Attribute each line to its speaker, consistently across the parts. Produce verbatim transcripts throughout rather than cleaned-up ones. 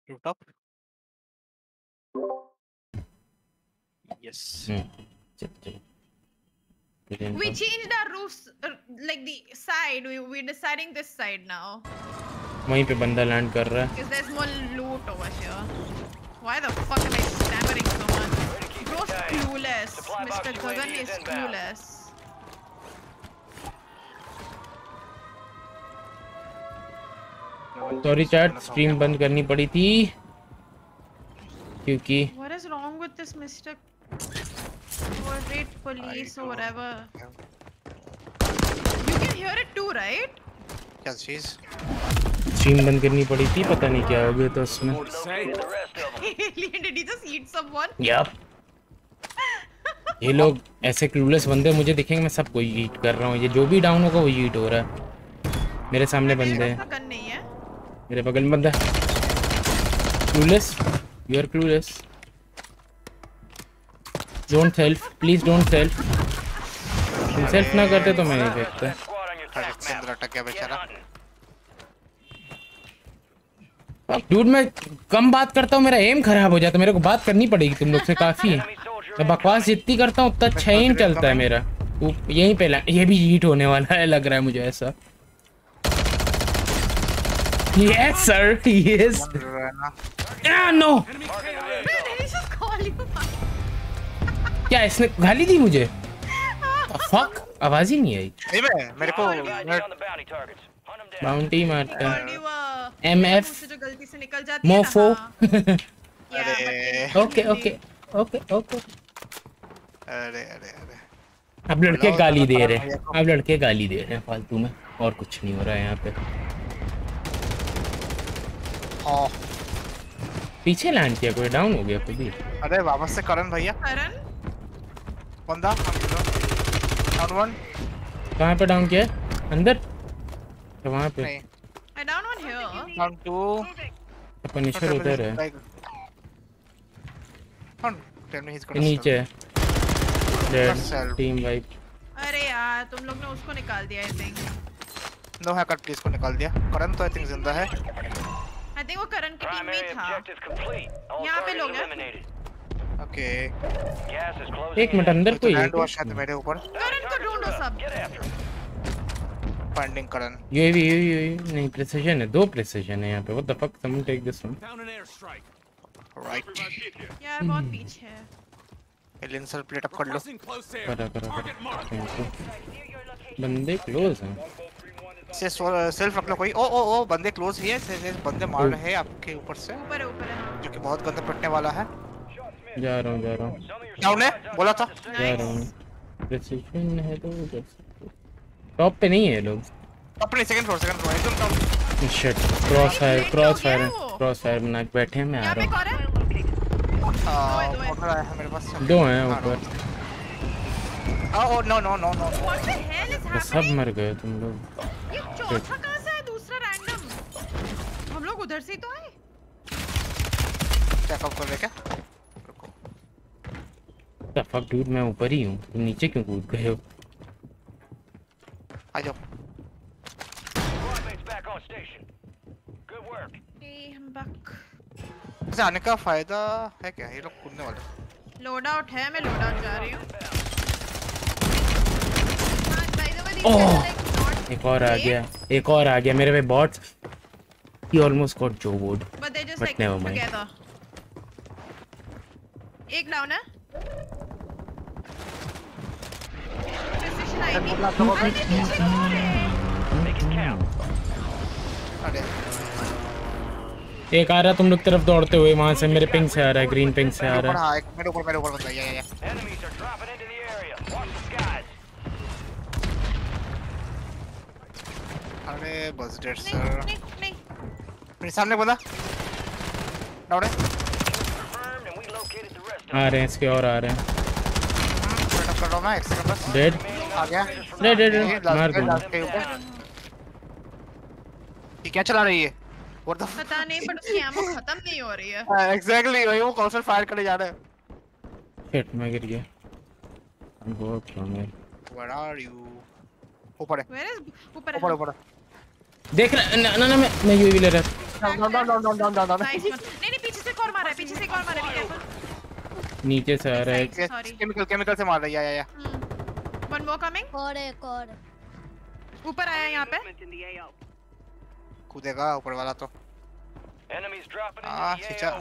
Speaker 1: Rooftop. Yes.
Speaker 2: Hmm. चल चल.
Speaker 3: We changed our roofs, uh, like the side. We we're deciding this side now.
Speaker 2: वहीं पे बंदा land कर रहा है.
Speaker 3: Because there's more loot over here. Why the fuck am I stammering so much? Bro's clueless. Mister Gagan is clueless.
Speaker 2: Sorry chat, stream बंद करनी पड़ी थी क्योंकि
Speaker 3: What is wrong with this Mister Corporate police or whatever? You can hear it too, right?
Speaker 1: क्या चीज?
Speaker 2: Stream बंद करनी पड़ी थी, पता नहीं क्या हो गया था उसमें.
Speaker 3: Did he just eat someone?
Speaker 2: Yup. ये लोग ऐसे क्लूलेस बंदे मुझे दिखेंगे, मैं सबको ईट कर रहा हूँ. ये जो भी डाउन होगा वो ईट हो रहा है. मेरे सामने बंदे हैं,
Speaker 3: गन नहीं है.
Speaker 2: मेरे बगल में बंदा है. Clueless, you are clueless. Don't self, please don't self. तुम सेल्फ ना करते तो मैं नहीं फेंकता.
Speaker 1: अटक गया बेचारा.
Speaker 2: डूड मैं कम बात करता हूँ, मेरा एम खराब हो जाता है. मेरे को बात करनी पड़ेगी तुम लोग से काफी है. मैं बकवास जितनी करता हूँ उतना अच्छा एम चलता है मेरा. यहीं पे ये भी हीट होने वाला है लग रहा है मुझे ऐसा. Yes sir, yes. Ah no. क्या इसने गाली दी मुझे? Fuck, आवाज ही नहीं आई.
Speaker 1: मेरे को
Speaker 2: बाउंटी मारता है. M F. Mofo. Okay okay okay okay.
Speaker 1: अरे अरे अरे.
Speaker 2: अब लड़के गाली दे रहे हैं. अब लड़के गाली दे रहे हैं फालतू में, और कुछ नहीं हो रहा है यहाँ पे.
Speaker 1: हाँ.
Speaker 2: पीछे लैंड किया, कोई डाउन हो गया कोई भी.
Speaker 1: अरे वापस से करण भैया.
Speaker 3: करण
Speaker 1: बंदा डाउन वन.
Speaker 2: कहाँ पे डाउन किया? अंदर वहाँ पे.
Speaker 3: I down one here.
Speaker 1: Down two.
Speaker 2: Punisher उधर है. नीचे है. डेड. Team wipe.
Speaker 3: अरे यार तुम लोग ने उसको निकाल दिया. I think
Speaker 1: no hacker please को निकाल दिया. करण तो आई थिंक जिंदा है.
Speaker 3: आई थिंक वो करण की टीम में था. यहाँ पे लोग हैं.
Speaker 1: ओके.
Speaker 2: एक मिनट, अंदर कोई है
Speaker 1: क्या? शायद मेरे ऊपर.
Speaker 3: करण को ढूंढो सब.
Speaker 1: फाइंडिंग करण.
Speaker 2: यूएवी यूएवी नहीं, प्रिसिजन है. दो प्रिसिजन है यहाँ पे. What the fuck, someone take this one.
Speaker 1: Right.
Speaker 3: यार बहुत पीछे है.
Speaker 1: एलियंसर प्लेट अप कर लो.
Speaker 2: करा करा करा. बंदे क्लोज हैं.
Speaker 1: से सेल्फ रख लो कोई. ओ ओ ओ बंदे क्लोज ही है. से बंदे मार रहे हैं आपके ऊपर से.
Speaker 3: ऊपर ऊपर है
Speaker 1: जो कि बहुत गंदा पड़ने वाला है.
Speaker 2: जा रहा हूँ जा रहा हूँ.
Speaker 1: डाउन है बोला था.
Speaker 2: जा रहा हूँ. प्रिसिजन है तो टॉप पे नहीं है लोग.
Speaker 1: अपने सेकंड फ्लोर सेकंड फ्लोर एकदम top.
Speaker 2: Shit. Cross fire cross fire cross fire बना के बैठे हैं. मैं आ रहा हूँ.
Speaker 1: हां ऊपर आया है मेरे पास.
Speaker 2: दो हैं ऊपर.
Speaker 1: Oh no no no no.
Speaker 3: What the hell is happening.
Speaker 2: सब मर गए तुम लोग.
Speaker 3: ये चौथा कहां से है? दूसरा रैंडम. हम लोग उधर से ही तो आए.
Speaker 1: चेकअप कर ले क्या?
Speaker 2: द फक डूड, मैं ऊपर ही हूँ. तुम नीचे क्यों कूद गए हो?
Speaker 1: आ जाओ.
Speaker 3: हम बैक.
Speaker 1: इसे आने का फायदा है क्या? ये लोग कूदने वाले.
Speaker 3: लोड आउट है. मैं लोड आउट जा रही हूँ.
Speaker 2: ओह, एक और आ गया. एक और आ गया मेरे पे bots. He almost got Joe Wood.
Speaker 3: But they just
Speaker 2: But
Speaker 3: like
Speaker 2: never mind.
Speaker 3: together. एक डाउन है. Precision आई थी.
Speaker 1: अरे
Speaker 2: एक आ रहा तुम लोग तरफ दौड़ते हुए. वहां से मेरे पिंग से आ रहा है. ग्रीन पिंग से आ रहा है.
Speaker 1: हां एक मेरे ऊपर मेरे ऊपर बंदा. ये ये अरे बस डेड सर.
Speaker 3: नहीं नहीं.
Speaker 1: मेरे सामने बंदा डाउन है.
Speaker 2: आ रहे हैं इसके और आ रहे हैं.
Speaker 1: सेटअप कर रहा हूं मैं. एक सेकंड बस.
Speaker 2: डेड.
Speaker 1: आ गया.
Speaker 2: डेड डेड मार दूंगा.
Speaker 1: ये क्या चला रही है? What the
Speaker 3: पता नहीं, पर उसकी एमो खत्म नहीं हो रही है.
Speaker 1: एग्जैक्टली वही वो कौन सा फायर करने जा रहा है.
Speaker 2: शिट, मैं गिर गया. I'm going from here.
Speaker 1: Where are you? ऊपर है.
Speaker 3: Where is ऊपर है.
Speaker 1: ऊपर ऊपर.
Speaker 2: देख रहा ना ना मैं मैं यूएवी ले रहा.
Speaker 1: Down down down down down down.
Speaker 3: Nice one. नहीं नहीं पीछे से एक और मारा है, पीछे से एक और मारा है, बी केयरफुल।
Speaker 2: नीचे से आ रहा है।
Speaker 3: सॉरी।
Speaker 1: केमिकल केमिकल से मार रहा है। या या या
Speaker 3: वन मोर कमिंग।
Speaker 4: और एक और
Speaker 3: ऊपर आया यहां पे।
Speaker 1: कूदेगा ऊपर वाला तो। हां सीचा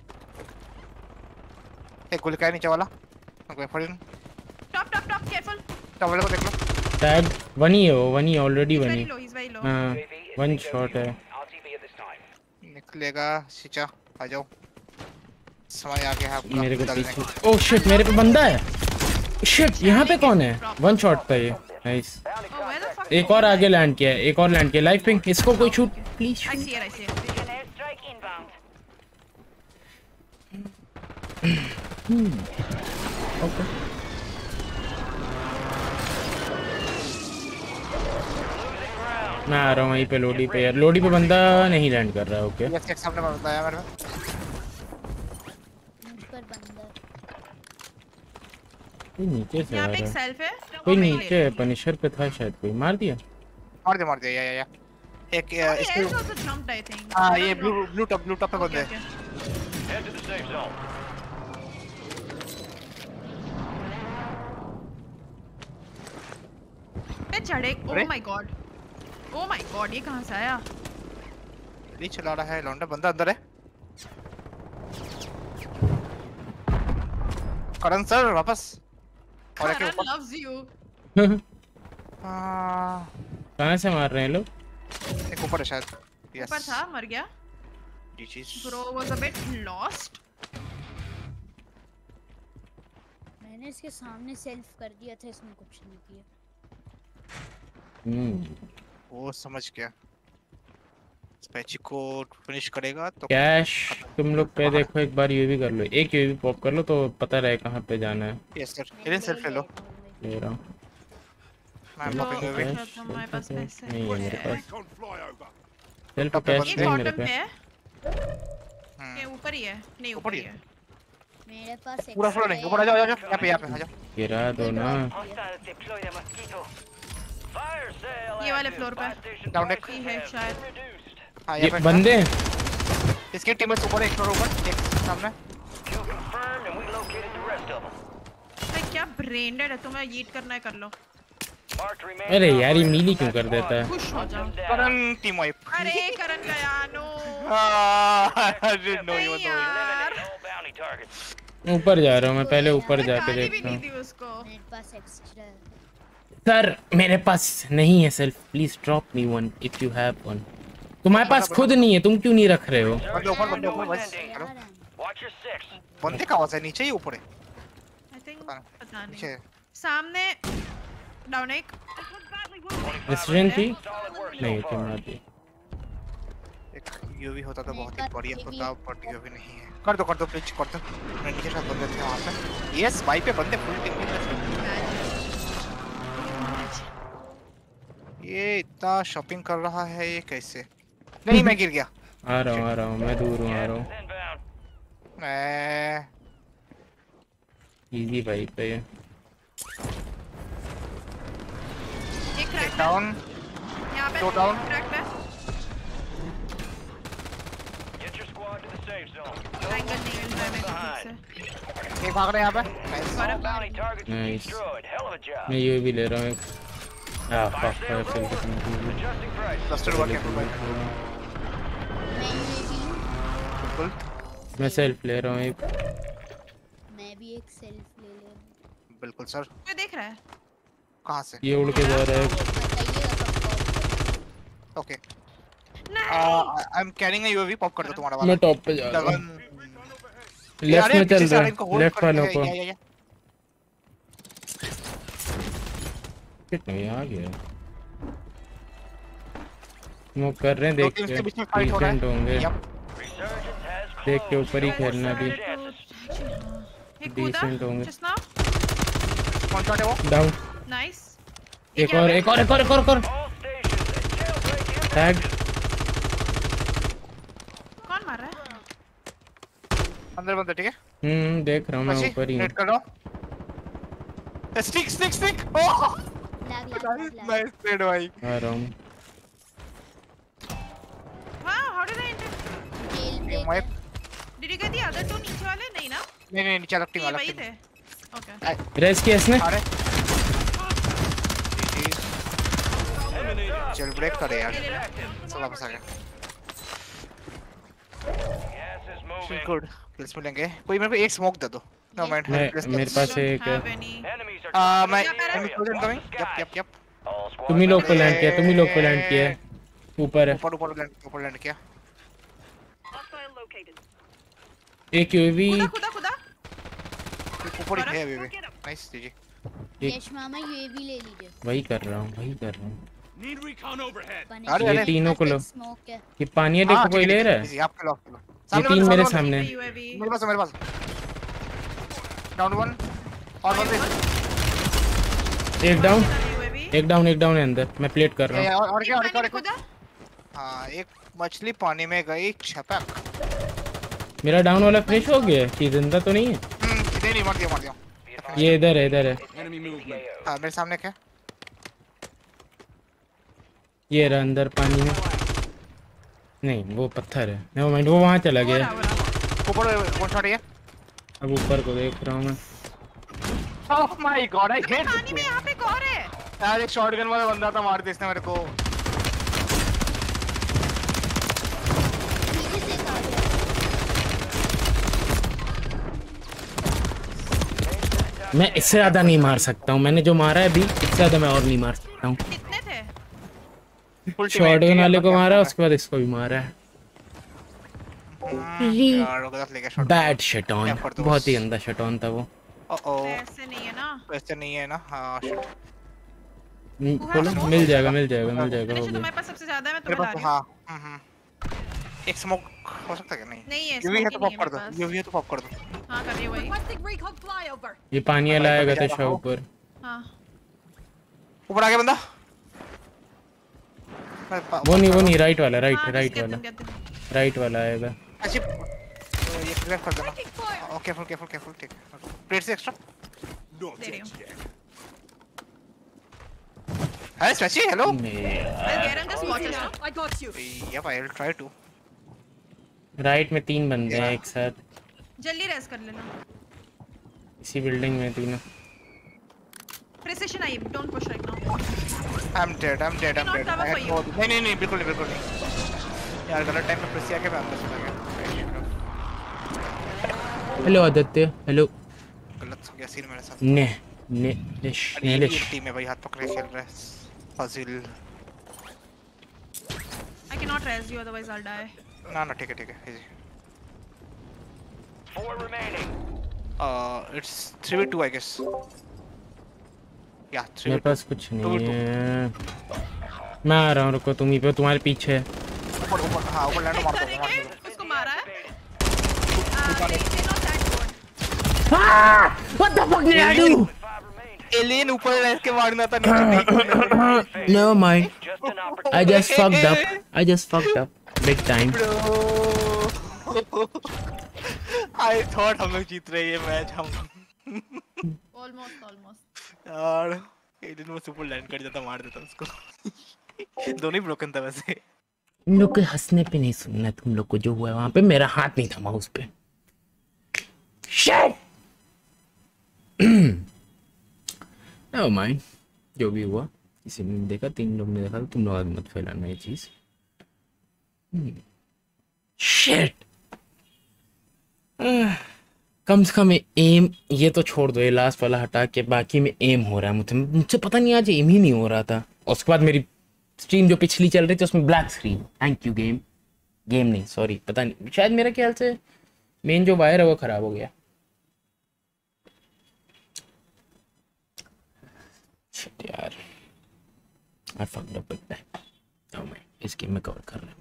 Speaker 1: एक गोली का नीचे वाला। ओके फॉरन
Speaker 3: top top top careful.
Speaker 1: Towel को देख लो।
Speaker 2: टैग वन ही है वो, वन ही ऑलरेडी वन ही।
Speaker 3: Low is very low.
Speaker 2: हां वन शॉट है।
Speaker 1: निकलेगा सीचा आ जाओ। समय आ गया आपका।
Speaker 2: मेरे को पीछे। ओह शिट मेरे पे बंदा है। शिट यहाँ पे कौन है? वन शॉट था ये। नाइस। एक और आगे लैंड किया है, एक और लैंड किया। लाइफ पिंक इसको कोई shoot please.
Speaker 3: I see it I see it.
Speaker 2: Okay मैं आ रहा हूँ वहीं पे लोडी पे। यार लोडी पे बंदा नहीं लैंड कर रहा है। ओके
Speaker 1: यस एक सामने बताया मेरे को।
Speaker 4: मुझ पर बंदा
Speaker 2: कोई नीचे से आ
Speaker 3: यहां पे
Speaker 2: रहा
Speaker 3: एक
Speaker 2: है।
Speaker 3: सेल्फ है।
Speaker 2: कोई नीचे है, पनिशर पे था शायद। कोई मार दिया
Speaker 1: मार दे मार दे। या या या एक
Speaker 3: इसके
Speaker 1: इसके
Speaker 3: also jumped I think।
Speaker 1: हां ये blue blue top blue top पे बंदे
Speaker 3: Okay,
Speaker 1: हैं।
Speaker 3: okay। पे चढ़े। Oh my god oh my god ये कहां से आया?
Speaker 1: ये चला रहा है लौंडा। बंदा अंदर है। करण सर वापस। और एक
Speaker 3: करण
Speaker 1: ऊपर।
Speaker 3: loves you।
Speaker 1: हां
Speaker 2: कहाँ से मार रहे हैं लोग?
Speaker 1: एक ऊपर है शायद। यस
Speaker 3: ऊपर था मर गया।
Speaker 1: G G
Speaker 3: bro was a bit lost.
Speaker 4: मैंने इसके सामने सेल्फ कर दिया था, इसने कुछ नहीं किया।
Speaker 2: हम्म
Speaker 1: वो समझ गया। स्पैची को फिनिश करेगा तो
Speaker 2: कैश तुम लोग पे देखो एक बार ये भी कर लो। एक ये भी पॉप कर लो तो पता रहे कहाँ पे जाना है।
Speaker 1: यस सर इधर सेल्फ ले लो।
Speaker 2: ले रहा हूँ।
Speaker 1: मैं
Speaker 3: लो,
Speaker 1: पॉपिंग में
Speaker 3: अच्छा, तो हमारे पास पैसे
Speaker 2: नहीं है मेरे पास। सेल्फ
Speaker 1: टॉप पे
Speaker 2: कैश
Speaker 3: एक
Speaker 2: नहीं मेरे
Speaker 3: बॉटम
Speaker 2: पे।
Speaker 3: पे है। ये ऊपर ही है। नहीं ऊपर ही है।
Speaker 4: मेरे पास एक
Speaker 1: पूरा फ्लोर है। ऊपर आ जाओ आ जाओ। यहाँ पे यहाँ पे आ जाओ।
Speaker 2: गिरा दो ना।
Speaker 3: ये वाले फ्लोर पे
Speaker 1: डाउन एक।
Speaker 3: ही है शायद।
Speaker 1: हाँ
Speaker 2: ये
Speaker 1: यहाँ पे
Speaker 2: बंदे हैं।
Speaker 1: इसके टीम में ऊपर एक फ्लोर ऊपर एक सामने।
Speaker 3: भाई क्या ब्रेन डेड है तुम्हें। यीट करना है कर लो।
Speaker 2: अरे यार ये मीली क्यों कर देता है?
Speaker 3: खुश हो जाओ।
Speaker 1: Karan team wipe.
Speaker 3: अरे करण गया no.
Speaker 1: I didn't know you
Speaker 3: नहीं यार
Speaker 2: ऊपर जा रहा हूँ मैं। पहले ऊपर जाके
Speaker 3: गाली भी
Speaker 2: देखता
Speaker 3: नहीं
Speaker 2: हूँ।
Speaker 3: दी उसको।
Speaker 4: मेरे पास एक्स्ट्रा है।
Speaker 2: सर मेरे पास नहीं है self. Please drop me one if you have one. तुम्हारे पास खुद नहीं है, तुम क्यों नहीं रख रहे हो?
Speaker 1: बंदे ऊपर बंदे ऊपर बस हेलो। बंदे का आवाज है नीचे ही ऊपर है।
Speaker 3: आई थिंक
Speaker 1: पता नहीं।
Speaker 3: पता
Speaker 1: नीचे
Speaker 3: नहीं।
Speaker 1: है।
Speaker 3: सामने डाउन एक।
Speaker 2: रेस्टोरेंट थी नहीं थी मार दी।
Speaker 1: एक यूवी होता तो बहुत ही बढ़िया होता बट यूवी नहीं है। कर दो कर दो प्लीज कर दो। मैं नीचे साथ बंदे थे वहां पे। यस भाई पे बंदे फुल टीम में। ये इतना शॉपिंग कर रहा है ये कैसे? नहीं मैं गिर गया।
Speaker 2: आ रहा हूँ आ रहा हूँ मैं दूर हूँ आ रहा हूँ।
Speaker 1: मैं
Speaker 2: इजी भाई पे।
Speaker 3: एक क्रैक है।
Speaker 1: डाउन
Speaker 3: यहां पे
Speaker 1: दो डाउन।
Speaker 3: क्रैक है। एंगल नहीं मिल रहा है मेरे को ठीक से।
Speaker 1: एक भाग रहा है यहाँ पे। नाइस।
Speaker 2: नाइस मैं ये भी ले रहा हूँ एक। Ah fuck fire sale
Speaker 1: cluster work है भाई।
Speaker 4: मैं ये भी
Speaker 1: बिल्कुल।
Speaker 2: मैं सेल्फ ले रहा हूँ एक।
Speaker 4: मैं भी एक सेल्फ ले ले रहा हूँ।
Speaker 1: बिल्कुल सर।
Speaker 3: कोई देख रहा है?
Speaker 2: कहाँ से? ये उड़ के जा रहा है।
Speaker 4: बताइएगा कब कॉल।
Speaker 1: ओके
Speaker 3: नहीं
Speaker 1: I am carrying a UAV. Pop कर दो तुम्हारा वाला।
Speaker 2: मैं टॉप पे जा रहा हूँ।
Speaker 1: गगन
Speaker 2: लेफ्ट में चल रहा है लेफ्ट वालों को।
Speaker 1: या या या
Speaker 2: नहीं आ गया। स्मोक कर रहे हैं देख के डिसेंट होंगे। देख के ऊपर ही खेलना भी डिसेंट होंगे।
Speaker 1: कौन सा है वो?
Speaker 2: Down
Speaker 3: nice.
Speaker 2: एक और एक और एक और एक और एक और टैग।
Speaker 3: कौन मार रहा है?
Speaker 1: अंदर बंदा ठीक है।
Speaker 2: हम्म देख रहा हूँ मैं ऊपर ही हूँ।
Speaker 1: नेट कर रहा हूँ। Stick stick stick. Oh
Speaker 4: lag lag
Speaker 1: nice
Speaker 4: lag.
Speaker 1: Nice trade भाई।
Speaker 2: आ रहा हूँ।
Speaker 3: Wow how did I enter?
Speaker 1: मैं
Speaker 3: Did you get the other two नीचे वाले? नहीं ना?
Speaker 1: नहीं नहीं नीचे अलग टीम
Speaker 3: ये
Speaker 1: अलग
Speaker 3: वही
Speaker 1: टीम
Speaker 3: थे। Okay.
Speaker 2: रेस किया इसने।
Speaker 1: अरे चल ब्रेक करे यार सब वापस आ गया गुड किल्स मिलेंगे कोई मेरे को एक स्मोक दे दो नो माइंड
Speaker 2: मेरे पास एक है।
Speaker 1: आ मैं explosion coming yup yup yup
Speaker 2: तुम ही लोग को लैंड किया तुम ही लोग को लैंड किया ऊपर है
Speaker 1: ऊपर ऊपर लैंड ऊपर लैंड किया
Speaker 2: एक यूएवी
Speaker 3: खुदा खुदा खुदा।
Speaker 1: ऊपर ही है अभी भी नाइस जी
Speaker 4: यश मामा यूएवी ले लीजिए।
Speaker 2: वही कर रहा हूँ वही कर रहा हूँ
Speaker 1: अरे
Speaker 2: ये तीनों को लो
Speaker 4: स्मोक है।
Speaker 2: ये पानी है देखो कोई ले रहा है
Speaker 1: आपके लॉक लो
Speaker 2: ये तीन मेरे सामने
Speaker 1: मेरे पास मेरे पास डाउन वन और वन
Speaker 2: एक डाउन एक डाउन एक डाउन है अंदर मैं प्लेट कर रहा हूँ
Speaker 1: और क्या और क्या और
Speaker 3: खुदा।
Speaker 1: हां एक मछली पानी में गई छपक
Speaker 2: मेरा डाउन वाला फ्रेश हो गया कि जिंदा तो नहीं है
Speaker 1: इधर नहीं मार दिया मार दिया
Speaker 2: ये इधर है इधर है
Speaker 1: हां मेरे सामने क्या
Speaker 2: ये रहा अंदर पानी में नहीं वो पत्थर है नेवर माइंड वो वहां चला गया
Speaker 1: ऊपर वन शॉट है
Speaker 2: अब ऊपर को देख रहा हूं मैं
Speaker 1: oh my God I hate
Speaker 3: पानी में यहाँ पे एक और है।
Speaker 1: यार एक शॉटगन वाला बंदा था मार दिया इसने मेरे को
Speaker 2: मैं इससे ज्यादा नहीं मार सकता हूँ मैंने जो मारा है अभी इससे ज्यादा मैं और नहीं मार सकता हूँ
Speaker 3: कितने थे?
Speaker 2: शॉटगन वाले को मारा उसके बाद इसको भी मारा है बैड शट ऑन बहुत ही गंदा शट ऑन था वो
Speaker 3: ऐसे नहीं है ना
Speaker 1: वैसे नहीं है ना हां शिट
Speaker 2: बोलो मिल जाएगा मिल जाएगा मिल जाएगा हो गया
Speaker 3: तुम्हारे पास सबसे ज्यादा है मैं तुम्हें ला रही हूं।
Speaker 1: हां हम्म एक स्मोक हो सकता है कि नहीं
Speaker 3: नहीं है
Speaker 1: ये है तो पॉप कर दो ये है तो पॉप कर दो
Speaker 3: हां कर रही वही।
Speaker 2: ये पानी वाला आएगा तो शॉप ऊपर
Speaker 3: हां
Speaker 1: ऊपर आ गया बंदा
Speaker 2: वो नहीं वो नहीं राइट वाला राइट राइट वाला राइट वाला आएगा
Speaker 1: अच्छी ये क्लियर कर देना ओके फुल केयरफुल केयरफुल ठीक है प्लेट से एक्स्ट्रा
Speaker 3: दे रही हूं।
Speaker 1: Hi stretchy hello
Speaker 3: I'll get him just watch us now.
Speaker 5: I got you.
Speaker 1: yep I will try to
Speaker 2: right में तीन बंदे हैं एक साथ
Speaker 3: जल्दी रेस कर लेना।
Speaker 2: इसी बिल्डिंग में तीनों
Speaker 3: precision I don't push right now.
Speaker 1: I'm dead I'm dead I'm
Speaker 3: cannot
Speaker 1: dead
Speaker 3: cover
Speaker 1: I
Speaker 3: for
Speaker 1: had
Speaker 3: you.
Speaker 1: both- नहीं नहीं नहीं बिल्कुल नहीं बिल्कुल नहीं यार गलत टाइम पे प्रेस किया के मैं अंदर चला गया
Speaker 2: हेलो आदित्य हेलो
Speaker 1: गलत हो गया सीन मेरे साथ
Speaker 2: ने ने निश नेलिश
Speaker 1: टीम में भाई हाथ पकड़े खेल रहा है फजिल
Speaker 3: I cannot res you otherwise I'll die.
Speaker 1: ना ना ठीक है ठीक है easy four remaining uh it's three v two I guess yeah three
Speaker 2: मेरे पास कुछ नहीं है मैं आ रहा हूँ रुको तुम ही पे तुम्हारे पीछे है
Speaker 1: ऊपर ऊपर हाँ ऊपर लैंड मार दो मार दो
Speaker 3: उसको मारा है। Ah, they they not that good.
Speaker 2: What the fuck did I do?
Speaker 1: Alien ऊपर रह के मारना था नीचे नहीं
Speaker 2: Never mind. I just fucked up. I just fucked up. Big time.
Speaker 1: I thought हम लोग जीत रहे हैं ये मैच हम
Speaker 3: Almost almost.
Speaker 1: यार एलियन वो सुपर लैंड कर जाता मार देता उसको दोनों ही ब्रोकन था वैसे
Speaker 2: तुम लोग के हंसने पे नहीं सुनना तुम लोग को जो हुआ है वहां पे मेरा हाथ नहीं था माउस पे Shit! Never mind. जो भी हुआ किसी ने देखा तीन लोग ने देखा तो तुम लोग मत फैलाना ये चीज Shit! कम से कम एम ये तो छोड़ दो ये लास्ट वाला हटा के बाकी में एम हो रहा है मुझे मुझसे पता नहीं आज एम ही नहीं हो रहा था उसके बाद मेरी स्ट्रीम जो पिछली चल रही थी उसमें black screen thank you game game नहीं सॉरी पता नहीं शायद मेरे ख्याल से मेन जो वायर है वो खराब हो गया Shit, यार I fucked up with that. Oh my, इस गेम में कवर कर रहे हैं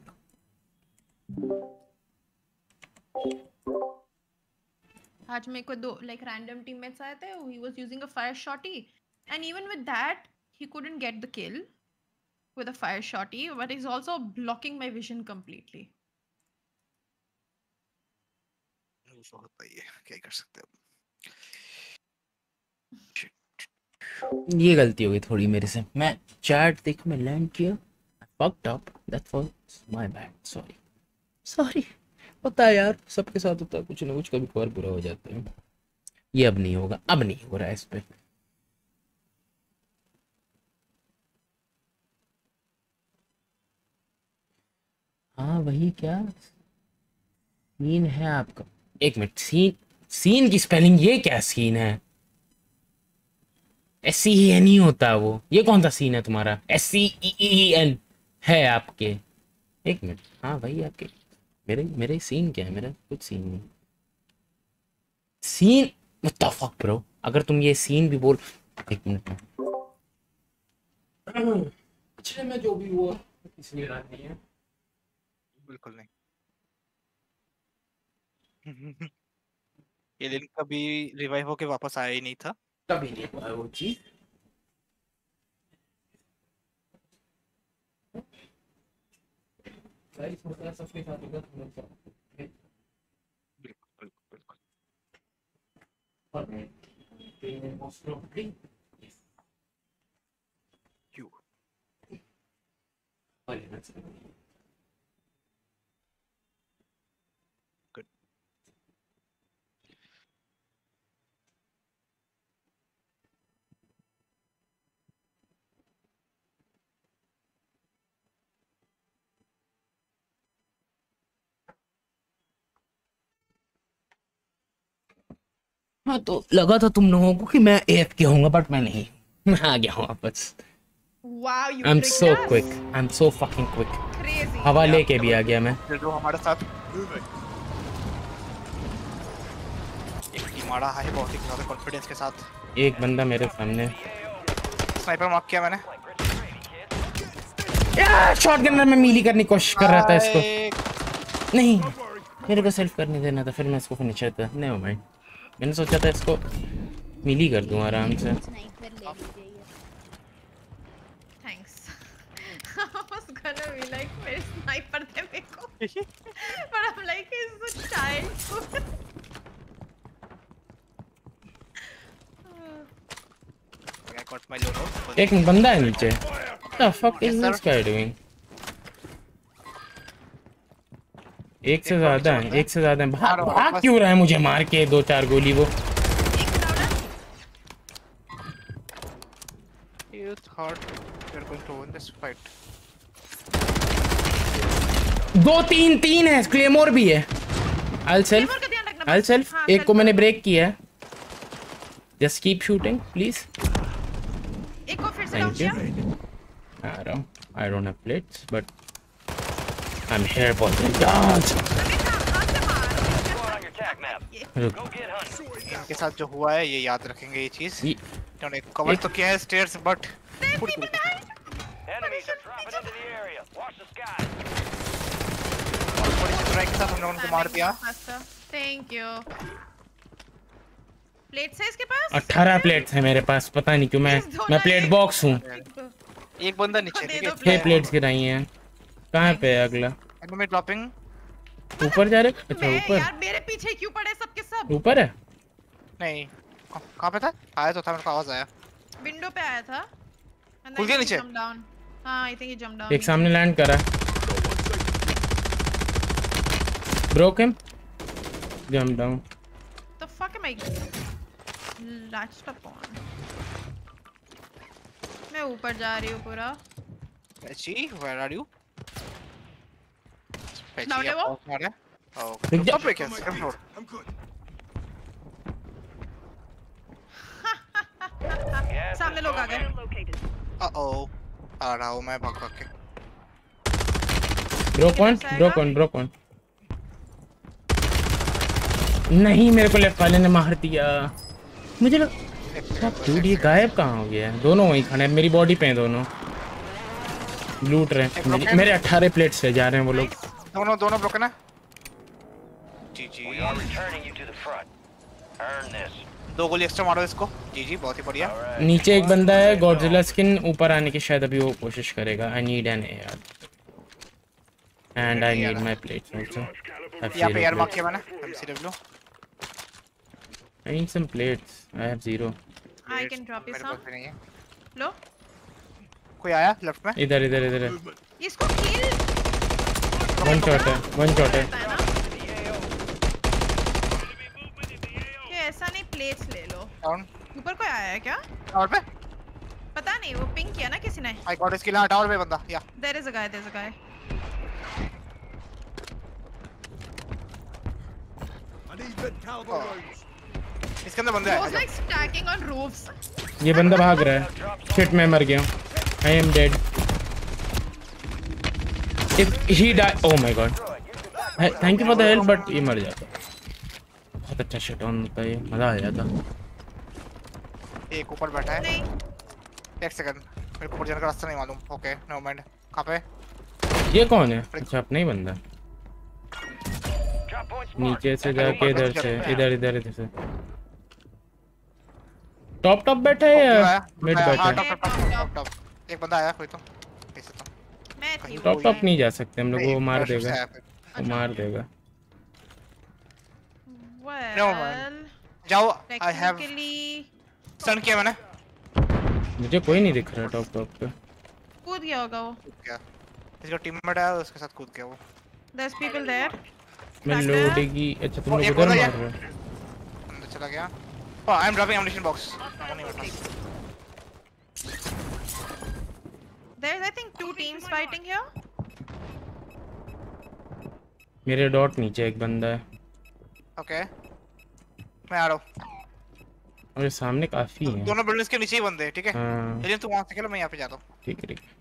Speaker 3: आज मेरे को दो like random teammates आए थे he was using a fire shotty and even with that he couldn't get the kill with a fire shotty but he's also blocking my vision completely.
Speaker 1: होता ही है क्या कर सकते हैं
Speaker 2: ये गलती हो गई थोड़ी मेरे से मैं चैट देख मैं लैंड किया fucked up that was my bad sorry sorry पता है यार, सबके साथ होता है कुछ ना कुछ, कभी कभार बुरा हो जाता है। ये अब नहीं होगा, अब नहीं हो रहा है इस पे। हाँ वही, क्या सीन है आपका? एक मिनट, सीन सीन की स्पेलिंग ये क्या सीन है? एस सी ई एन ही होता है वो। ये कौन सा सीन है तुम्हारा? एस सी ई ई एन है आपके। एक मिनट, हाँ भाई आपके। मेरे मेरे सीन क्या है? मेरा कुछ सीन नहीं। Scene what the fuck bro? अगर तुम ये सीन भी बोल, एक मिनट में पिछले में जो भी हुआ इसलिए रात नहीं है।
Speaker 1: बिल्कुल नहीं। ये दिन कभी रिवाइव होके वापस आया ही नहीं था।
Speaker 2: कभी नहीं हुआ है वो चीज। गाइस होता सबके साथ होगा, तुम लोग बिल्कुल
Speaker 1: बिल्कुल बिल्कुल।
Speaker 2: और मैं ये मोस्ट प्रॉब्ली
Speaker 1: क्यों?
Speaker 2: और ये ना
Speaker 1: गुड।
Speaker 2: हाँ तो लगा था तुम लोगों को कि मैं एफ के होऊंगा, बट मैं नहीं। मैं आ गया हूँ वापस।
Speaker 3: Wow, you
Speaker 2: I am
Speaker 3: tricked
Speaker 2: so
Speaker 3: us.
Speaker 2: Quick, I am so fucking quick.
Speaker 3: Crazy.
Speaker 2: हवा लेके भी आ गया मैं।
Speaker 1: जो हमारे साथ एक टीम आ रहा है बहुत ही ज्यादा कॉन्फिडेंस के साथ।
Speaker 2: एक बंदा मेरे सामने,
Speaker 1: स्नाइपर मार्क किया मैंने।
Speaker 2: यार शॉटगन में मीली करने की कोशिश कर रहा था इसको। नहीं, मेरे को सेल्फ करने देना था, फिर मैं इसको फिनिश करता। नहीं माइंड, मैंने सोचा था इसको मीली कर दूं आराम से।
Speaker 4: स्नाइपर ले लीजिए ये।
Speaker 3: Thanks. I was gonna be like, मेरे sniper दे मेरे को. But I'm like, he's a child.
Speaker 1: I got my loadout.
Speaker 2: एक बंदा है नीचे। What the fuck is this guy doing? एक से ज्यादा है, एक से ज्यादा है। भाग भाग क्यों रहा है मुझे मार के दो चार गोली वो?
Speaker 1: You thought you're going to win this fight.
Speaker 2: दो तीन तीन है, क्लेमोर भी है। I'll self, I'll self। एक को मैंने ब्रेक किया है। Just keep shooting, please.
Speaker 3: एक को फिर से
Speaker 2: Thank you. आ रहा हूँ। I don't have plates, but I'm here for the dodge.
Speaker 1: इनके साथ जो हुआ है ये याद रखेंगे ये चीज।
Speaker 2: ये-
Speaker 1: इन्होंने कवर तो किया है स्टेयर्स, बट थोड़ी सी स्ट्राइक के साथ हम लोगों को मार दिया।
Speaker 3: Thank you. प्लेट्स है इसके पास?
Speaker 2: अठारह प्लेट्स है मेरे पास, पता नहीं क्यों मैं मैं प्लेट बॉक्स हूँ।
Speaker 1: एक बंदा नीचे
Speaker 3: दे दो
Speaker 2: छह प्लेट्स गिराई हैं। कहाँ पे है अगला?
Speaker 1: Enemy dropping.
Speaker 2: ऊपर जा रहे? अच्छा
Speaker 3: मैं
Speaker 2: ऊपर।
Speaker 3: यार मेरे पीछे क्यों पड़े सबके सब?
Speaker 2: ऊपर है?
Speaker 1: नहीं, कहाँ पे था? आया तो था, मेरे को आवाज आया।
Speaker 3: विंडो पे आया था।
Speaker 1: खुल गया नीचे?
Speaker 3: हाँ, I think he jumped down.
Speaker 2: एक सामने लैंड करा। Broke him. Jump down.
Speaker 3: The fuck am I latched upon? मैं ऊपर जा रही हूँ पूरा।
Speaker 1: Pechi, where are you? Pechi,
Speaker 3: Down है वो?
Speaker 1: आप मारे? Oh,
Speaker 2: रुक जा।
Speaker 1: ऊपर पे क्या? Second floor.
Speaker 3: सामने लोग आ गए।
Speaker 1: Uh-oh, आ रहा हूँ मैं भाग भाग के।
Speaker 2: Broke one, broke one, broke one. नहीं, मेरे को लेफ्ट वाले ने मार दिया। मुझे लग डूड ये गायब कहाँ हो गया है? दोनों वहीं खड़े हैं, मेरी बॉडी पे हैं दोनों। लूट रहे हैं मेरे, मेरे अठारह प्लेट्स ले जा रहे हैं वो लोग।
Speaker 1: दोनों दोनों ब्रोकन है। जी जी। दो गोली एक्स्ट्रा मारो इसको। जी जी, बहुत ही बढ़िया।
Speaker 2: नीचे एक बंदा है गॉडजिला स्किन, ऊपर आने की शायद अभी वो कोशिश करेगा। I need an AR and I need my plates also.
Speaker 1: यहाँ पे एयर मार्क किया मैंने। MCW.
Speaker 2: I need some plates, I have zero.
Speaker 3: I can drop you
Speaker 1: मेरे
Speaker 3: some.
Speaker 1: पास भी नहीं है।
Speaker 3: लो,
Speaker 1: कोई आया लेफ्ट में?
Speaker 2: इधर इधर इधर है।
Speaker 3: इसको kill
Speaker 2: वन शॉट है, वन शॉट है।
Speaker 3: करता है ना?
Speaker 1: डाउन
Speaker 3: ऊपर कोई आया है क्या?
Speaker 1: टावर पे
Speaker 3: पता नहीं, वो पिंग किया ना किसी ने।
Speaker 1: आई गॉट स्किल हाँ टावर पे बंदा या
Speaker 3: there is a guy, there is a guy.
Speaker 1: इसके अंदर बंदे
Speaker 3: He
Speaker 1: हैं
Speaker 3: was like stacking on roofs.
Speaker 2: ये बंदा भाग रहा है। शिट मैं मर गया हूँ। I am dead. If he die oh my god. Thank you for the help but ये मर जाता। बहुत अच्छा शट ऑन होता है ये, मजा आ जाता।
Speaker 1: एक ऊपर बैठा है।
Speaker 3: नहीं
Speaker 1: एक सेकंड मेरे को ऊपर जाने का रास्ता नहीं मालूम। Okay no mind. कहां पे?
Speaker 2: ये कौन है? अच्छा अपना ही बंदा। नीचे से जाके इधर से इधर इधर इधर से टॉप टॉप बैठा है या मिड बैठा है?
Speaker 1: टॉप टॉप टॉप एक बंदा आया कोई तो ऐसे तो
Speaker 3: मैं थी।
Speaker 2: टॉप टॉप नहीं जा सकते हम लोग, वो मार देगा, वो मार देगा।
Speaker 3: Well,
Speaker 1: जाओ आई हैव
Speaker 3: technically
Speaker 1: स्टन किया मैंने।
Speaker 2: मुझे कोई नहीं दिख रहा टॉप टॉप पे।
Speaker 3: कूद गया होगा वो।
Speaker 1: क्या इसका टीममेट है उसके साथ कूद गया वो।
Speaker 3: There's people there.
Speaker 2: मैं लोडेगी। अच्छा तुम लोग
Speaker 1: एक
Speaker 2: उधर
Speaker 1: बंदा
Speaker 2: मार
Speaker 1: है।
Speaker 2: रहे हो।
Speaker 1: अंदर चला गया। Oh, I'm dropping ammunition box.
Speaker 3: There's I think two teams fighting here.
Speaker 2: मेरे डॉट नीचे एक बंदा है
Speaker 1: Okay. मैं आ रहा हूँ।
Speaker 2: और सामने काफी है।
Speaker 1: दोनों बिल्डिंग्स के नीचे ही बंदे हैं, ठीक है?
Speaker 2: हाँ
Speaker 1: लेकिन तू वहाँ से खेलो, मैं यहाँ पे जाता हूँ।
Speaker 2: ठीक है ठीक है।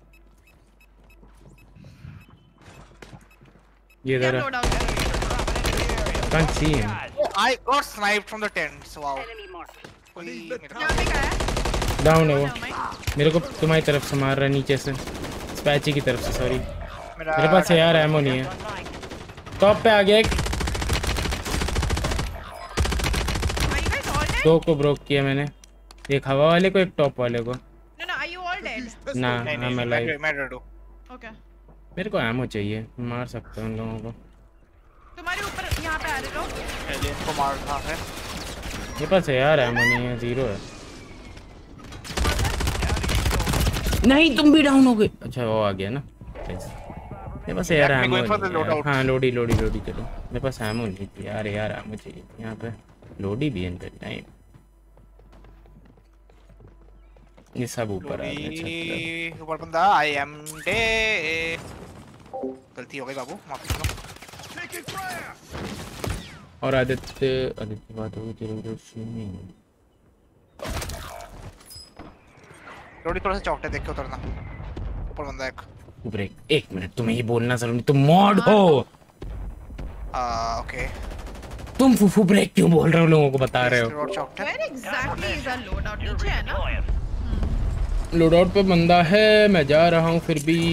Speaker 2: ये इधर है।
Speaker 3: Load out.
Speaker 2: Can't see him.
Speaker 1: I got sniped from the tents. Wow. कोई मेरे
Speaker 3: यहाँ पे क्या है?
Speaker 2: डाउन है वो।
Speaker 3: Never mind.
Speaker 2: मेरे को तुम्हारी तरफ से मार रहा है नीचे से, स्पैची की तरफ से। सॉरी
Speaker 1: मेरा
Speaker 2: मेरे पास यार एमो नहीं है। टॉप पे आ गया एक।
Speaker 3: Are you guys all dead?
Speaker 2: दो को ब्रोक किया मैंने, एक हवा वाले को एक टॉप वाले को।
Speaker 3: No, no. Are you all dead?
Speaker 2: ना
Speaker 1: नहीं
Speaker 2: हाँ
Speaker 1: नहीं
Speaker 2: मैं लाइव।
Speaker 1: मैं मैं रेड हूँ।
Speaker 3: Okay.
Speaker 2: मेरे को एमो चाहिए, मार सकता हूँ उन लोगों को।
Speaker 3: तुम्हारे ऊपर यहाँ पे आ रहे लोग।
Speaker 1: एलियन को मार रहा है।
Speaker 2: मेरे पास यार एमो नहीं है, जीरो है। नहीं तुम भी डाउन हो गए। अच्छा वो आ गया ना। मेरे पास यार
Speaker 1: Let me
Speaker 2: ammo
Speaker 1: go for the
Speaker 2: नहीं है।
Speaker 1: loadout.
Speaker 2: हाँ लोडी लोडी लोडी चलो। मेरे पास एमो नहीं थी यार, यार एमो चाहिए यहाँ पे। लोडी भी है टाइम। ये सब ऊपर आ गए।
Speaker 1: लोरी ऊपर बंदा। I am dead. गलती हो गई बाबू, माफ करो।
Speaker 2: और आदित्य आदित्य बात होगी तेरे उधर स्विमिंग।
Speaker 1: लोरी थोड़ा सा चौकटे देख के उतरना। ऊपर बंदा एक।
Speaker 2: ब्रेक एक मिनट, तुम्हें ये बोलना जरूरी, तुम मॉड हो।
Speaker 1: Ah okay.
Speaker 2: तुम फुफू ब्रेक क्यों बोल रहे हो, लोगों को बता रहे हो।
Speaker 1: रोड चौकटे।
Speaker 3: Where exactly is our loadout? नीचे है ना?
Speaker 2: लोडआउट पे बंदा है, मैं जा रहा हूँ फिर भी।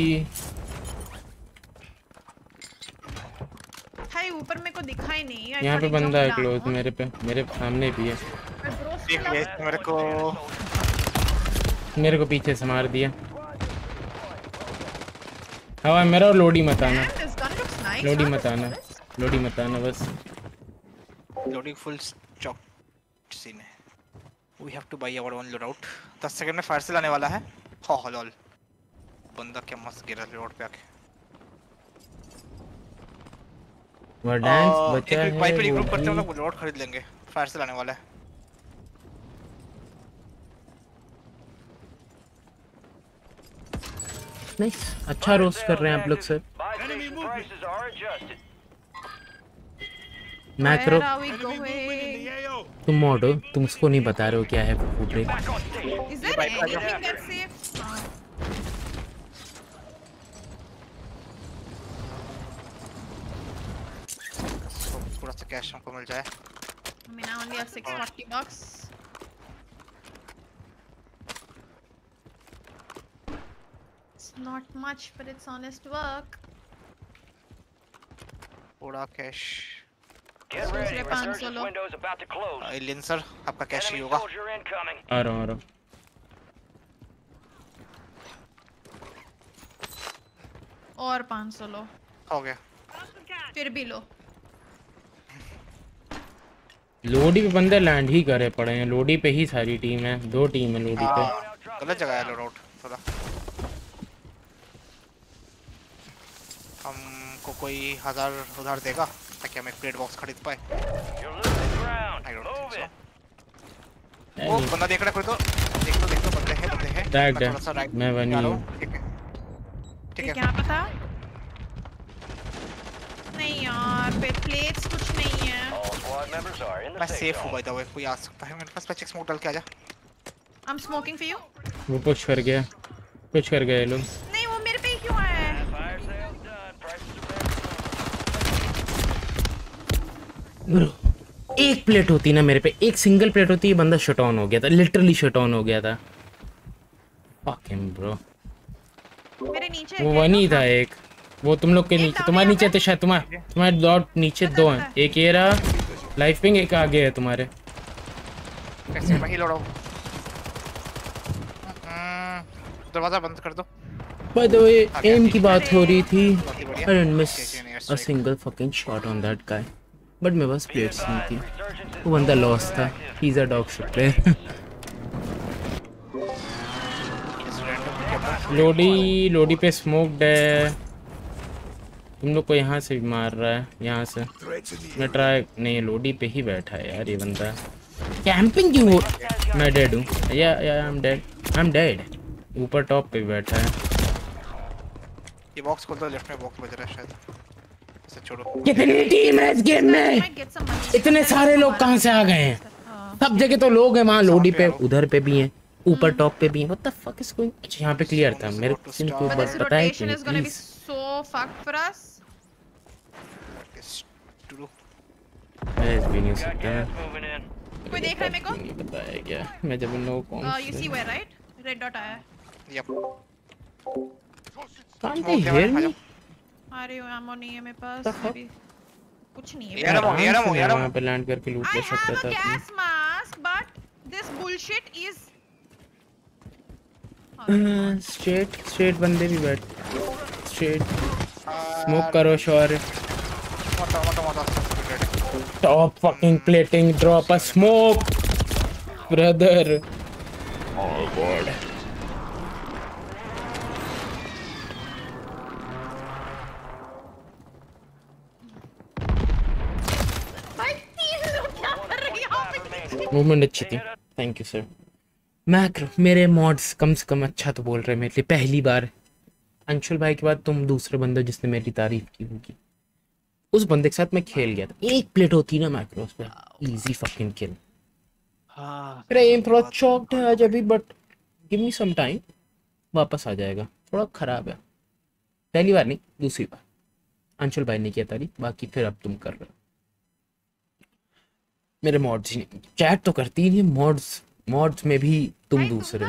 Speaker 3: हाय ऊपर मेरे को दिखाई नहीं। I
Speaker 2: यहाँ पे
Speaker 3: thought it
Speaker 2: बंदा है
Speaker 3: jumped
Speaker 2: क्लोज
Speaker 3: down.
Speaker 2: मेरे पे, मेरे सामने भी है।
Speaker 3: But bro,
Speaker 1: देख
Speaker 3: still
Speaker 1: ले
Speaker 3: up-
Speaker 1: मेरे को।
Speaker 2: मेरे को पीछे से मार दिया। हवा मेरा और लोडी मत आना,
Speaker 3: Man, this gun looks nice.
Speaker 2: Lodi
Speaker 3: huh?
Speaker 2: मत आना, लोडी मत आना बस।
Speaker 1: लोडिंग फुल चौक सीन है। We have to buy our own loadout. दस सेकंड में फायर से लाने वाला है। हो हो लॉल। बंदा क्या मस्त गिरा रोड पे आके।
Speaker 2: वर्डांस
Speaker 1: आ,
Speaker 2: बचा
Speaker 1: एक बाइक पे
Speaker 2: है
Speaker 1: रिग्रुप
Speaker 2: वो
Speaker 1: करते हैं, हम
Speaker 2: भी।
Speaker 1: लोग लोड खरीद लेंगे। फायर से लाने वाला है।
Speaker 2: नाइस, अच्छा रोस्ट कर रहे हैं आप लोग sir. Macro
Speaker 3: Where are we going?
Speaker 2: तुम मॉड हो, तुम उसको नहीं बता रहे हो क्या है फुफू ब्रेक।
Speaker 3: Is there
Speaker 1: bike पे आ जाओ।
Speaker 3: anything that's safe? हाँ.
Speaker 1: So, थोड़ा सा कैश हमको मिल जाए।
Speaker 3: I mean, I only have six forty bucks. It's not much, but it's honest work.
Speaker 1: थोड़ा कैश।
Speaker 3: दूसरे पाँच सौ लो.
Speaker 1: एलियन सर आपका कैश ही होगा।
Speaker 2: आ रहा हूँ आ रहा हूँ।
Speaker 3: और पाँच सौ लो.
Speaker 1: हो गया।
Speaker 3: फिर भी लो.
Speaker 2: लोडी पे बंदे लैंड ही करे पड़े हैं, लोडी पे ही सारी टीम है, दो टीम है लोडी पे।
Speaker 1: हाँ, गलत जगह है लोड आउट थोड़ा। हमको कोई हजार उधार देगा ताकि हम एक प्लेट बॉक्स खरीद पाए। I don't think so. वो बंदा देख रहा है कोई तो देख लो देख लो बंदे हैं बंदे हैं
Speaker 2: Tagged है।
Speaker 1: थोड़ा सा right
Speaker 2: मैं वहीं
Speaker 1: जा रहा
Speaker 2: हूँ।
Speaker 1: हूँ, ठीक है ठीक
Speaker 3: ये
Speaker 1: है
Speaker 3: क्या पता? नहीं यार, पे प्लेट्स कुछ नहीं है।
Speaker 1: मैं सेफ हूँ बाय द वे कोई आ सकता है मेरे पास पे चेक स्मोक डाल के आजा
Speaker 3: I'm smoking for you.
Speaker 2: वो पुश कर गया पुश कर गए लोग।
Speaker 3: नहीं वो मेरे पे ही क्यों आया है?
Speaker 2: ब्रो एक प्लेट होती ना मेरे पे, एक सिंगल प्लेट होती, ये बंदा शट ऑन हो गया था, लिटरली शट ऑन हो गया था। फकिंग ब्रो
Speaker 3: मेरे नीचे
Speaker 2: वो
Speaker 3: है
Speaker 2: वनी
Speaker 3: क्या?
Speaker 2: था एक, वो तुम लोग के
Speaker 3: एक
Speaker 2: नीचे,
Speaker 3: down
Speaker 2: तुम्हारे
Speaker 3: है
Speaker 2: नीचे
Speaker 3: यहाँ पे?
Speaker 2: थे शायद, तुम्हारे तुम्हारे डॉट नीचे दो हैं, एक ये रहा लाइफ पिंग, एक आगे है तुम्हारे।
Speaker 1: कैसे मैं हिल रहा हूँ हम्म, दरवाजा बंद कर दो
Speaker 2: बाय द वे एम की बात हो रही थी,
Speaker 1: बहुत ही बढ़िया
Speaker 2: I didn't miss
Speaker 1: Okay, okay,
Speaker 2: a single fucking shot on that guy, but मेरे पास प्लेट्स नहीं थी, वो बंदा लॉस था, he is a dog shit player.
Speaker 1: Just random के ऊपर।
Speaker 2: लोडी लोडी पे स्मोक्ड है, तुम लोग को यहाँ से भी मार रहा है, यहाँ से मैं ट्राई नहीं, लोडी पे ही बैठा है यार ये बंदा, कैंपिंग क्यों हो? मैं डेड हूँ, yeah yeah I am dead, I am dead, ऊपर टॉप पे बैठा है।
Speaker 1: ये बॉक्स खोल दो लेफ्ट में बॉक्स बज रहा है शायद इसे छोड़ो
Speaker 2: कितनी टीम है इस गेम में?
Speaker 3: I might get some money.
Speaker 2: इतने सारे लोग कहाँ से आ गए हैं?
Speaker 3: हाँ।
Speaker 2: सब जगह तो लोग हैं, वहाँ लोडी पे उधर पे भी हैं, ऊपर टॉप पे भी हैं, what the fuck is going? अच्छा यहाँ पे क्लियर था, मेरे को किसी ने कोई
Speaker 3: But
Speaker 2: बात
Speaker 3: this
Speaker 2: पता है कि
Speaker 3: rotation
Speaker 2: नहीं
Speaker 3: is gonna be
Speaker 2: please?
Speaker 3: so fucked for us.
Speaker 1: टू
Speaker 2: मैं इस भी नहीं हो सकता है,
Speaker 3: कोई देख रहा है मेरे को?
Speaker 2: नहीं पता है क्या, मैं जब नो कौन
Speaker 3: Uh, you see where, right? Red dot आया है।
Speaker 1: Yup
Speaker 2: can't they hear me?
Speaker 3: आ रही हूँ, ammo नहीं है मेरे पास।
Speaker 2: The fuck?
Speaker 3: अभी कुछ नहीं है।
Speaker 1: यार वो यार वो यार
Speaker 2: वहाँ पे लैंड करके लूट
Speaker 3: I
Speaker 2: ले
Speaker 3: have
Speaker 2: सकता
Speaker 3: a
Speaker 2: था अपनी।
Speaker 3: gas mask, but this bullshit is.
Speaker 2: Straight straight बंदे भी बैठ, स्ट्रेट स्मोक करो श्योर,
Speaker 1: मत मत मत
Speaker 2: top fucking plating, drop a smoke brother. Oh god
Speaker 3: भाई तीन लोग क्या कर रहे हैं यहाँ पे?
Speaker 2: मूवमेंट अच्छी थी, थैंक यू सर। मैक्रो मेरे मॉड्स कम से कम अच्छा तो बोल रहे हैं मेरे लिए, पहली बार अंशुल भाई के बाद तुम दूसरे बंदे जिसने मेरी तारीफ की होगी। उस बंदे के साथ मैं खेल गया था, एक प्लेट होती ना मैक्रोस पे, इजी फकिंग किल। मेरा एम थोड़ा चॉक्ड है आज अभी, but give me some time, वापस आ जाएगा। थोड़ा खराब है, पहली बार नहीं दूसरी बार। अंशुल भाई ने किया तारीफ, बाकी फिर अब तुम कर रहे हो। मेरे मॉड्स ही चैट तो करती ही नहीं, मॉड्स मॉड्स में भी तुम दूसरे।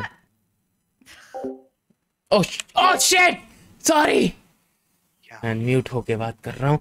Speaker 2: ओह ओह शिट सॉरी, मैं म्यूट होके बात कर रहा हूँ।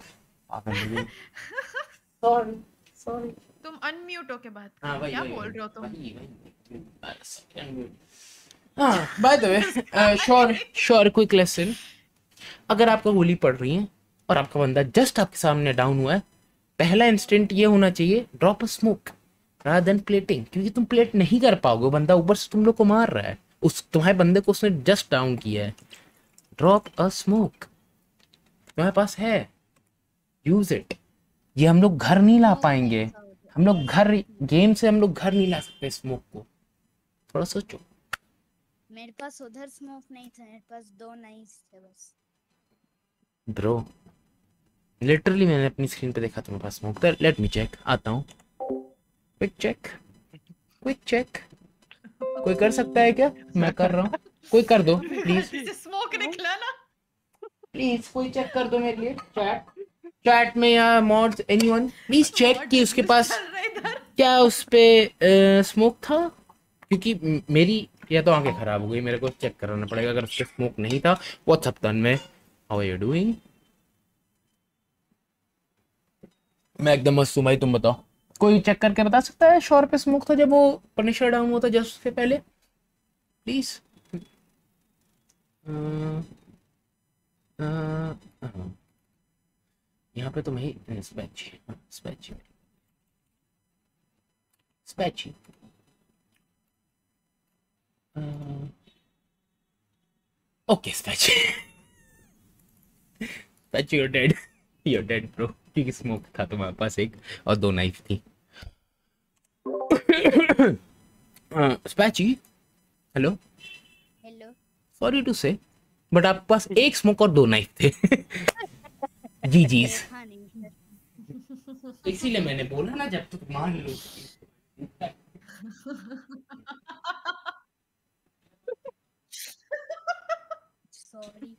Speaker 2: सॉरी सॉरी,
Speaker 3: तुम अनम्यूट होके बात कर
Speaker 2: हाँ
Speaker 3: रहे
Speaker 2: वही
Speaker 3: हो। क्या
Speaker 2: वही
Speaker 3: बोल रहे हो तुम?
Speaker 2: वही वही बस हाँ। By the way sure sure quick lesson, अगर आपका गोली पड़ रही है और आपका बंदा जस्ट आपके सामने डाउन हुआ है, पहला इंस्टेंट ये होना चाहिए drop a smoke rather than plating, क्योंकि तुम प्लेट नहीं कर पाओगे, बंदा ऊपर से तुम लोग को मार रहा है, उस तुम्हारे बंदे को उसने जस्ट डाउन किया है। ड्रॉप अ स्मोक तुम्हारे पास है, यूज इट। ये हम लोग घर नहीं ला पाएंगे, हम लोग घर गेम से हम लोग घर नहीं ला सकते स्मोक को, थोड़ा सोचो।
Speaker 4: मेरे पास उधर स्मोक नहीं था, मेरे पास दो नाइस थे बस।
Speaker 2: ब्रो लिटरली मैंने अपनी स्क्रीन पे देखा तुम्हारे पास स्मोक था। लेट मी चेक, आता हूँ, क्विक चेक क्विक चेक। कोई कर सकता है क्या? मैं कर रहा हूँ, कोई कर दो प्लीज
Speaker 3: स्मोक निकला ना।
Speaker 2: प्लीज कोई चेक कर दो मेरे लिए, चैट चैट में या मॉड्स एनीवन प्लीज चेक कि उसके पास क्या उस पे स्मोक था, क्योंकि म- मेरी या तो आंखें खराब हो गई, मेरे को चेक कराना पड़ेगा अगर उस पे स्मोक नहीं था। व्हाट्सअप डन में, हाउ आर यू डूइंग? मैं एकदम मस्त हूँ भाई, तुम बताओ। कोई चेक करके बता सकता है शोर पे स्मोक था जब वो पनिशर डाउन हुआ था जस्ट उससे पहले प्लीज? यहाँ पे तो मैं ही स्पैची स्पैची स्पैची ओके स्पैची स्पैची you're dead you're dead bro, क्योंकि स्मोक था तुम्हारे पास एक और दो नाइफ थी। स्पैची hello,
Speaker 4: hello.
Speaker 2: Sorry to say but आपके पास एक स्मोक और दो नाइफ थे। जी जी,
Speaker 4: देखा नहीं सर।
Speaker 2: इसीलिए मैंने बोला ना जब तक मान लो।
Speaker 4: सॉरी।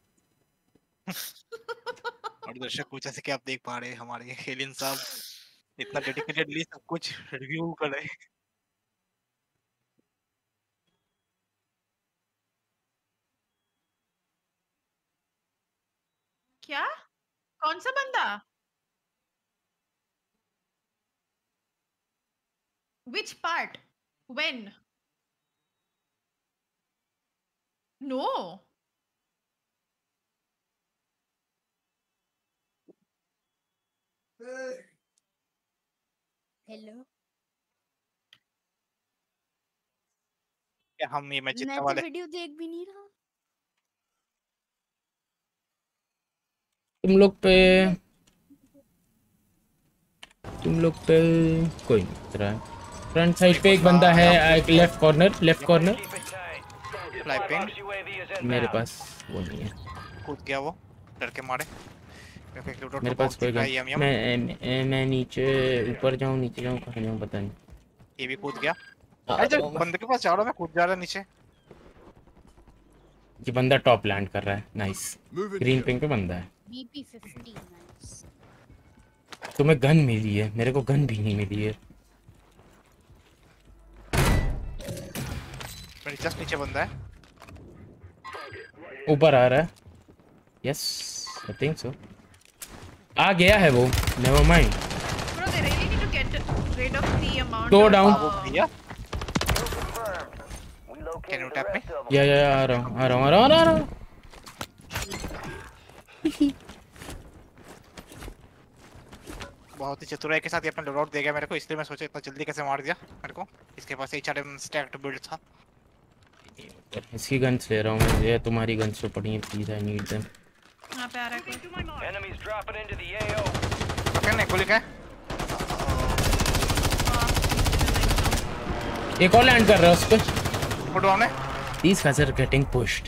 Speaker 1: और दर्शक कुछ ऐसे कि आप देख पा रहे हैं हमारे एलियन साहब इतना डेडिकेटेडली सब कुछ रिव्यू कर रहे हैं।
Speaker 3: क्या? कौन सा बंदा? Which part? When? No.
Speaker 4: Hello.
Speaker 1: क्या हम ये मैच जीतने
Speaker 4: मैं तो
Speaker 1: वाले?
Speaker 4: वीडियो देख भी नहीं रहा।
Speaker 2: तुम लोग पे तुम लोग पे कोई नहीं दिख रहा है। फ्रंट साइड पे एक बंदा है, एक left corner, left corner.
Speaker 1: Flipping
Speaker 2: मेरे पास वो नहीं है,
Speaker 1: कूद गया वो, डर के मारे। क्योंकि लूटो
Speaker 2: मेरे
Speaker 1: तो
Speaker 2: पास कोई
Speaker 1: बहुत
Speaker 2: गन।
Speaker 1: यम यम।
Speaker 2: मैं मैं, मैं नीचे ऊपर जाऊं, नीचे जाऊं, कहाँ जाऊं पता नहीं।
Speaker 1: ये भी कूद गया।
Speaker 2: आ
Speaker 1: अरे
Speaker 2: रहा
Speaker 1: जब
Speaker 2: हूँ मैं।
Speaker 1: बंदे के पास जा रहा मैं कूद जा रहा नीचे।
Speaker 2: ये बंदा टॉप लैंड कर रहा है, नाइस। ग्रीन पिंक पे बंदा है।
Speaker 4: BP fifty nice.
Speaker 2: तुम्हें गन मिली है, मेरे को गन भी नहीं मिली है।
Speaker 1: मेरे जस्ट नीचे बंदा है।
Speaker 2: ऊपर आ रहा है, यस आई थिंक सो। आ गया है वो, never mind.
Speaker 3: Bro, they really need to get rid of the amount
Speaker 2: Go
Speaker 3: of,
Speaker 2: down.
Speaker 1: वो
Speaker 3: uh,
Speaker 1: भैया can you tap me?
Speaker 2: Yeah yeah या, आ रहा हूँ आ रहा हूँ आ रहा हूँ आ रहा हूँ।
Speaker 1: बहुत ही चतुराई के साथ ये अपना लोडआउट दे गया मेरे को, इसलिए मैं सोचा इतना जल्दी कैसे मार दिया मेरे को। इसके पास H R M stacked build था।
Speaker 2: इसकी गन्स ले रहा हूँ मैं, ये तुम्हारी गन्स तो पड़ी हैं, प्लीज आई नीड देम।
Speaker 3: यहाँ पे आ रहा है कोई।
Speaker 5: Enemies dropping into the A O.
Speaker 1: पकड़ ने गोली का है।
Speaker 2: एक और लैंड कर रहा है उस पे।
Speaker 1: फुट डाउन है।
Speaker 2: These guys are getting pushed.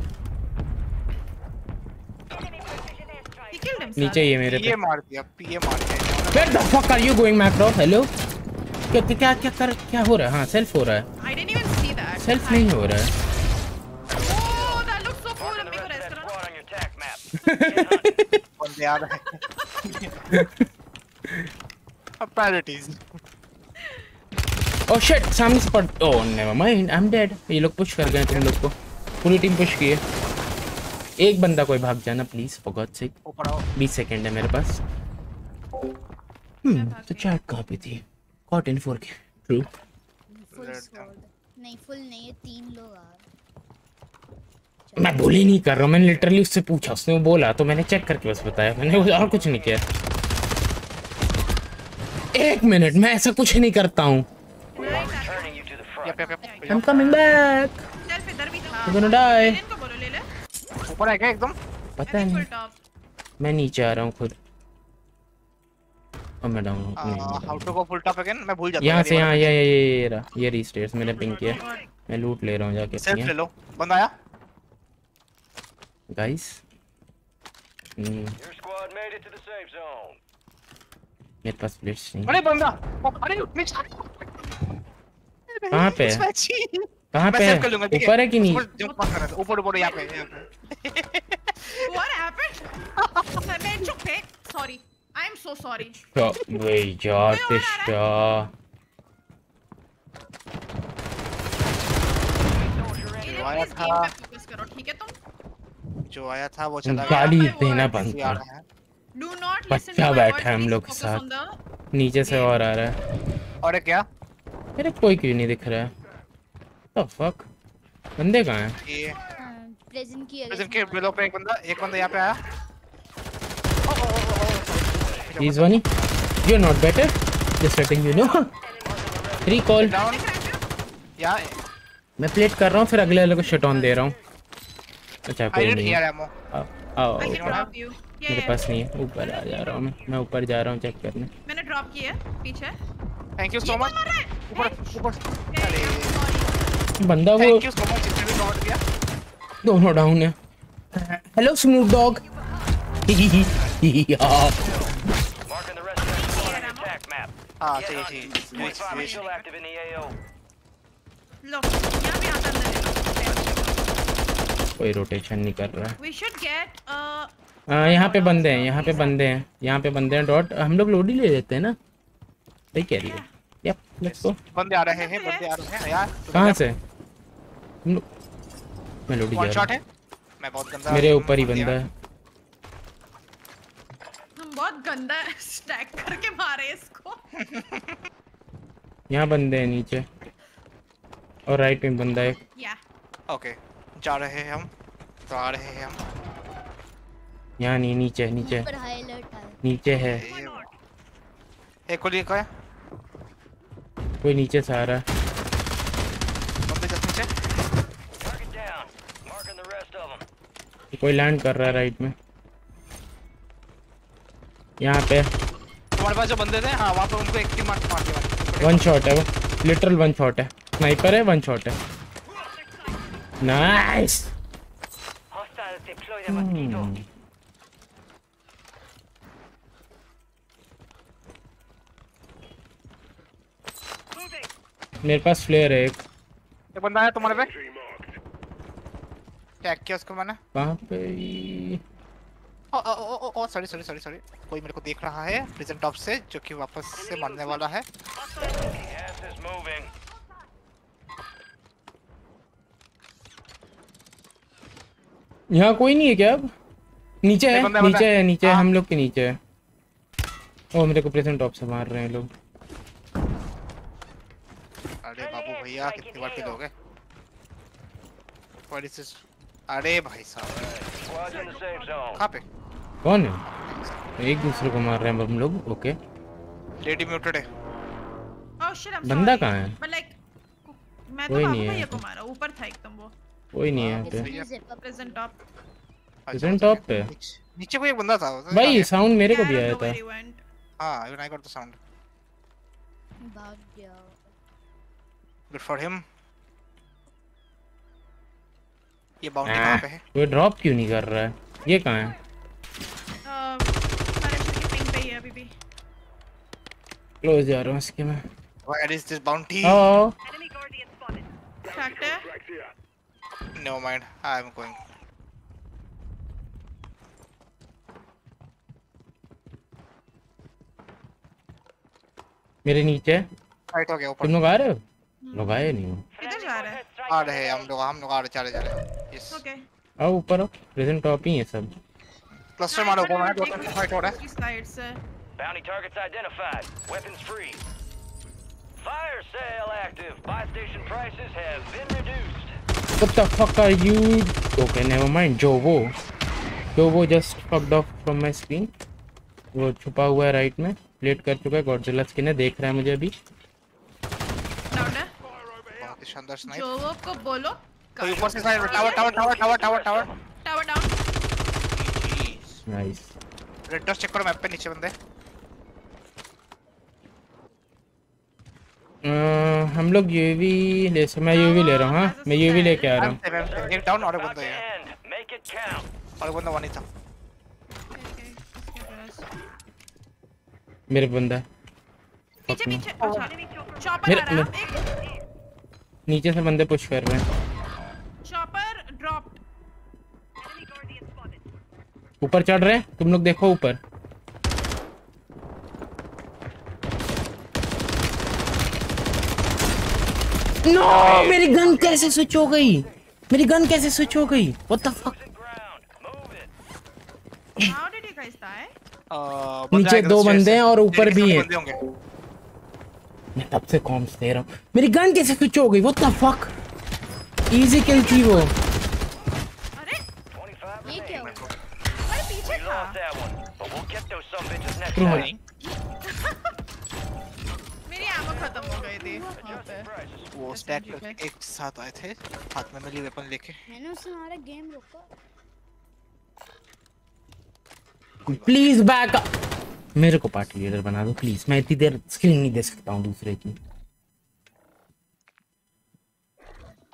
Speaker 3: He killed himself.
Speaker 2: नीचे ये मेरे पे।
Speaker 1: ये मार दिया, पीए मार दिया।
Speaker 2: Where the fuck are you going, Macro? Hello? क्या क्या क्या कर क्या हो रहा है? हाँ सेल्फ हो रहा है।
Speaker 3: I didn't even see that.
Speaker 2: Self नहीं हो रहा है।
Speaker 3: Oh, that looks so cool.
Speaker 5: Marking the
Speaker 3: अपने को
Speaker 5: rest of
Speaker 3: रेस्ट
Speaker 5: that
Speaker 3: करो।
Speaker 5: squad on your attack map.
Speaker 1: बंदे आ रहे हैं। अब प्रायोरिटीज।
Speaker 2: Oh shit, सामने से पड़। Oh never mind, I'm dead. ये लोग पुश कर गए तुम लोग को। पूरी टीम पुश की है। एक बंदा कोई भाग जाना प्लीज, फॉर गॉड सेक।
Speaker 1: ऊपर आओ।
Speaker 2: बीस सेकंड है मेरे पास। हम्म, तो चैट कहाँ पे थी? Caught in फोर के। True.
Speaker 4: Full squad. नहीं फुल नहीं है, तीन लोग आ रहे हैं।
Speaker 2: मैं बोल ही नहीं कर रहा हूँ, मैंने लिटरली उससे पूछा, उसने वो बोला तो मैंने चेक करके बस बताया, मैंने और कुछ नहीं किया। एक मिनट, मैं ऐसा कुछ नहीं करता हूँ।
Speaker 5: Returning you to the front.
Speaker 1: Yup yup yup.
Speaker 2: I'm coming back.
Speaker 3: Self इधर भी था।
Speaker 2: You're gonna die.
Speaker 3: Alien को बोलो ले ले।
Speaker 1: ऊपर है क्या एकदम?
Speaker 2: पता
Speaker 3: I think
Speaker 2: नहीं,
Speaker 3: full top.
Speaker 2: मैं नीचे आ रहा हूँ खुद। और मैं डाउन हूँ। नहीं,
Speaker 1: हाउ
Speaker 2: नहीं,
Speaker 1: to go full top again? मैं भूल जाता हूँ।
Speaker 2: यहाँ से यहाँ ये ये ये ये रहा, ये रीस्टेट्स मैंने पिंग किया। मैं लूट ले रहा हूँ जाके।
Speaker 1: सेल्फ ले लो। बंदा आया।
Speaker 2: Guys
Speaker 5: Your squad made it to the safe zone.
Speaker 2: मेरे पास प्लेट्स नहीं।
Speaker 1: अरे बंदा। अरे नीचे।
Speaker 2: कहाँ पे है? कहाँ पे है? ऊपर है कि नहीं?
Speaker 1: जंप मत करना। ऊपर ऊपर यहाँ पे यहाँ पे।
Speaker 3: What happened? मैं चुप है। Sorry. I am so sorry.
Speaker 2: क्या वही यार तिश्ता।
Speaker 3: Alien,
Speaker 1: आया
Speaker 3: please
Speaker 1: था।
Speaker 3: game पे focus करो, ठीक है तुम?
Speaker 1: जो आया था वो चला गया।
Speaker 2: गाली
Speaker 3: गया।
Speaker 2: देना
Speaker 3: वो
Speaker 2: बंद
Speaker 1: आ
Speaker 2: कर।
Speaker 1: रहा है।
Speaker 3: Do not listen
Speaker 2: बच्चा
Speaker 3: to my
Speaker 2: बैठा
Speaker 3: words,
Speaker 2: है हम
Speaker 3: please
Speaker 2: लोग के
Speaker 3: focus
Speaker 2: साथ।
Speaker 3: on the-
Speaker 2: नीचे से और आ रहा है।
Speaker 1: और एक क्या?
Speaker 2: मेरे कोई क्यों नहीं दिख रहा है? The fuck? बंदे कहाँ हैं?
Speaker 1: ये
Speaker 4: प्रेजेंट की
Speaker 1: प्रेजेंट के बिलो पे एक बंदा, एक बंदा यहाँ पे आया।
Speaker 2: He's one. You're not better. Just letting you know. Recall.
Speaker 1: Down. यहाँ
Speaker 2: मैं प्लेट कर रहा हूँ, फिर अगले वाले को शट ऑन दे रहा हूँ। अच्छा
Speaker 1: आई
Speaker 2: कोई
Speaker 1: डिड
Speaker 2: नहीं
Speaker 1: हियर
Speaker 2: है।
Speaker 1: एमो।
Speaker 2: आओ आओ,
Speaker 3: I can
Speaker 1: Anyone
Speaker 3: drop you. Yeah,
Speaker 2: मेरे
Speaker 3: yeah.
Speaker 2: पास नहीं है। ऊपर आ जा रहा हूँ मैं मैं ऊपर जा रहा हूँ चेक करने।
Speaker 3: मैंने ड्रॉप किया है पीछे।
Speaker 1: थैंक यू सो
Speaker 3: ये
Speaker 1: मच।
Speaker 3: कौन मार रहा है?
Speaker 1: ऊपर ऊपर।
Speaker 3: Hey,
Speaker 1: अरे
Speaker 3: I'm sorry.
Speaker 2: बंदा वो
Speaker 1: थैंक यू सो मच जिसने भी नॉट दिया।
Speaker 2: दोनों डाउन है। Hello Snoop Dogg.
Speaker 5: Marking the rest of the squad on your attack map.
Speaker 1: हाँ
Speaker 5: Get
Speaker 1: चाहिए
Speaker 5: hunting.
Speaker 1: चाहिए
Speaker 5: Squad five is still active in the A O.
Speaker 3: लो यहाँ पे आता अंदर
Speaker 2: कोई रोटेशन नहीं कर रहा है।
Speaker 3: we should get a
Speaker 2: हाँ यहाँ पे बंदे हैं, यहाँ पे बंदे हैं, यहाँ पे बंदे हैं। डॉट हम लोग लोडी ले लेते हैं ना, सही कह रही है। Yup let's go.
Speaker 1: बंदे आ रहे हैं, बंदे आ रहे हैं यार।
Speaker 2: कहाँ से? हम लोग मैं लोडी
Speaker 1: वन
Speaker 2: जा
Speaker 1: शॉट
Speaker 2: रहा
Speaker 1: है। मैं बहुत गंदा
Speaker 2: हूँ। मेरे ऊपर ही बंदा है।
Speaker 3: हम बहुत गंदा स्टैक करके मारे इसको।
Speaker 2: यहाँ बंदे हैं नीचे और राइट में बंदा है।
Speaker 3: या
Speaker 1: ओके जा रहे हैं हम, तो आ रहे हैं हम।
Speaker 2: यहाँ नहीं, नीचे नीचे
Speaker 4: ऊपर हाई अलर्ट है।
Speaker 2: नीचे है।
Speaker 1: एक को लिखा है
Speaker 2: कोई नीचे से आ रहा है।
Speaker 1: बंदे जस्ट नीचे।
Speaker 5: Target down. Marking the rest of them.
Speaker 2: कोई लैंड कर रहा है राइट में। यहाँ पे
Speaker 1: तुम्हारे पास जो बंदे थे हाँ वहाँ पे उनको एक टीम मार मार दिया।
Speaker 2: वन शॉट है, वो लिटरल वन शॉट है। स्नाइपर है, वन शॉट है। Nice.
Speaker 5: Hostiles deploy the mosquito.
Speaker 2: मेरे पास फ्लेयर है एक।
Speaker 1: एक बंदा है तुम्हारे पे। टैग किया उसको मैंने।
Speaker 2: कहाँ पे?
Speaker 1: Oh oh oh oh sorry sorry sorry sorry कोई मेरे को देख रहा है प्रेजेंट टॉप से, जो कि वापस से मरने वाला है।
Speaker 5: Gas is moving.
Speaker 2: यहाँ कोई नहीं है क्या अब? नीचे है,
Speaker 1: नहीं, बंदा, बंदा।
Speaker 2: नीचे है, नीचे है,
Speaker 1: हाँ।
Speaker 2: हम लोग के नीचे है। ओ मेरे को प्रेजेंट टॉप से मार रहे हैं लोग।
Speaker 1: अरे बाबू भैया कितनी बार किल हो गए। What is this? अरे भाई साहब
Speaker 5: Squad's in the safe zone.
Speaker 1: कहाँ पे?
Speaker 2: कौन है? एक दूसरे को मार रहे हैं हम लोग। ओके
Speaker 1: लेडी म्यूटेड है।
Speaker 3: oh shit I'm
Speaker 2: बंदा
Speaker 3: sorry.
Speaker 2: कहाँ है?
Speaker 3: But like मैं तो
Speaker 2: कोई
Speaker 3: बाबू
Speaker 2: नहीं है
Speaker 3: भैया
Speaker 2: यहाँ
Speaker 3: को मारा, ऊपर था एकदम वो
Speaker 2: कोई नहीं है यहाँ पे।
Speaker 4: इसमें zip up
Speaker 3: present top.
Speaker 2: Present top पे
Speaker 1: नीचे- नीचे कोई एक बंदा था। वो
Speaker 2: भाई
Speaker 1: तो
Speaker 2: साउंड मेरे को
Speaker 3: Yeah, I
Speaker 2: भी
Speaker 3: don't
Speaker 2: आया
Speaker 3: know
Speaker 2: था।
Speaker 3: where he went.
Speaker 1: हाँ even I got the sound.
Speaker 4: भाग गया।
Speaker 1: Good for him. ये बाउंटी
Speaker 2: आह,
Speaker 1: कहाँ पे है?
Speaker 2: वो ड्रॉप क्यों नहीं कर रहा है? ये कहाँ है?
Speaker 3: Uh, Parashar की पिंग पे ही है अभी भी।
Speaker 2: क्लोज जा रहा हूँ इसके मैं।
Speaker 1: Where is this bounty?
Speaker 2: आओ
Speaker 3: Cracked है।
Speaker 1: Never mind. I am going.
Speaker 2: मेरे नीचे
Speaker 1: Right हो गया ऊपर।
Speaker 2: तुम लोग आ रहे हो? लोग आए नहीं हो।
Speaker 3: किधर जा रहा है?
Speaker 1: आ रहे हैं हम लोग, हम लोग आ रहे चले जा रहे हैं। Yes.
Speaker 3: Okay.
Speaker 2: आओ ऊपर आओ, प्रेजेंट टॉप ही है सब।
Speaker 1: Cluster मारो ऊपर, मैं दो तीन फाइट हो रहा है।
Speaker 3: उसकी साइड से।
Speaker 5: Bounty targets identified. Weapons free. Fire sale active. Buy station prices have been reduced.
Speaker 2: What the fuck are you? Okay, never mind. Jovo. Jovo just fucked off from my screen. वो छुपा हुआ है right में, plate कर चुका है। Godzilla skin है, देख रहा है मुझे अभी।
Speaker 3: डाउन है।
Speaker 1: बहुत ही शानदार स्नाइप।
Speaker 3: जो वो को बोलो।
Speaker 1: तो ऊपर से side tower tower tower tower tower tower.
Speaker 3: Tower down.
Speaker 2: Nice.
Speaker 1: Red dot check करो मैप पे, नीचे बंदे।
Speaker 2: हम लोग यूवी ले से मैं यूवी ले रहा हूँ। हाँ मैं यूवी लेके आ रहा हूँ।
Speaker 1: एक डाउन और एक
Speaker 5: About
Speaker 1: बंदा
Speaker 5: to
Speaker 1: है,
Speaker 5: end. Make it count.
Speaker 1: और एक बंदा वहीं था।
Speaker 2: मेरे बंदा
Speaker 3: पीछे पीछे। अच्छा। चॉपर
Speaker 2: मेरे-
Speaker 3: आ रहा है। एक
Speaker 2: नीचे से बंदे पुश कर रहे हैं।
Speaker 3: Chopper dropped.
Speaker 2: ऊपर चढ़ रहे हैं, तुम लोग देखो ऊपर। नो मेरी गन कैसे स्विच हो गई? मेरी गन कैसे स्विच हो गई? What the fuck?
Speaker 5: Ground. Move it.
Speaker 3: How did you guys die?
Speaker 1: अ, बंदा
Speaker 2: नीचे
Speaker 1: आएगा
Speaker 2: दो
Speaker 1: stairs
Speaker 2: बंदे
Speaker 1: से।
Speaker 2: हैं और ऊपर
Speaker 1: तेरे
Speaker 2: भी
Speaker 1: कितने
Speaker 2: हैं।
Speaker 1: बंदे होंगे?
Speaker 2: मैं तब से कॉम्स दे रहा हूँ। मेरी गन कैसे स्विच हो गई? What the fuck? Easy kill थी वो।
Speaker 3: अरे
Speaker 5: twenty-five
Speaker 4: ये क्या
Speaker 5: remaining.
Speaker 4: हुआ?
Speaker 3: अरे पीछे
Speaker 5: We
Speaker 3: था।
Speaker 5: lost that one, but we'll get those some bitches next
Speaker 2: True.
Speaker 5: time.
Speaker 3: मेरी एमो खत्म हो गई थी वहाँ पे।
Speaker 5: Adjusting prices.
Speaker 1: वो
Speaker 3: Just
Speaker 1: स्टैक
Speaker 3: M G पे।
Speaker 1: करके एक साथ आए थे, हाथ में मिली वेपन लेके।
Speaker 4: मैंने उससे हमारा गेम रोका।
Speaker 2: प्लीज बैक मेरे को पार्टी लीडर बना दो प्लीज। मैं इतनी देर स्क्रीन नहीं दे सकता हूँ दूसरे की।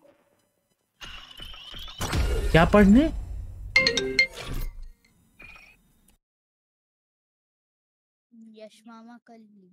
Speaker 2: क्या पढ़ने?
Speaker 4: यश मामा कल भी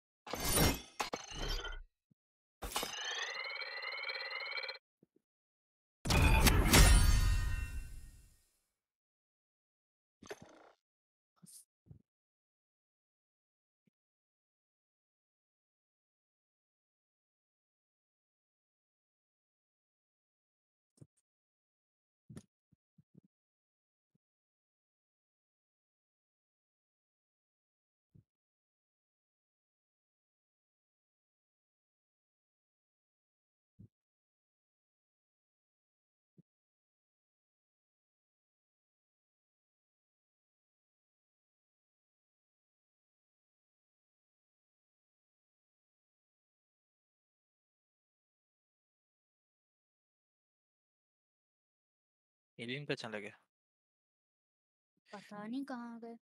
Speaker 1: एलियन पे चला गया।
Speaker 4: पता नहीं कहाँ गए।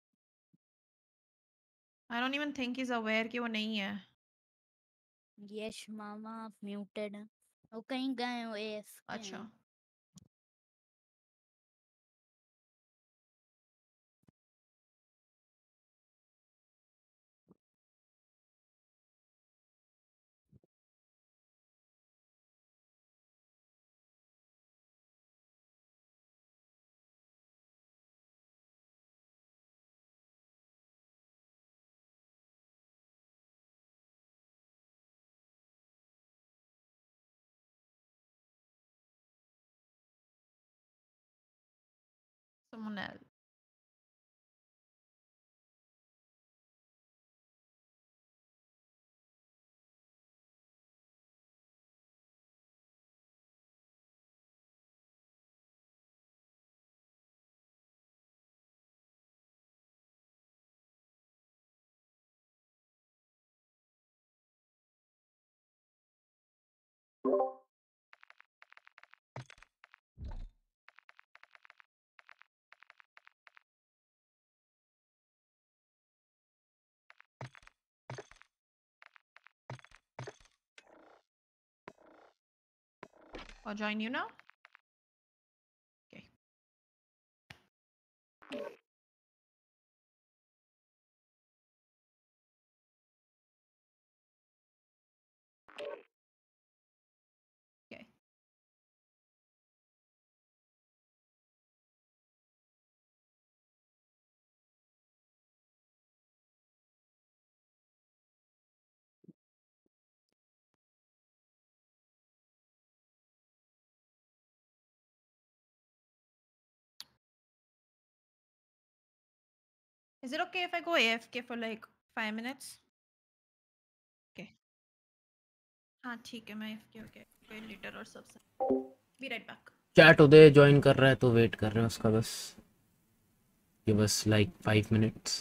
Speaker 3: I don't even think he's aware कि वो नहीं है।
Speaker 4: यश मामा म्यूटेड है, वो कहीं गए हो एफ
Speaker 3: अच्छा। Someone else. I'll join you now. Okay. Okay. Is it okay if I go A F K for like five minutes? Okay. हाँ ठीक है, मैं A F K okay. Okay, later or सबसे. Be right back.
Speaker 2: Chat Uday join कर रहा है तो wait कर रहे हैं उसका, बस ये बस लाइक फाइव मिनट्स।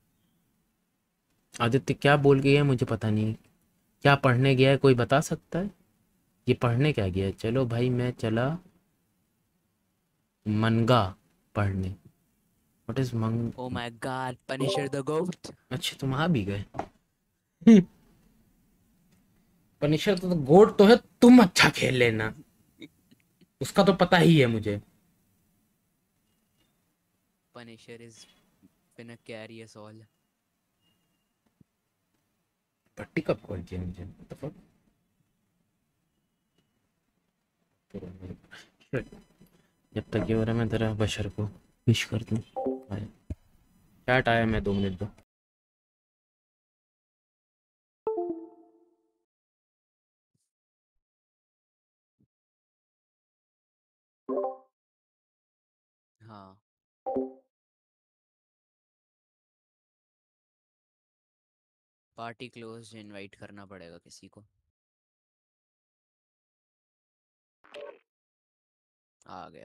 Speaker 2: आदित्य क्या बोल गया है मुझे पता नहीं, क्या पढ़ने गया है कोई बता सकता है? ये पढ़ने क्या गया है? चलो भाई मैं चला मनगा पढ़ने। What is manga?
Speaker 6: Oh my god, Punisher the Goat.
Speaker 2: अच्छा तुम आ भी गए। पनिशर तो, तो गोट तो है, तुम अच्छा खेल लेना, उसका तो पता ही है मुझे।
Speaker 6: Punisher is gonna carry us all.
Speaker 2: पट्टी कब खोल दिया मुझे? What the fuck? जब तक ये हो रहा है मैं तेरा बशर को विश कर दूं। चैट आया, मैं दो मिनट दो।
Speaker 6: हाँ पार्टी क्लोज, इनवाइट करना पड़ेगा किसी को। आ गया।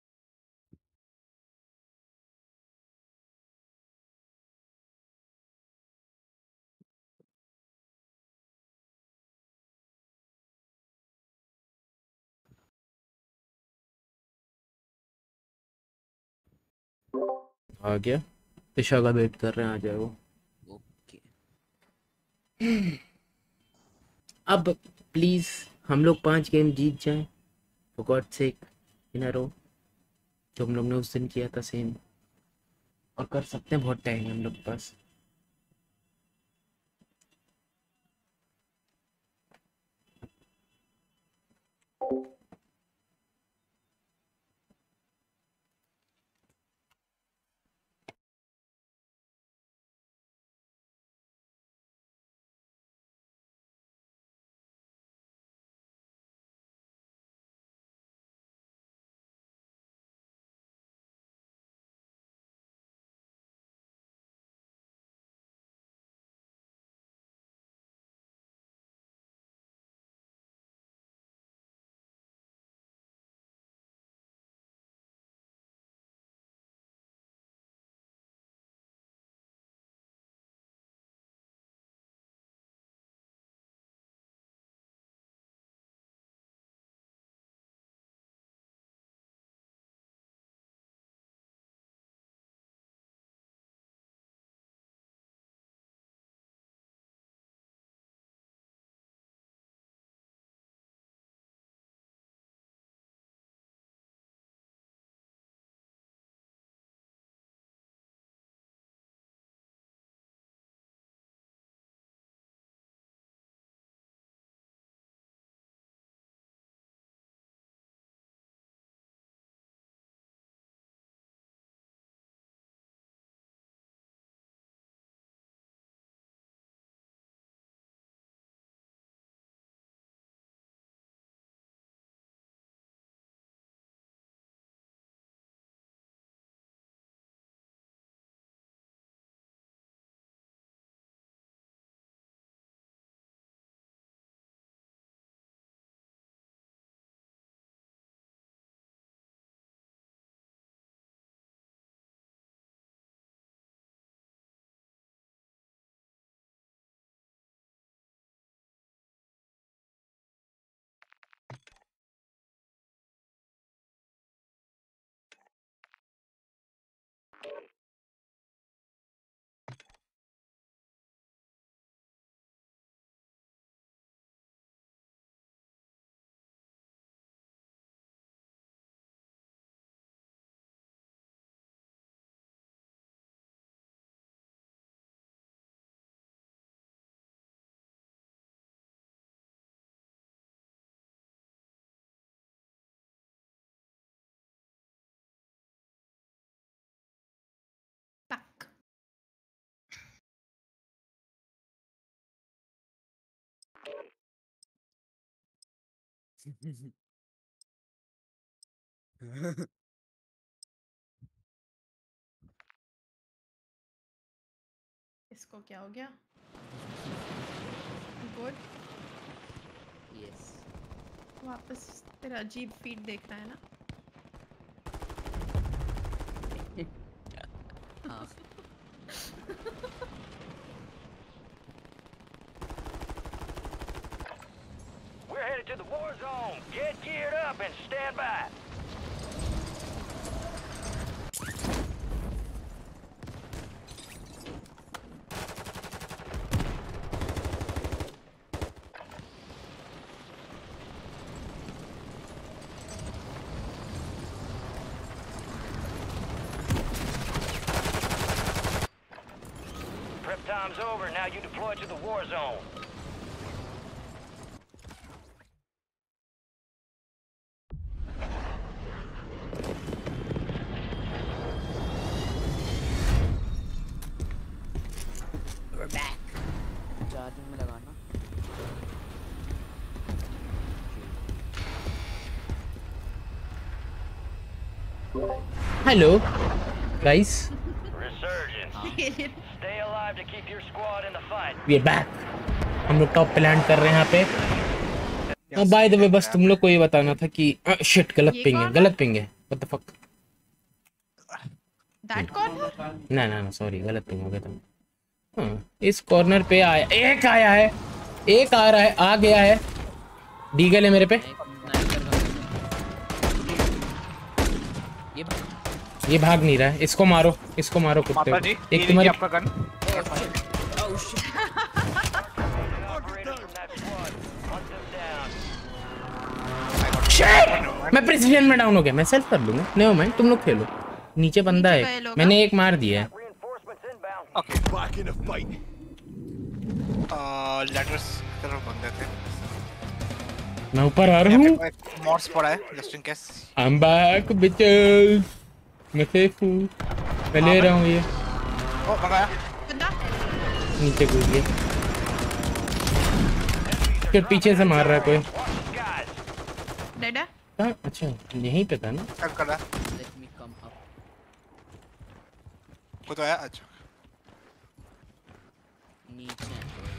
Speaker 2: आ गया, दिशा का वेट कर रहे हैं, आ जाए वो।
Speaker 6: ओके
Speaker 2: अब प्लीज हम लोग पांच गेम जीत जाएं, फॉर गॉड सेक, इन अ रो। जो हम लोग ने उस दिन किया था सेम, और कर सकते हैं, बहुत टाइम है हम लोग के पास।
Speaker 3: Back. इसको क्या हो गया? गुड।
Speaker 6: यस
Speaker 3: वापस तेरा अजीब फीड देख रहा है ना?
Speaker 6: हाँ
Speaker 5: We're headed to the war zone. Get geared up and stand by. Prep time's over. Now you deploy to the war zone.
Speaker 6: Charging में लगाना।
Speaker 2: Hello guys,
Speaker 5: Resurgence. Stay alive to keep your squad in the fight.
Speaker 2: We are back. हम लोग top पे land कर रहे हैं यहाँ पे। बाय द वे, बस तुम लोग को ये बताना था कि शिट, गलत
Speaker 3: ये
Speaker 2: पिंग है,
Speaker 3: कौन
Speaker 2: गलत पिंग है। What the fuck.
Speaker 3: That corner?
Speaker 2: ना ना ना, सॉरी, गलत पिंग हो गया था। हाँ, इस कॉर्नर पे आया, एक आया है, एक आ रहा है, आ गया है। डीगल है मेरे पे।
Speaker 6: ये
Speaker 2: ये भाग नहीं रहा है, इसको मारो, इसको मारो कुत्ते
Speaker 1: माता जी,
Speaker 2: को।
Speaker 1: ये
Speaker 2: एक
Speaker 1: लीजिए
Speaker 2: तुम्हारी
Speaker 1: आपका gun.
Speaker 5: Operators from that squad, hunt them down.
Speaker 2: Shit! मैं प्रेसिडेंट में डाउन हो गया, मैं सेल्फ कर लूंगा। नहीं माइंड, तुम लोग खेलो। नीचे बंदा
Speaker 3: नीचे गए
Speaker 2: है,
Speaker 3: लोग,
Speaker 2: मैंने एक मार दिया है।
Speaker 5: Reinforcements inbound.
Speaker 1: Okay
Speaker 7: Back in the fight.
Speaker 1: Ladders की तरफ बंदे थे।
Speaker 2: मैं ऊपर आ रहा
Speaker 1: यहाँ
Speaker 2: हूँ।
Speaker 1: पे एक मॉड्स पड़ा है just in case.
Speaker 2: I'm back bitches। मैं सेफ हूँ, मैं ले रहा हूँ ये।
Speaker 1: ओ मंगाया।
Speaker 3: बंदा
Speaker 2: नीचे कूद गया, फिर पीछे से मार रहा है कोई।
Speaker 5: Guys,
Speaker 3: डेड है।
Speaker 2: हाँ अच्छा, यहीं पे था ना।
Speaker 1: चेक कर रहा है।
Speaker 6: Let me come up.
Speaker 1: कोई तो आया। अच्छा
Speaker 6: नीचे हैं तो।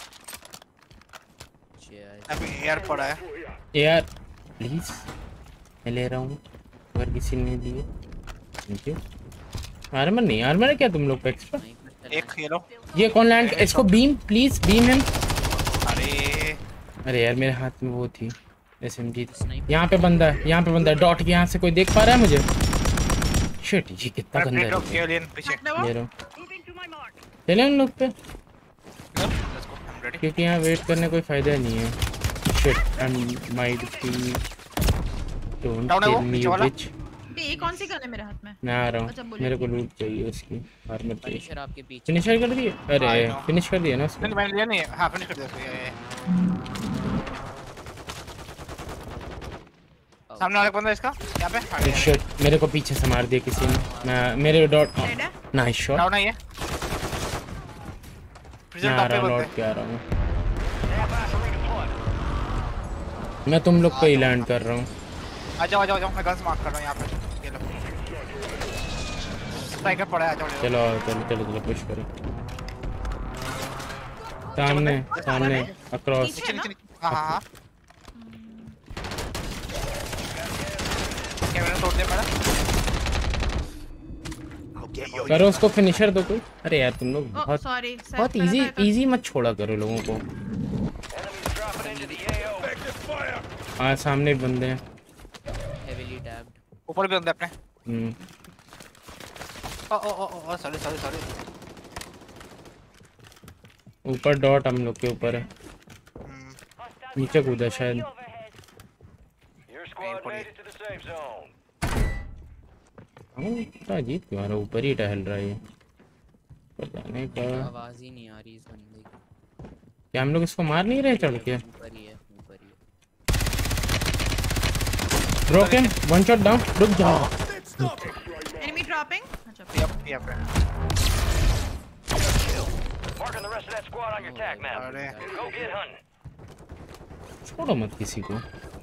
Speaker 6: Cheers.
Speaker 1: अभी एयर पड़ा है।
Speaker 2: यार प्लीज, मैं ले रहा हूँ अगर किसी ने दिए। नीचे आर्मर नहीं, आर्मर है क्या तुम लोग पे एक्स्ट्रा?
Speaker 6: Sniper चला
Speaker 1: एक ये लो।
Speaker 2: ये कौन लैंड? इसको बीम प्लीज, बीम हिम।
Speaker 1: अरे
Speaker 2: अरे यार मेरे हाथ में वो थी एसएमजी।
Speaker 6: Sniper.
Speaker 2: यहाँ पे बंदा है, यहाँ पे बंदा है। डॉट के यहाँ से कोई देख पा रहा है मुझे? शिट, ये कितना
Speaker 1: मैं
Speaker 2: गंदा
Speaker 1: प्लेट ऑफ
Speaker 2: है।
Speaker 1: केलियन पीछे।
Speaker 3: पकड़े वो।
Speaker 2: ले रहा हूँ, चले उन लोग पे,
Speaker 1: let's go I am ready.
Speaker 2: क्योंकि यहाँ वेट करने कोई फायदा नहीं है। Shit, I might be don't
Speaker 1: Down है वो,
Speaker 2: किल मी
Speaker 1: नीचे वाला?
Speaker 2: बिच।
Speaker 3: ये कौन सी गन है मेरे हाथ में?
Speaker 2: मैं आ रहा
Speaker 3: अच्छा,
Speaker 2: हूँ,
Speaker 3: बोलिए।
Speaker 2: मेरे को लूट चाहिए उसकी, आर्मर चाहिए।
Speaker 6: Punisher आपके पीछे।
Speaker 2: फिनिशर कर दिए? अरे
Speaker 1: I know.
Speaker 2: फिनिश कर दिया ना उसको।
Speaker 1: नहीं मैंने लिया नहीं है। हाँ फिनिश कर दिया उसको। ये ये सामने वाला बंदा इसका यहाँ पे। अरे
Speaker 2: शिट, मेरे को पीछे से मार दिया किसी ने। मैं मेरे डॉट
Speaker 3: डेड है।
Speaker 2: Nice shot.
Speaker 1: डाउन है ये।
Speaker 2: मैं
Speaker 1: प्रिजन
Speaker 2: आ
Speaker 1: टॉप पे
Speaker 2: रहा हूँ,
Speaker 1: बंदे।
Speaker 2: लौट के आ रहा हूँ।
Speaker 5: stand by for redeployment.
Speaker 2: मैं तुम लोग पे ही लैंड कर रहा हूँ।
Speaker 1: आ जाओ आ जाओ आ जाओ। मैं गन्स मार्क कर रहा हूँ यहाँ पे। ये लो। स्ट्राइकर पड़ा है। आ जाओ ले लो।
Speaker 2: चलो चलो चलो चलो पुश करो। सामने सामने अक्रॉस।
Speaker 3: नीचे
Speaker 1: नीचे
Speaker 3: ना?
Speaker 1: नीचे नीचे। हाँ हाँ हाँ। क्या मैंने तोड़ दिया पड़ा?
Speaker 7: I'll get your
Speaker 2: करो उसको, फिनिशर दो कोई। अरे यार तुम लोग
Speaker 3: ओ
Speaker 2: बहुत
Speaker 3: सॉरी।
Speaker 2: बहुत इजी इजी मत छोड़ा करो लोगों को।
Speaker 5: Enemies dropping into the A O.
Speaker 7: effective fire.
Speaker 2: हाँ सामने बंदे हैं।
Speaker 6: Heavily tapped.
Speaker 1: ऊपर भी बंदे अपने।
Speaker 2: Hmm,
Speaker 1: oh oh oh oh sorry sorry sorry.
Speaker 2: ऊपर डॉट हम लोग के ऊपर है। नीचे कूदा शायद।
Speaker 5: Your squad made it to the safe zone.
Speaker 2: हाँ, इतना अजीब क्यों आ रहा है? ऊपर ही टहल रहा है ये। ऊपर जाने का
Speaker 6: आवाज ही नहीं आ रही इस बंदे की।
Speaker 2: क्या हम लोग इसको मार नहीं रहे चढ़ के?
Speaker 6: ऊपर ही है, ऊपर ही है।
Speaker 2: Broken, one shot down. रुक जाओ।
Speaker 3: Enemy dropping. अच्छा
Speaker 1: यहाँ पे यहाँ पे।
Speaker 5: Marking the rest of that squad on your tag map.
Speaker 1: अरे
Speaker 5: Go get hunting.
Speaker 2: छोड़ो मत किसी को।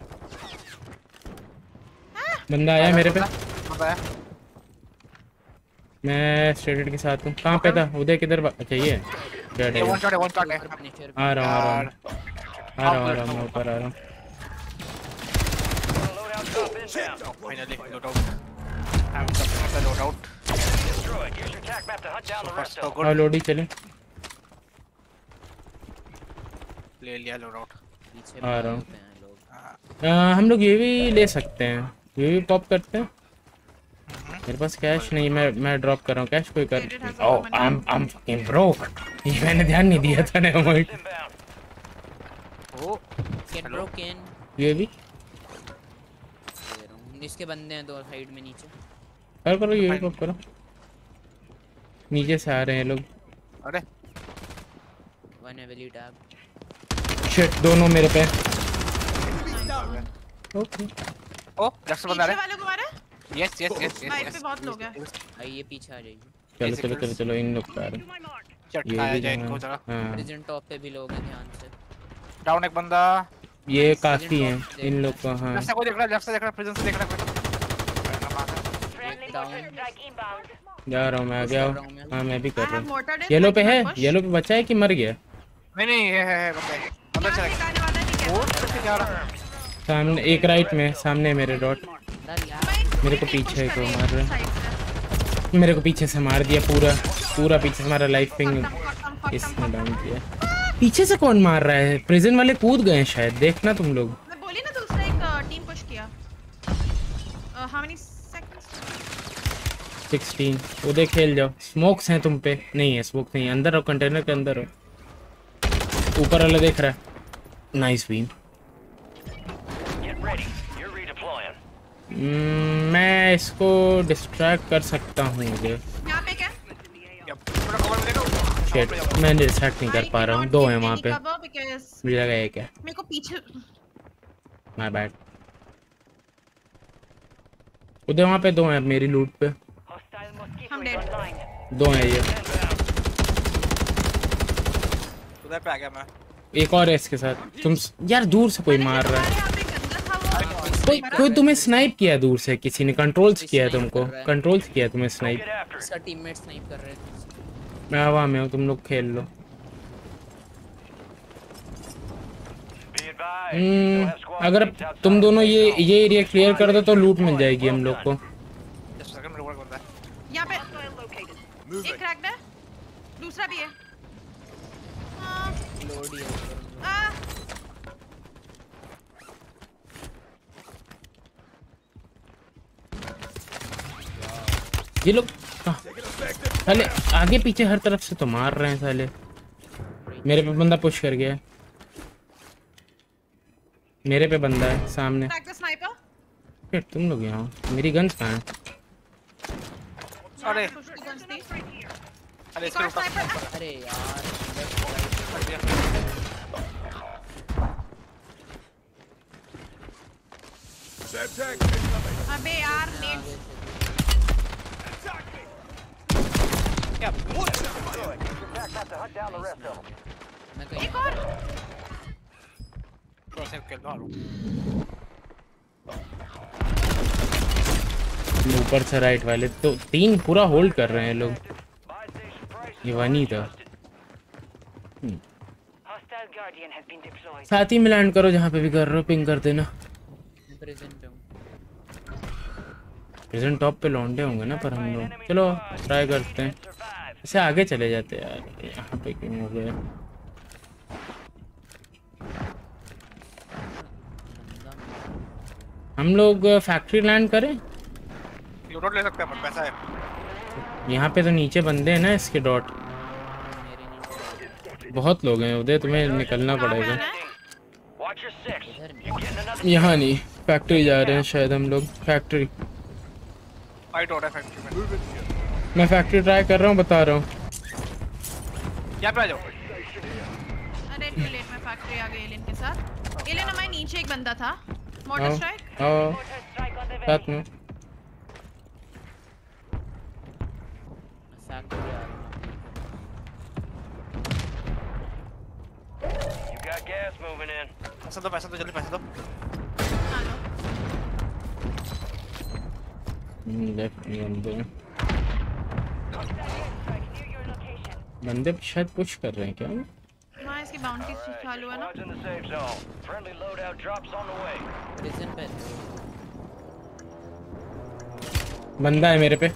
Speaker 2: बंदा आया मेरे पे।
Speaker 1: बंदा है।
Speaker 2: मैं स्टेटेड के साथ हूँ। कहाँ पे था? उदय किधर? बा- अच्छा ये डेड
Speaker 1: ये
Speaker 2: है।
Speaker 1: वन शॉट है वन शॉट है।
Speaker 6: ऊपर finisher
Speaker 2: आ रहा हूँ आ रहा हूँ
Speaker 1: यार
Speaker 2: आ रहा हूँ आ रहा हूँ मैं ऊपर आ रहा हूँ।
Speaker 5: Loadout drop inbound.
Speaker 1: Finally loadout. I am coming the loadout.
Speaker 5: Destroy it. Use your tag map to hunt down the rest of them.
Speaker 2: और लोडी चले।
Speaker 1: ले लिया लोड आउट।
Speaker 6: पीछे
Speaker 2: आ रहा हूँ।
Speaker 6: होते हैं लोग।
Speaker 2: आ, हम लोग ये भी ले सकते हैं, ये भी पॉप करते हैं। मेरे पास कैश नहीं, मैं मैं ड्रॉप कर रहा हूँ कैश। कोई कर oh I am I am fucking broke. ये मैंने ध्यान नहीं दिया था ना।
Speaker 5: Inbound.
Speaker 1: ओ
Speaker 6: Get broken.
Speaker 2: ये भी
Speaker 6: दे रहा हूँ। इसके बंदे हैं दो साइड में नीचे।
Speaker 2: कर करो, ये भी पॉप करो। नीचे से आ रहे हैं लोग।
Speaker 1: अरे
Speaker 6: One heavily tapped.
Speaker 2: शिट, दोनों मेरे पे। ओके
Speaker 1: ओ लेफ्ट से बंदा आ
Speaker 3: पीछे
Speaker 1: रहा
Speaker 3: वाले को मारा?
Speaker 1: है। Yes yes yes
Speaker 3: side
Speaker 1: yes.
Speaker 3: पे बहुत लोग हैं।
Speaker 6: आइए पीछे आ जाइए।
Speaker 2: चलो चलो चलो चलो, इन लोग पे आ रहे हैं।
Speaker 1: चटकाया
Speaker 2: ये
Speaker 1: जाए
Speaker 2: भी
Speaker 1: इनको जरा।
Speaker 2: हाँ,
Speaker 6: प्रेजेंट टॉप पे भी लोग हैं, ध्यान से।
Speaker 1: डाउन एक बंदा।
Speaker 2: ये काफी हैं इन लोग को। हाँ
Speaker 1: लेफ्ट से कोई देख रहा है, लेफ्ट से देख रहा है, प्रिजन से देख रहा है।
Speaker 2: जा रहा हूँ मैं, आ गया हूँ। हाँ मैं भी कर
Speaker 3: I
Speaker 2: रहा
Speaker 3: have
Speaker 2: हूँ।
Speaker 3: mortared it,
Speaker 2: येलो
Speaker 3: I
Speaker 2: पे है,
Speaker 3: cannot push.
Speaker 2: येलो पे बचा है कि मर गया?
Speaker 1: नहीं नहीं ये है है बंदा। अंदर
Speaker 3: यहाँ
Speaker 1: चला
Speaker 3: से
Speaker 1: गया।
Speaker 3: निकालने वाला नहीं
Speaker 1: वो
Speaker 3: क्या?
Speaker 1: कैसे जा रहा है?
Speaker 2: सामने एक राइट में, सामने मेरे डॉट। मेरे को
Speaker 3: नहीं
Speaker 2: पीछे
Speaker 3: push
Speaker 2: को
Speaker 3: करिए,
Speaker 2: मार रहा है।
Speaker 3: साइड से।
Speaker 2: मेरे को पीछे से मार दिया पूरा पूरा पीछे से मारा। लाइफ पिंग
Speaker 3: खत्म, खत्म, खत्म,
Speaker 2: इसने
Speaker 3: खत्म।
Speaker 2: डाउन किया। पीछे से कौन मार रहा है? प्रिजन वाले कूद गए हैं शायद, देखना तुम लोग।
Speaker 3: मैं बोली ना दूसरा एक टीम पुश किया। How many seconds?
Speaker 2: सिक्सटीन। उधर खेल जाओ। स्मोक्स हैं तुम पे? नहीं है स्मोक, नहीं है। अंदर हो, कंटेनर के अंदर हो। ऊपर वाला देख रहा है। Nice beam.
Speaker 5: Get ready. You're redeploying.
Speaker 2: हम्म, मैं इसको डिस्ट्रैक्ट कर सकता हूँ मुझे।
Speaker 3: यहाँ पे क्या?
Speaker 1: थोड़ा कवर मिलेगा।
Speaker 2: शिट, मैं डिस्ट्रैक्ट नहीं कर पा रहा हूँ। दो हैं वहाँ पे, मुझे लगा एक है।
Speaker 3: मेरे को पीछे
Speaker 2: माय बैड। उधर वहाँ पे दो हैं मेरी लूट पे।
Speaker 3: हम डेड।
Speaker 2: दो हैं ये।
Speaker 1: उधर पे आ गया मैं।
Speaker 2: एक और है इसके साथ। तुम यार दूर से कोई मार रहा है। कोई कोई तुम्हें स्नाइप किया दूर से, किसी ने कंट्रोल्स किया है तुमको। कंट्रोल्स किया तुम्हें स्नाइप।
Speaker 6: इसका टीममेट स्नाइप कर रहे थे।
Speaker 2: मैं हवा में हूँ, तुम लोग खेल लो। हम्म, अगर तुम दोनों ये ये एरिया क्लियर कर दो तो लूट मिल जाएगी हम लोग को।
Speaker 3: यहाँ पे एक क्रैक्ड है, दूसरा भी है।
Speaker 6: लोड ही है।
Speaker 3: आ,
Speaker 2: ये लोग साले आगे पीछे हर तरफ से तो मार रहे हैं साले। मेरे पे बंदा पुश कर गया है। मेरे पे बंदा है सामने।
Speaker 3: Crack the sniper.
Speaker 2: शिट, तुम लोग यहाँ हो। मेरी गन्स कहाँ हैं?
Speaker 1: अरे
Speaker 3: अरे इसके ऊपर।
Speaker 6: अरे यार
Speaker 3: अबे यार नेट।
Speaker 1: क्या
Speaker 6: मैं कहीं
Speaker 3: एक और।
Speaker 1: क्रॉस खेल मारो।
Speaker 2: ऊपर से राइट वाले तो तीन पूरा होल्ड कर रहे हैं लोग। ये वनी था। साथ ही में लैंड करो जहाँ पे भी कर रहे हो, पिंग कर देना।
Speaker 6: प्रेजेंट हूँ।
Speaker 2: प्रेजेंट टॉप पे लौंडे होंगे ना, पर हम लोग चलो ट्राई करते हैं। इसे आगे चले जाते हैं यार, यहाँ पे क्यों हो गया? हम लोग फैक्ट्री लैंड करें?
Speaker 1: लूट ले सकते हैं, पर पैसा है।
Speaker 2: यहाँ पे तो नीचे बंदे हैं ना इसके डॉट। बहुत लोग हैं उधर, तुम्हें निकलना पड़ेगा। यहाँ नहीं, फैक्ट्री जा रहे हैं शायद हम लोग। फैक्ट्री
Speaker 1: फाइट हो रहा है फैक्ट्री में।
Speaker 2: मैं फैक्ट्री ट्राई कर रहा हूँ, बता रहा हूँ।
Speaker 1: यहाँ पे आ जाओ।
Speaker 3: अरे टू लेट, मैं फैक्ट्री आ गई एलियन के साथ। एलियन हमारे नीचे एक बंदा था। मॉडल
Speaker 2: आओ
Speaker 3: स्ट्राइक।
Speaker 2: आओ साथ में।
Speaker 5: Gas moving in.
Speaker 1: पैसा दो, पैसा दो, जल्दी पैसा दो।
Speaker 2: लेफ्ट में बंदे बंदे शायद पुश कर रहे हैं क्या?
Speaker 3: वहाँ इसकी बाउंटी चालू है ना।
Speaker 5: Squads in the safe zone. Friendly loadout drops on the way.
Speaker 6: Present पे
Speaker 2: बंदा है मेरे पे,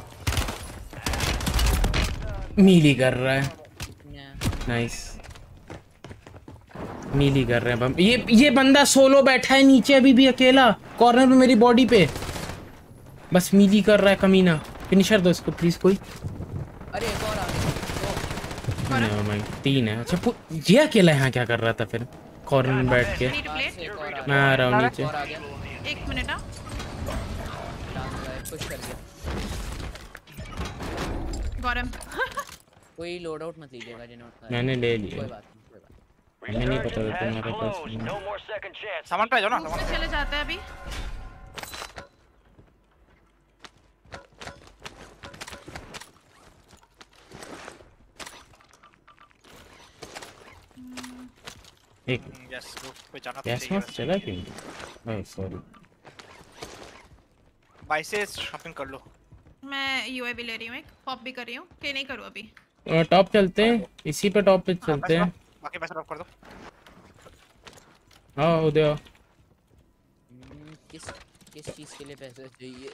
Speaker 2: मीली कर रहा है। नाइस, मीली कर रहे हैं बम। ये ये बंदा सोलो बैठा है नीचे अभी भी अकेला, कॉर्नर में मेरी बॉडी पे बस मीली कर रहा है कमीना। फिनिशर दो इसको प्लीज कोई।
Speaker 6: अरे एक और आ गया।
Speaker 2: नहीं भाई, तीन है। अच्छा ये अकेला यहाँ क्या कर रहा था फिर कॉर्नर में बैठ के?
Speaker 3: Need plate.
Speaker 2: मैं आ रहा हूँ नीचे।
Speaker 6: और आ गया।
Speaker 3: एक मिनट आ।
Speaker 6: पुश कर दिया।
Speaker 3: गौरम
Speaker 6: कोई लोड आउट मत लीजिएगा जिन्होंने।
Speaker 2: मैंने ले लिया।
Speaker 6: कोई बात नहीं, कोई बात
Speaker 2: हमें नहीं पता था
Speaker 5: Has
Speaker 2: तुम्हारे पास
Speaker 5: closed.
Speaker 2: नहीं।
Speaker 5: No more second chance.
Speaker 1: सामान पे आ जाओ ना,
Speaker 3: रूफ
Speaker 1: सामान
Speaker 3: पे चले जाते हैं अभी।
Speaker 2: एक
Speaker 1: यस, रूफ पे जाना
Speaker 2: गैस मास्क चला क्यों? Oh sorry.
Speaker 1: बाई से शॉपिंग कर लो।
Speaker 3: मैं यूएवी ले रही हूँ, एक पॉप भी कर रही हूँ। कि नहीं करूँ अभी?
Speaker 2: टॉप चलते हैं, इसी पे टॉप पे चलते हैं।
Speaker 1: बाकी पैसा ड्रॉप कर दो।
Speaker 2: हाँ उदय आओ।
Speaker 6: किस किस चीज के लिए पैसे चाहिए?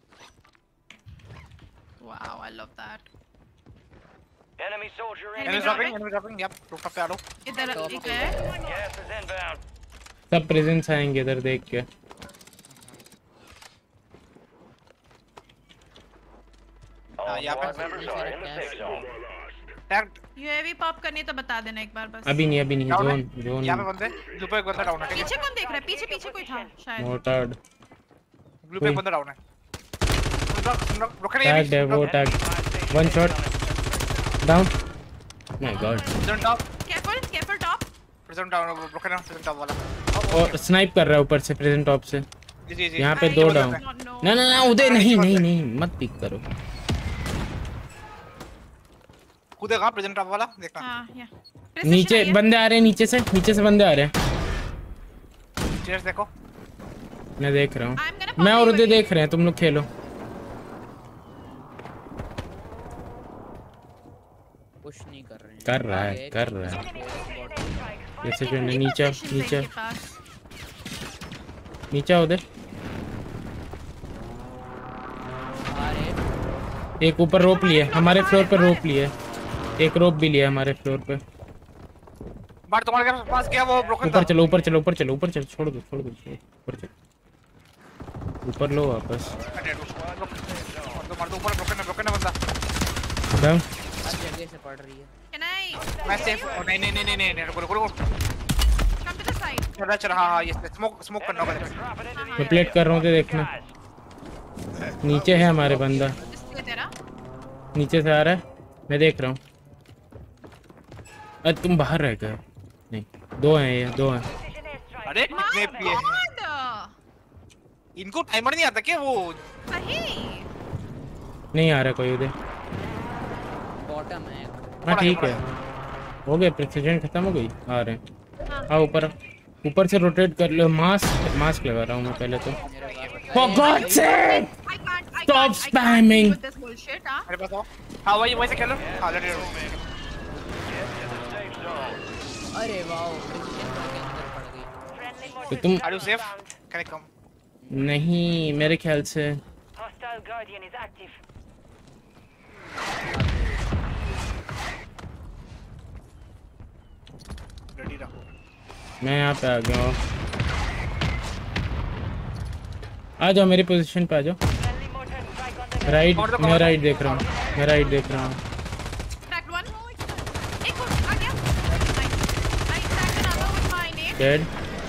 Speaker 3: Wow, I love that.
Speaker 5: Enemy soldier in.
Speaker 1: Enemy dropping, enemy dropping. Yup, roof पे आ लो।
Speaker 3: इधर एक है।
Speaker 5: Gas is inbound.
Speaker 2: सब प्रेजेंस आएंगे इधर देख के।
Speaker 5: All
Speaker 1: यहाँ पे
Speaker 5: squad members are in the safe zone.
Speaker 1: Tagged
Speaker 3: UAV pop करनी है तो बता देना एक बार बस।
Speaker 2: अभी नहीं, अभी नहीं। जोन जोन
Speaker 1: यहाँ पे बंदे, ऊपर एक बंदा डाउन है।
Speaker 3: पीछे कौन देख रहा है? पीछे पीछे कोई था शायद।
Speaker 2: मोटार्ड
Speaker 1: ब्लू पे एक बंदा डाउन है।
Speaker 2: टैग है वो tag. One shot down. My God.
Speaker 1: Prison top,
Speaker 3: Careful, careful top.
Speaker 1: Prison down, broken है प्रिजन टॉप वाला।
Speaker 2: और स्नाइप कर रहा है ऊपर से प्रेजेंट टॉप से।
Speaker 1: जी जी जी।
Speaker 2: यहाँ पे
Speaker 3: I
Speaker 2: दो
Speaker 3: do
Speaker 2: डाउन।
Speaker 3: not know.
Speaker 2: ना ना ना उदय नहीं नहीं नहीं मत पिक करो।
Speaker 1: कूदेगा प्रिजन टॉप वाला देखना।
Speaker 3: हाँ, yeah.
Speaker 2: नीचे
Speaker 3: Precision
Speaker 2: बंदे आ रहे हैं, नीचे से नीचे से बंदे आ रहे हैं।
Speaker 1: चेयर्स देखो।
Speaker 2: मैं देख रहा
Speaker 3: I'm
Speaker 2: हूँ।
Speaker 3: gonna
Speaker 2: मैं
Speaker 3: pop
Speaker 2: और
Speaker 3: you
Speaker 2: उदय
Speaker 3: again.
Speaker 2: देख रहे हैं, तुम लोग खेलो।
Speaker 6: पुश नहीं कर रहे हैं।
Speaker 2: कर रहा है
Speaker 6: आगे
Speaker 2: कर रहा है। जैसे जो
Speaker 3: Any
Speaker 2: नीचे
Speaker 3: positions
Speaker 2: नीचे
Speaker 3: इनके पास?
Speaker 2: नीचे उधर
Speaker 6: अरे
Speaker 2: एक ऊपर रोप लिए, हमारे फ्लोर पे रोप लिए। एक रोप भी लिया हमारे फ्लोर पे।
Speaker 1: बार तुम्हारे पास क्या वो ब्रोकन था?
Speaker 2: ऊपर चलो ऊपर चलो ऊपर चलो ऊपर चलो, छोड़ दो छोड़ दो छोड़ दो, ऊपर चलो ऊपर लो वापस।
Speaker 1: मार दो मार दो ऊपर ब्रोकन है, ब्रोकन है बंदा।
Speaker 2: डाउन।
Speaker 6: हर जगह से पड़ रही है।
Speaker 3: Can I
Speaker 1: मैं सेफ नहीं नहीं नहीं नहीं नहीं रुको रुको रुको।
Speaker 3: come to the side?
Speaker 1: चल चल हाँ हाँ ये स्मोक स्मोक करना होगा।
Speaker 2: मैं प्लेट कर रहा हूँ तो देखना। नीचे है हमारे बंदा,
Speaker 3: Display तेरा.
Speaker 2: नीचे से आ रहा है, मैं देख रहा हूँ। अरे तुम बाहर रह गए। नहीं दो हैं, ये दो हैं।
Speaker 1: अरे कितने
Speaker 3: My
Speaker 1: प्ले
Speaker 3: God!
Speaker 1: इनको टाइमर नहीं आता क्या वो?
Speaker 3: सही.
Speaker 2: नहीं आ रहा कोई उधर।
Speaker 6: बॉटम है।
Speaker 2: हाँ ठीक है, हो गया प्रेसिडेंट खत्म हो गई। आ रहे हैं। हाँ ऊपर ऊपर से रोटेट कर लो। मास्क मास्क लगा रहा हूँ मैं पहले तो। For God's sake!
Speaker 3: I can't. I
Speaker 2: Stop
Speaker 3: can't, I
Speaker 2: spamming.
Speaker 3: can't with this bullshit, हाँ?
Speaker 1: मेरे पास आओ। हाँ वही वही से खेलो। हाँ लेट
Speaker 6: अरे वाओ प्रेसिडेंट के अंदर पड़ गई।
Speaker 2: तो तुम
Speaker 1: are you safe? Can I come?
Speaker 2: नहीं मेरे ख्याल से
Speaker 5: Hostile Guardian is active.
Speaker 1: Ready रहो।
Speaker 2: मैं यहाँ पे आ गया हूँ। आ जाओ मेरी पोजीशन पे आ जाओ।
Speaker 5: Friendly mortar strike on the
Speaker 2: right मैं राइट देख रहा हूँ, मैं राइट देख रहा हूँ।
Speaker 3: Cracked one. एक और आ गया. Nice. I cracked another with my nade.
Speaker 2: Dead.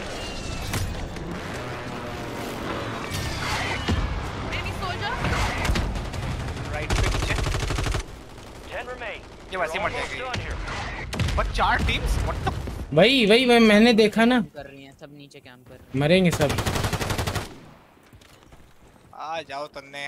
Speaker 3: Enemy soldier.
Speaker 1: Right पे पीछे।
Speaker 5: ten remain.
Speaker 1: ये वैसे ही मर
Speaker 5: Almost
Speaker 1: जाएगा।
Speaker 5: done here.
Speaker 1: बट चार टीम्स व्हाट द
Speaker 2: वही वही वही मैंने देखा ना।
Speaker 6: कर रही हैं सब नीचे कैंप कर रहे
Speaker 2: मरेंगे सब।
Speaker 1: आ जाओ तन्ने।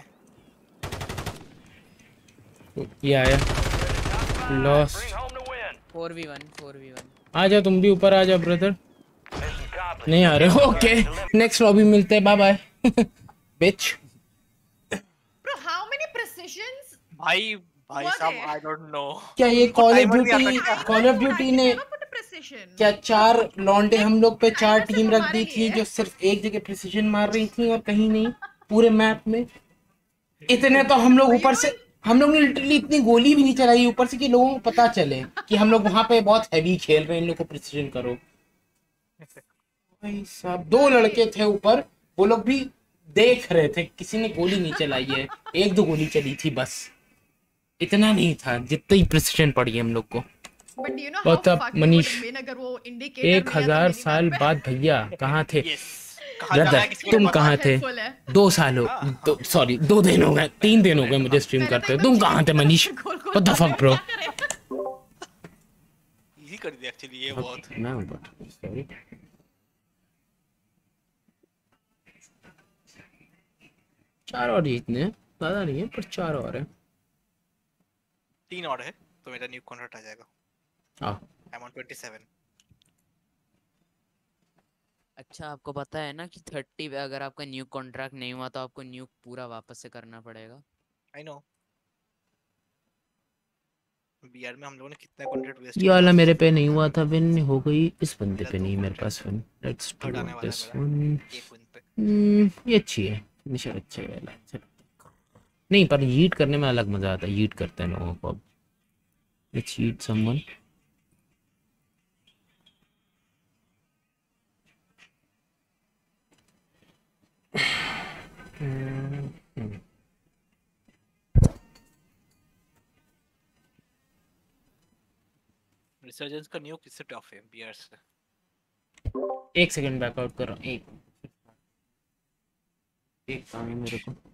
Speaker 2: ये आया loss.
Speaker 5: Bring home the win.
Speaker 6: हैं। Four v one four v one.
Speaker 2: आ जाओ तुम भी ऊपर आ जाओ ब्रदर।
Speaker 5: Mission accomplished.
Speaker 2: नहीं आ रहे? ओके नेक्स्ट लॉबी मिलते हैं, bye bye bitch.
Speaker 3: Bro, how many precisions?
Speaker 1: भाई भाई
Speaker 3: What
Speaker 1: साहब
Speaker 3: है?
Speaker 1: I don't know.
Speaker 2: क्या ये कॉल ऑफ
Speaker 1: timer नहीं
Speaker 2: ड्यूटी
Speaker 1: आता
Speaker 2: कॉल ऑफ ड्यूटी ने
Speaker 3: Never put a precision.
Speaker 2: क्या चार लॉन्डे हम लोग पे चार
Speaker 3: Timer सिर्फ
Speaker 2: टीम रख
Speaker 3: हमारे
Speaker 2: दी थी
Speaker 3: लिए।
Speaker 2: जो सिर्फ एक जगह प्रिसिजन मार रही थी और कहीं नहीं पूरे मैप में। इतने तो हम लोग ऊपर से हम लोग ने लिटरली इतनी गोली भी नहीं चलाई ऊपर से कि लोगों को पता चले कि हम लोग वहां पे बहुत हैवी खेल रहे हैं, इन लोग को प्रिसिजन करो। भाई साहब दो लड़के थे ऊपर, वो लोग भी देख रहे थे, किसी ने गोली नहीं चलाई है, एक दो गोली चली थी बस, इतना नहीं था जितनी ही प्रिसिजन पड़ी है हम लोग को।
Speaker 3: But do you know how
Speaker 2: बहुत अब
Speaker 3: fucked it
Speaker 2: Manish
Speaker 3: would have been अगर वो indicator
Speaker 2: एक
Speaker 3: नहीं आता
Speaker 2: हजार
Speaker 3: मेरी
Speaker 2: साल
Speaker 3: map पे?
Speaker 2: बाद भैया कहाँ थे?
Speaker 1: यस कहां जा रहा है
Speaker 2: ब्रदर
Speaker 1: किसी को
Speaker 2: तुम
Speaker 1: नहीं पता।
Speaker 2: कहाँ थे?
Speaker 3: Helpful है।
Speaker 2: दो साल हो दो सॉरी दो दिन हो गए, तीन दिन हो गए मुझे स्ट्रीम
Speaker 3: मैंने तो
Speaker 2: करते
Speaker 3: एक
Speaker 2: हो। तुम
Speaker 3: बार
Speaker 2: कहाँ थे मनीष?
Speaker 3: गोल गोल
Speaker 2: What the fuck bro?
Speaker 1: Easy कर दिया एक्चुअली ये बहुत।
Speaker 2: मैं हूँ but sorry। चार और जीतने हैं, ज्यादा नहीं है पर चार और है।
Speaker 1: तीन और है तो मेरा न्यू कॉन्ट्रैक्ट आ जाएगा।
Speaker 2: हाँ
Speaker 1: I am on twenty seven.
Speaker 6: अच्छा आपको पता है ना कि थर्टी पे अगर आपका न्यू कॉन्ट्रैक्ट नहीं हुआ तो आपको न्यू पूरा वापस से करना पड़ेगा।
Speaker 1: I know. बीआर में हम लोगों ने कितना कॉन्ट्रैक्ट वेस्ट
Speaker 2: ये वाला मेरे पे नहीं हुआ था, विन हो गई इस बंदे पे नहीं, मेरे पास विन। लेट्स डू
Speaker 1: थर्ड आने वाला
Speaker 2: दिस
Speaker 1: है मेरा
Speaker 2: वन।
Speaker 1: एक विन पे।
Speaker 2: हम्म ये अच्छी है, फिनिशर अच्छा है वाला। चलो नहीं पर यीट करने में अलग मजा आता है, यीट करते हैं लोगों को। अब लेट्स यीट समवन।
Speaker 1: रिसर्जेंस का न्यू किससे टफ है बीआर से?
Speaker 2: एक सेकंड बैकआउट कर रहा हूँ, एक एक काम है मेरे को।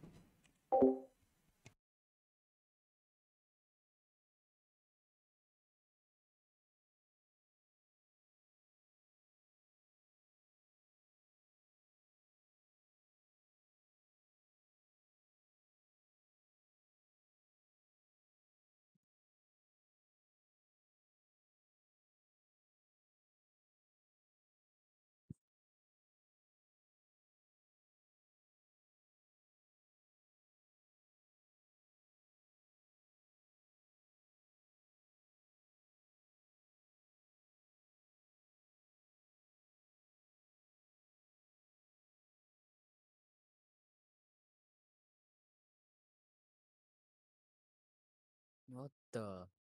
Speaker 6: What the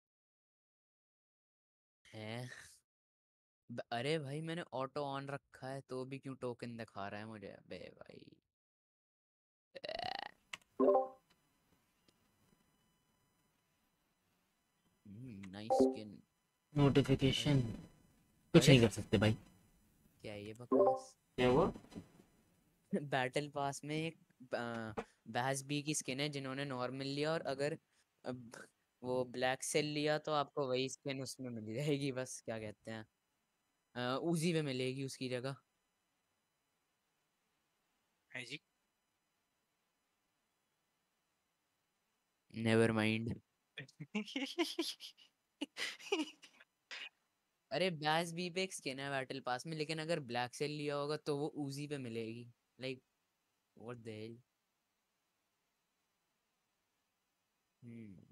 Speaker 6: है? ब- अरे भाई मैंने ऑटो ऑन रखा है तो भी क्यों टोकन दिखा रहा है मुझे? अबे भाई नाइस स्किन।
Speaker 2: नोटिफिकेशन कुछ
Speaker 6: अरे
Speaker 2: नहीं कर सकते भाई।
Speaker 6: क्या है ये बकवास?
Speaker 2: क्या हुआ?
Speaker 6: बैटल पास में एक बैस बी की स्किन है जिन्होंने नॉर्मल लिया, और अगर अब वो ब्लैक सेल लिया तो आपको वही स्किन उसमें मिल जाएगी, बस क्या कहते हैं उजी में मिलेगी उसकी जगह।
Speaker 1: है जी।
Speaker 6: Never mind. अरे बैस बी पे एक स्किन है बैटल पास में, लेकिन अगर ब्लैक सेल लिया होगा तो वो उजी पे मिलेगी। Like what the hell. हम्म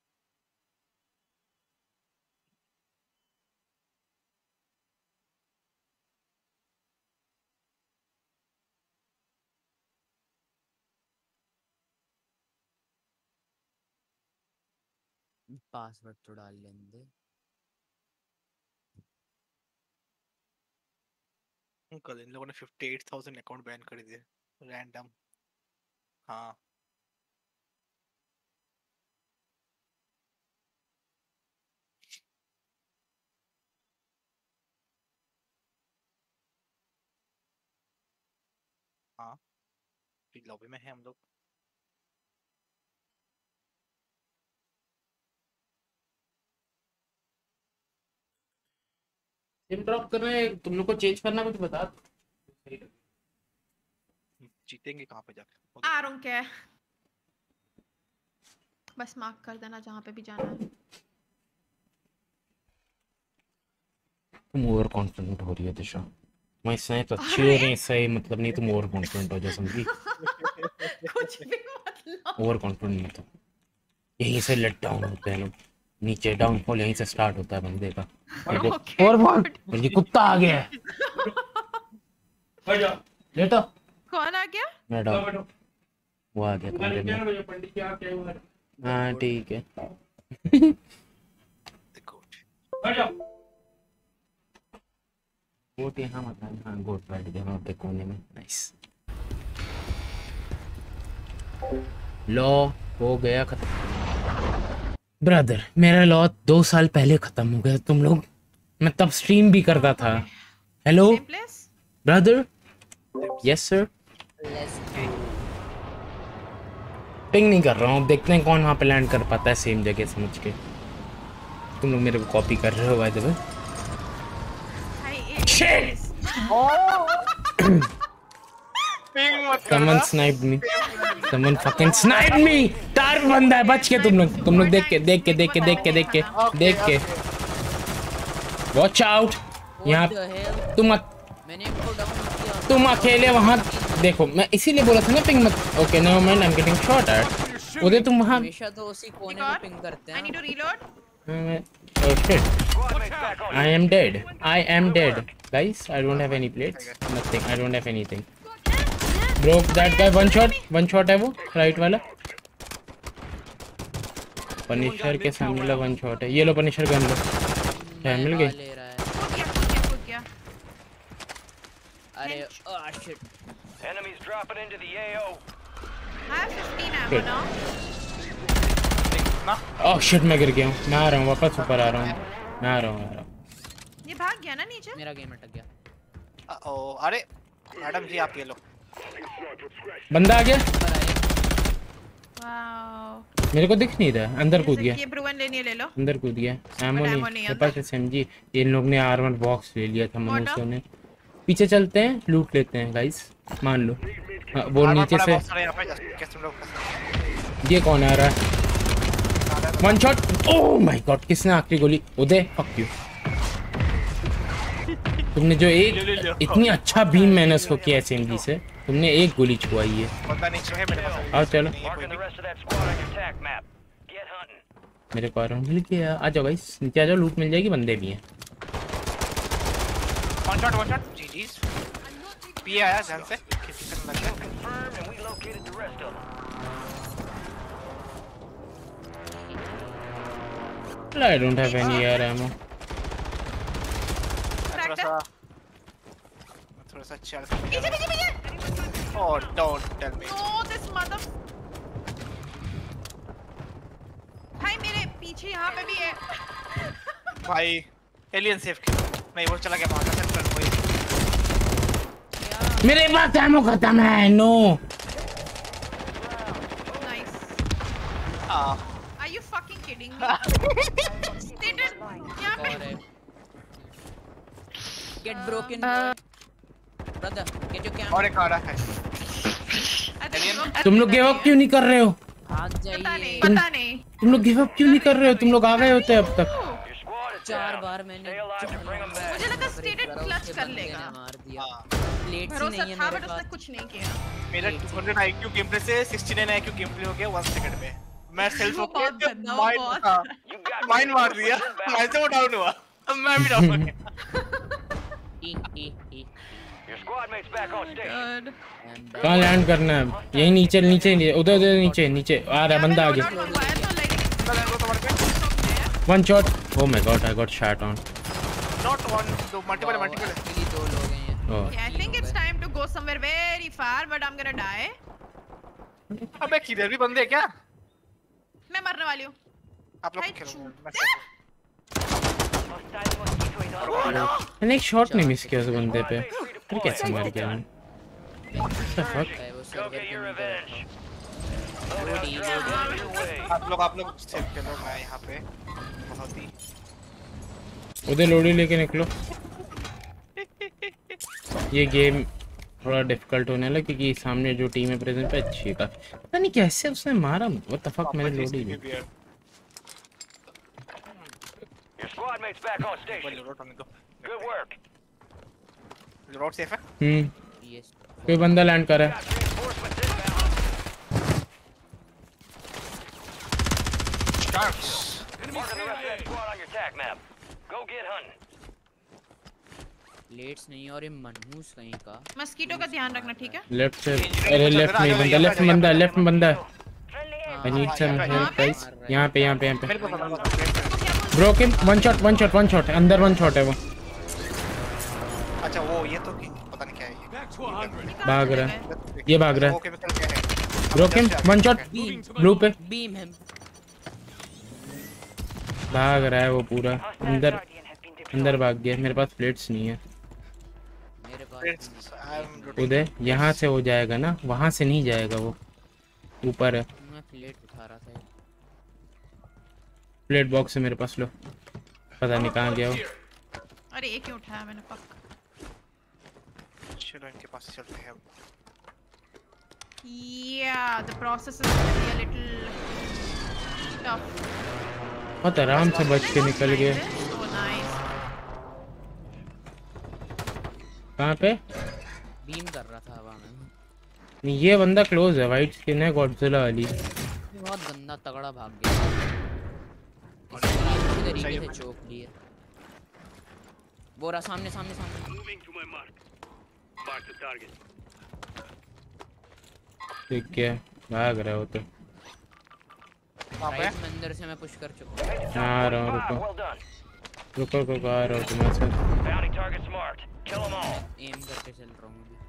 Speaker 6: पासवर्ड तो डाल लेने दे।
Speaker 1: कल इन लोगों ने fifty eight thousand account ban कर दिए रैंडम। हाँ हाँ, लॉबी में है हम लोग।
Speaker 2: सिम ड्रॉप कर रहे हैं तुम लोग को, चेंज करना कुछ बता।
Speaker 1: जीतेंगे कहाँ पे जाके?
Speaker 3: I don't care. बस मार्क कर देना जहाँ पे भी जाना है।
Speaker 2: तुम ओवर कॉन्फिडेंट हो रही है दिशा। मैं इससे तो अच्छी हो रही है, इससे मतलब नहीं तुम ओवर कॉन्फिडेंट हो जा, समझी?
Speaker 3: कुछ भी मतलब।
Speaker 2: ओवर कॉन्फिडेंट नहीं तो यहीं से लेट डाउन होते हैं लोग, नीचे डाउनफॉल यहीं से स्टार्ट होता है बंदे का।
Speaker 3: Okay,
Speaker 2: और बोल
Speaker 3: good.
Speaker 2: ये कुत्ता आ गया है। लेटो।
Speaker 3: कौन आ गया?
Speaker 2: मैडम वो आ गया कमरे में। हाँ ठीक है। गोट यहाँ मत आना। हाँ गोट बैठ गया वहाँ पे कोने में। नाइस। लॉ हो गया खत्म। ब्रदर मेरा लॉ दो साल पहले खत्म हो गया। तुम लोग, मैं तब स्ट्रीम भी करता था। Hello
Speaker 3: Same place?
Speaker 2: Brother. Yes sir. Ping नहीं कर रहा हूँ, देखते हैं कौन वहाँ पे लैंड कर पाता है सेम जगह समझ के। तुम लोग मेरे को कॉपी कर रहे हो by the way. Shit! Someone sniped me. Someone fucking sniped me. टार बंदा है, बच के तुम लोग। तुम लोग देख के देख के देख के देख के देख के देख के। Watch out. यहाँ तुम
Speaker 6: मैंने इनको डाउन किया।
Speaker 2: तुम अकेले वहाँ देखो। मैं इसीलिए बोला था ना पिंग मत। Okay never mind, I am getting shot at. उधर तुम वहाँ
Speaker 6: हमेशा तो उसी कोने में पिंग करते हैं।
Speaker 3: I need to reload.
Speaker 2: Oh shit. I am dead. I am dead. Guys, I don't have any plates. Nothing. I don't have anything. Broke that guy. One shot. One shot है वो right वाला। Punisher के सामने वाला one shot है। ये लो Punisher gun लो। क्या मिल गई?
Speaker 6: ले रहा है।
Speaker 3: कूद गया, कूद गया, कूद गया।
Speaker 6: अरे oh shit.
Speaker 5: Enemies dropping into the A O.
Speaker 3: I have fifteen ammo
Speaker 2: Shit.
Speaker 3: now.
Speaker 2: Oh shit मैं गिर गया हूँ। मैं आ रहा हूँ वापस ऊपर आ रहा हूँ। मैं आ रहा हूँ आ रहा हूँ।
Speaker 3: ये भाग गया ना नीचे?
Speaker 6: मेरा गेम अटक गया।
Speaker 1: ओ अरे मैडम जी आप ये लो।
Speaker 2: बंदा आ गया,
Speaker 3: वाओ
Speaker 2: मेरे को दिख नहीं रहा, अंदर कूद गया,
Speaker 3: ये प्रूवन लेनी है, ले लो।
Speaker 2: अंदर कूद गया। एमो नहीं
Speaker 3: ammo नहीं
Speaker 2: मेरे पास, एसएमजी। इन लोग ने आर्मर बॉक्स ले लिया था मनुष्यों ने। पीछे चलते हैं, लूट लेते हैं गाइस, मान लो। हाँ, वो नीचे से ये कौन आ रहा है? One shot. Oh my God, किसने आखिरी गोली? Uday fuck you. तुमने जो एक इतनी अच्छा बीम मैंने उसको किया एसएमजी से, तुमने एक गोली छुआई है।
Speaker 1: बंदा नीचे है मेरे पास।
Speaker 2: आओ चलो,
Speaker 5: Marking the rest of that squad on your attack map. Get hunting.
Speaker 2: मेरे को आराम मिल गया। आ जाओ गाइस, नीचे आ जाओ, लूट मिल जाएगी, बंदे भी हैं।
Speaker 1: वन शॉट वन शॉट जी जी। पी आया ध्यान से, किसी से लग गया।
Speaker 5: Confirmed and we located the rest of them.
Speaker 2: I don't have any air ammo.
Speaker 1: थोड़ा सा थोड़ा सा चल।
Speaker 3: पीछे पीछे पीछे।
Speaker 1: Oh, don't tell me.
Speaker 3: No, this mother। भाई मेरे पीछे यहाँ पे भी है।
Speaker 1: भाई एलियन सेफ किया। नहीं वो चला गया वहाँ का सेंटर वही।
Speaker 2: मेरे पास एमो खत्म है। No.
Speaker 3: Nice।
Speaker 1: Ah.
Speaker 3: Are you fucking kidding me? Stated यहाँ पे।
Speaker 6: Get broken, brother. Get your camera.
Speaker 1: और एक आ रहा है।
Speaker 2: तुम लोग गिव अप क्यों नहीं कर रहे हो?
Speaker 6: भाग
Speaker 3: पता नहीं,
Speaker 6: जाइए।
Speaker 3: पता नहीं।
Speaker 2: तुम लोग गिव अप क्यों नहीं कर रहे हो? तुम लोग आ गए होते अब तक।
Speaker 5: Your squad is
Speaker 6: चार
Speaker 5: down.
Speaker 6: बार मैंने
Speaker 5: Stay alive to bring them back.
Speaker 3: मुझे लगा stated
Speaker 6: करा,
Speaker 3: clutch
Speaker 6: उसके
Speaker 3: कर
Speaker 6: बंदे
Speaker 3: लेगा।
Speaker 6: ने मार दिया।
Speaker 1: हाँ।
Speaker 6: प्लेट्स ही
Speaker 3: भरोसा
Speaker 6: नहीं है
Speaker 3: था
Speaker 6: मेरे
Speaker 3: बट उसने
Speaker 6: पास।
Speaker 3: कुछ नहीं किया।
Speaker 1: मेरा two hundred IQ game play से sixty nine IQ game play one गया वन सेकंड में। मैं सेल्फ
Speaker 3: वो बहुत
Speaker 1: ओके
Speaker 3: गंदा, वो
Speaker 1: माइंड
Speaker 3: बहुत।
Speaker 1: हाँ
Speaker 5: You got
Speaker 1: माइंड मार दिया। मैं से वो डाउन हुआ, अब मैं भी डाउन हो गया।
Speaker 6: ई ई ई
Speaker 5: Your squad mates back on station.
Speaker 3: Good।
Speaker 2: कहाँ लैंड करना है? यही नीचे नीचे उधर उधर नीचे नीचे आ रहा है बंदा आगे।
Speaker 3: यहाँ पे loadout मंगवाया तो like
Speaker 1: वो तो मर गया।
Speaker 2: One shot. Oh my God, I got shot on.
Speaker 1: Not one, दो मल्टीपल मल्टीपल।
Speaker 6: एक्चुअली दो लोग हैं ये।
Speaker 2: ओह
Speaker 3: Yeah, I think it's time to go somewhere very far, but I'm gonna die.
Speaker 1: अबे किधर भी बंदे हैं क्या?
Speaker 3: मैं मरने वाली हूँ।
Speaker 1: आप लोग
Speaker 3: भाई
Speaker 1: खेलो।
Speaker 3: चू-
Speaker 1: मैं safe हूँ।
Speaker 2: मैंने एक शॉट नहीं मिस किया उस बंदे पे। फिर कैसे मर गया मैं? What the fuck?
Speaker 6: है वो
Speaker 5: Go
Speaker 6: सर्वर
Speaker 5: get
Speaker 6: के
Speaker 5: your
Speaker 6: अंदर
Speaker 5: revenge.
Speaker 6: लोडी लोडी
Speaker 5: On your way.
Speaker 1: आप लोग आप लोग सेफ खेलो, मैं यहाँ पे बहुत ही
Speaker 2: उधर लोडी लेके निकलो। ये गेम थोड़ा डिफिकल्ट होने लगा क्योंकि सामने जो टीम है प्रेजेंट पे अच्छी है काफी। पता नहीं कैसे उसने मारा। व्हाट द फक, मैंने लोडी ली।
Speaker 5: Your squad mates back on station.
Speaker 1: Load होने दो।
Speaker 5: Good work.
Speaker 1: लोड सेफ है?
Speaker 2: हम्म,
Speaker 6: यस
Speaker 2: कोई बंदा लैंड कर रहा है।
Speaker 5: Got reinforcements inbound.
Speaker 1: Sharks.
Speaker 5: Marking the rest of that squad on your attack map. Go get hunting.
Speaker 6: Plates नहीं और ये मनहूस कहीं का।
Speaker 3: मस्कीटो का ध्यान रखना, ठीक है?
Speaker 2: लेफ्ट से, अरे लेफ्ट में बंदा, लेफ्ट में बंदा, लेफ्ट में बंदा। I need some help guys. यहाँ पे यहाँ पे यहाँ पे
Speaker 1: मेरे को पता नहीं।
Speaker 2: Broken. One shot one shot one shot अंदर, वन शॉट है वो।
Speaker 1: अच्छा वो ये तो कि पता नहीं क्या है ये।
Speaker 7: Back to one hundred.
Speaker 2: भाग रहा है, ये भाग रहा है।
Speaker 1: वो केमिकल क्या है?
Speaker 2: ब्रोकन वन शॉट ब्लू पे
Speaker 6: बीम है।
Speaker 2: भाग रहा है वो पूरा अंदर, अंदर भाग गया। मेरे पास प्लेट्स नहीं है।
Speaker 6: मेरे पास
Speaker 1: Friends, I'm looting.
Speaker 2: उदय यहाँ से हो जाएगा ना, वहाँ से नहीं जाएगा, वो ऊपर है।
Speaker 6: मैं प्लेट उठा रहा था।
Speaker 2: प्लेट बॉक्स है मेरे पास, लो। पता नहीं कहाँ गया वो।
Speaker 3: अरे एक ही उठाया मैंने, पक।
Speaker 1: चलो इनके पास चलते हैं अब।
Speaker 3: Yeah, the process is gonna be a little tough.
Speaker 2: बहुत आराम से बच के निकल गए।
Speaker 3: Oh, nice.
Speaker 2: कहाँ पे?
Speaker 6: बीम कर रहा था हवा में।
Speaker 2: नहीं, ये बंदा क्लोज है, वाइट स्किन है, गॉडजिला वाली।
Speaker 6: बहुत गंदा तगड़ा भाग गया। इसी तरीके से चोक लिए। बोरा सामने सामने सामने।
Speaker 5: Moving to my mark. Mark the target.
Speaker 2: ठीक है, भाग रहा है वो तो।
Speaker 1: कहाँ पे?
Speaker 6: राइट में अंदर से मैं पुश कर चुका हूँ।
Speaker 2: आ रहा हूँ,
Speaker 5: Five,
Speaker 2: रुको
Speaker 5: well done.
Speaker 2: रुको रुको, आ रहा हूँ तुम्हारे साथ।
Speaker 5: Bounty targets marked. Kill them all.
Speaker 6: Aim करके चल रहा हूँ अभी।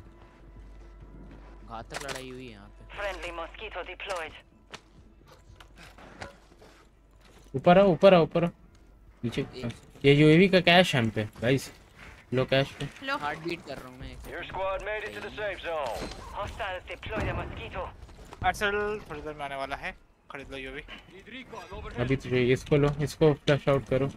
Speaker 6: घातक लड़ाई हुई है यहाँ पे।
Speaker 5: Friendly mosquito deployed.
Speaker 2: ऊपर आओ, ऊपर आओ, ऊपर आओ। नीचे ये यूएवी का कैश हम पे गाइस। लो कैश पे।
Speaker 3: लो
Speaker 6: हार्ट बीट कर रहा हूँ मैं।
Speaker 5: Your squad made it to the safe zone.
Speaker 8: Hostiles deploy the mosquito.
Speaker 1: Arsal थोड़ी देर में आने वाला है, खरीद लो ये भी।
Speaker 2: अभी तो चाहिए इसको, लो इसको फ्लैश आउट करो।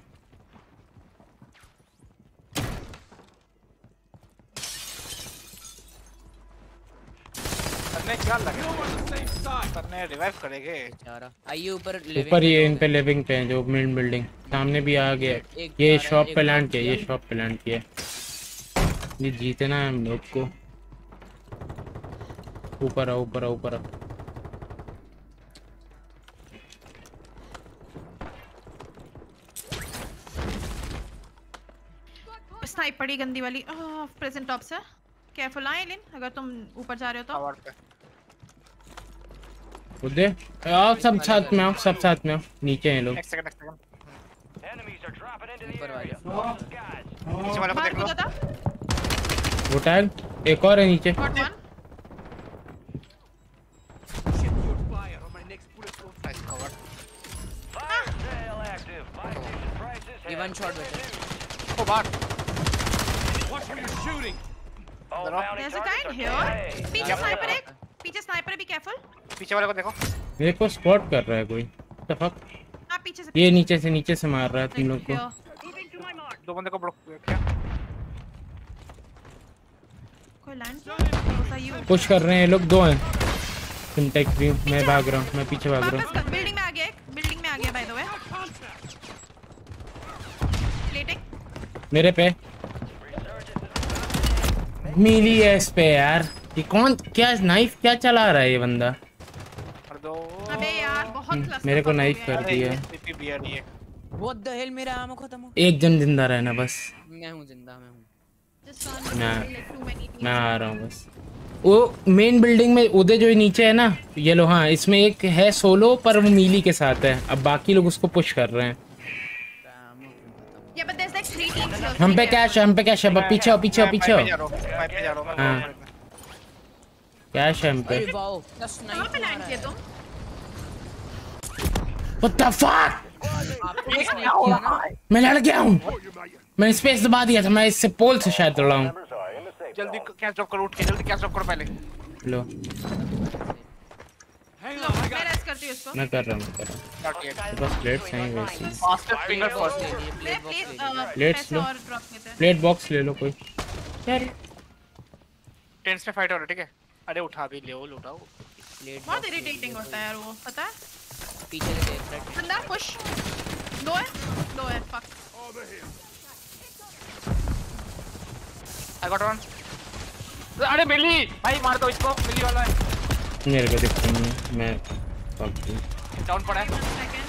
Speaker 1: करने क्या लगे, करने रिवाइव करेंगे।
Speaker 6: बेचारा आइए ऊपर।
Speaker 2: ऊपर ये इन पे लिविंग पे हैं जो मेन बिल्डिंग सामने भी आ गया। ये शॉप पे लैंड किया, ये शॉप पे लैंड किया। ये जीतना है हम लोग को। ऊपर आओ, ऊपर आओ, ऊपर आओ।
Speaker 3: स्नाइप पड़ी गंदी वाली प्रेजेंट टॉप से। केयरफुल आए लिन, अगर तुम ऊपर जा रहे हो तो।
Speaker 2: उधर आओ, सब साथ में आओ, सब साथ में आओ। नीचे हैं लोग।
Speaker 1: एक सेकंड, एक second.
Speaker 5: Enemies are dropping into the
Speaker 6: ऊपर
Speaker 5: area.
Speaker 6: वाले।
Speaker 5: Watch the skies.
Speaker 1: नीचे वाला को
Speaker 3: बाहर
Speaker 1: देख लो।
Speaker 3: कूदा था।
Speaker 2: वो टैग एक और है नीचे।
Speaker 3: Got one.
Speaker 1: Nice cover.
Speaker 5: Fire sale active. Buy station prices
Speaker 6: ये
Speaker 5: have
Speaker 6: वन शॉट
Speaker 5: been
Speaker 6: बचा।
Speaker 5: reduced.
Speaker 1: ओ बाहर।
Speaker 7: Watch where you're shooting.
Speaker 5: All
Speaker 1: There are-
Speaker 5: bounty
Speaker 3: There's a
Speaker 5: targets
Speaker 3: guy
Speaker 5: are
Speaker 3: here.
Speaker 5: K I A.
Speaker 3: पीछे sniper एक, पीछे sniper है, be careful.
Speaker 1: पीछे वाले को देखो।
Speaker 2: मेरे को स्पॉट कर रहा है कोई। What the fuck?
Speaker 3: हां पीछे से।
Speaker 2: ये नीचे से नीचे से मार रहा है तुम लोग को।
Speaker 1: दो बंदे को ब्लॉक किया।
Speaker 3: कोई लैंड किया यू।
Speaker 2: पुश कर रहे हैं ये लोग, दो हैं। सिंटेक व्यू, मैं भाग रहा हूँ, मैं पीछे भाग रहा हूँ।
Speaker 3: वापस बिल्डिंग में आ गया एक, बिल्डिंग में आ गया बाय द वे। प्लेटिंग।
Speaker 2: मेरे पे मिली है इस पे यार। ये कौन, क्या नाइफ क्या चला रहा है ये बंदा?
Speaker 1: कर दो।
Speaker 3: अबे यार बहुत क्लस्टर।
Speaker 2: मेरे को नाइफ कर
Speaker 1: अरे
Speaker 2: दिया।
Speaker 1: ये पीपी बियर ये।
Speaker 6: व्हाट द हेल, मेरा आमो खत्म हो।
Speaker 2: एक जन जिंदा रहना बस।
Speaker 6: मैं हूँ जिंदा, मैं हूँ।
Speaker 2: मैं मैं आ रहा हूँ बस। वो मेन बिल्डिंग में उधर जो नीचे है ना येलो, हाँ इसमें एक है सोलो पर वो मीली के साथ है। अब बाकी लोग उसको पुश कर रहे हैं।
Speaker 3: Yeah, but there's like three teams here.
Speaker 2: हम पे कैश है, हम पे कैश है। अब पीछे हो, पीछे हो, पीछे हो।
Speaker 1: मैं पे जा रहा हूँ, मैं पे जा रहा हूँ, मैं
Speaker 2: हाँ।
Speaker 1: कवर में।
Speaker 2: कैश है हम पे।
Speaker 6: अरे वाओ, क्या
Speaker 3: कहाँ
Speaker 6: स्नाइप
Speaker 3: पे लैंड किए तुम?
Speaker 2: What the fuck?
Speaker 6: आपको भी स्नाइप किया ना?
Speaker 2: मैं लड़ गया हूँ। मैंने स्पेस दबा दिया था, मैं इससे पोल से शायद लड़ा हूँ।
Speaker 5: Members are in the safe
Speaker 1: जल्दी
Speaker 5: zone.
Speaker 1: कैच ड्रॉप करो, उठ के जल्दी कैच ड्रॉप करो पहले।
Speaker 2: लो
Speaker 7: Hang
Speaker 3: लो,
Speaker 7: on, I
Speaker 3: मैं
Speaker 7: got
Speaker 3: रेस्ट करती हूँ इसको।
Speaker 2: मैं कर रहा हूँ, मैं कर रहा हूँ।
Speaker 1: Not yet.
Speaker 2: मेरे पास प्लेट्स हैं वैसे।
Speaker 1: Fastest finger first.
Speaker 6: ले लिए,
Speaker 3: ले
Speaker 6: प्लेट बॉक्स
Speaker 3: प्लीज
Speaker 6: ले लिए।
Speaker 2: Plates
Speaker 3: पैसे
Speaker 2: लो।
Speaker 3: और ड्रॉप लेते हैं।
Speaker 2: प्लेट बॉक्स ले लो कोई। यार
Speaker 1: टेंस में फाइट हो रहा है, ठीक है? अरे उठा भी ले, वो लुटाओ।
Speaker 6: प्लेट
Speaker 3: बहुत
Speaker 6: बॉक्स ले
Speaker 3: इरिटेटिंग
Speaker 6: लिए,
Speaker 3: होता है यार वो, पता है?
Speaker 6: पीछे से देख रहा है।
Speaker 3: बंदा पुश। दो है, दो है, फक।
Speaker 1: I got one. अरे मिली भाई, मार दो इसको, मिली वाला है।
Speaker 2: मेरे को दिखता नहीं है, मैं fuck you।
Speaker 1: डाउन पड़ा है।
Speaker 3: One second.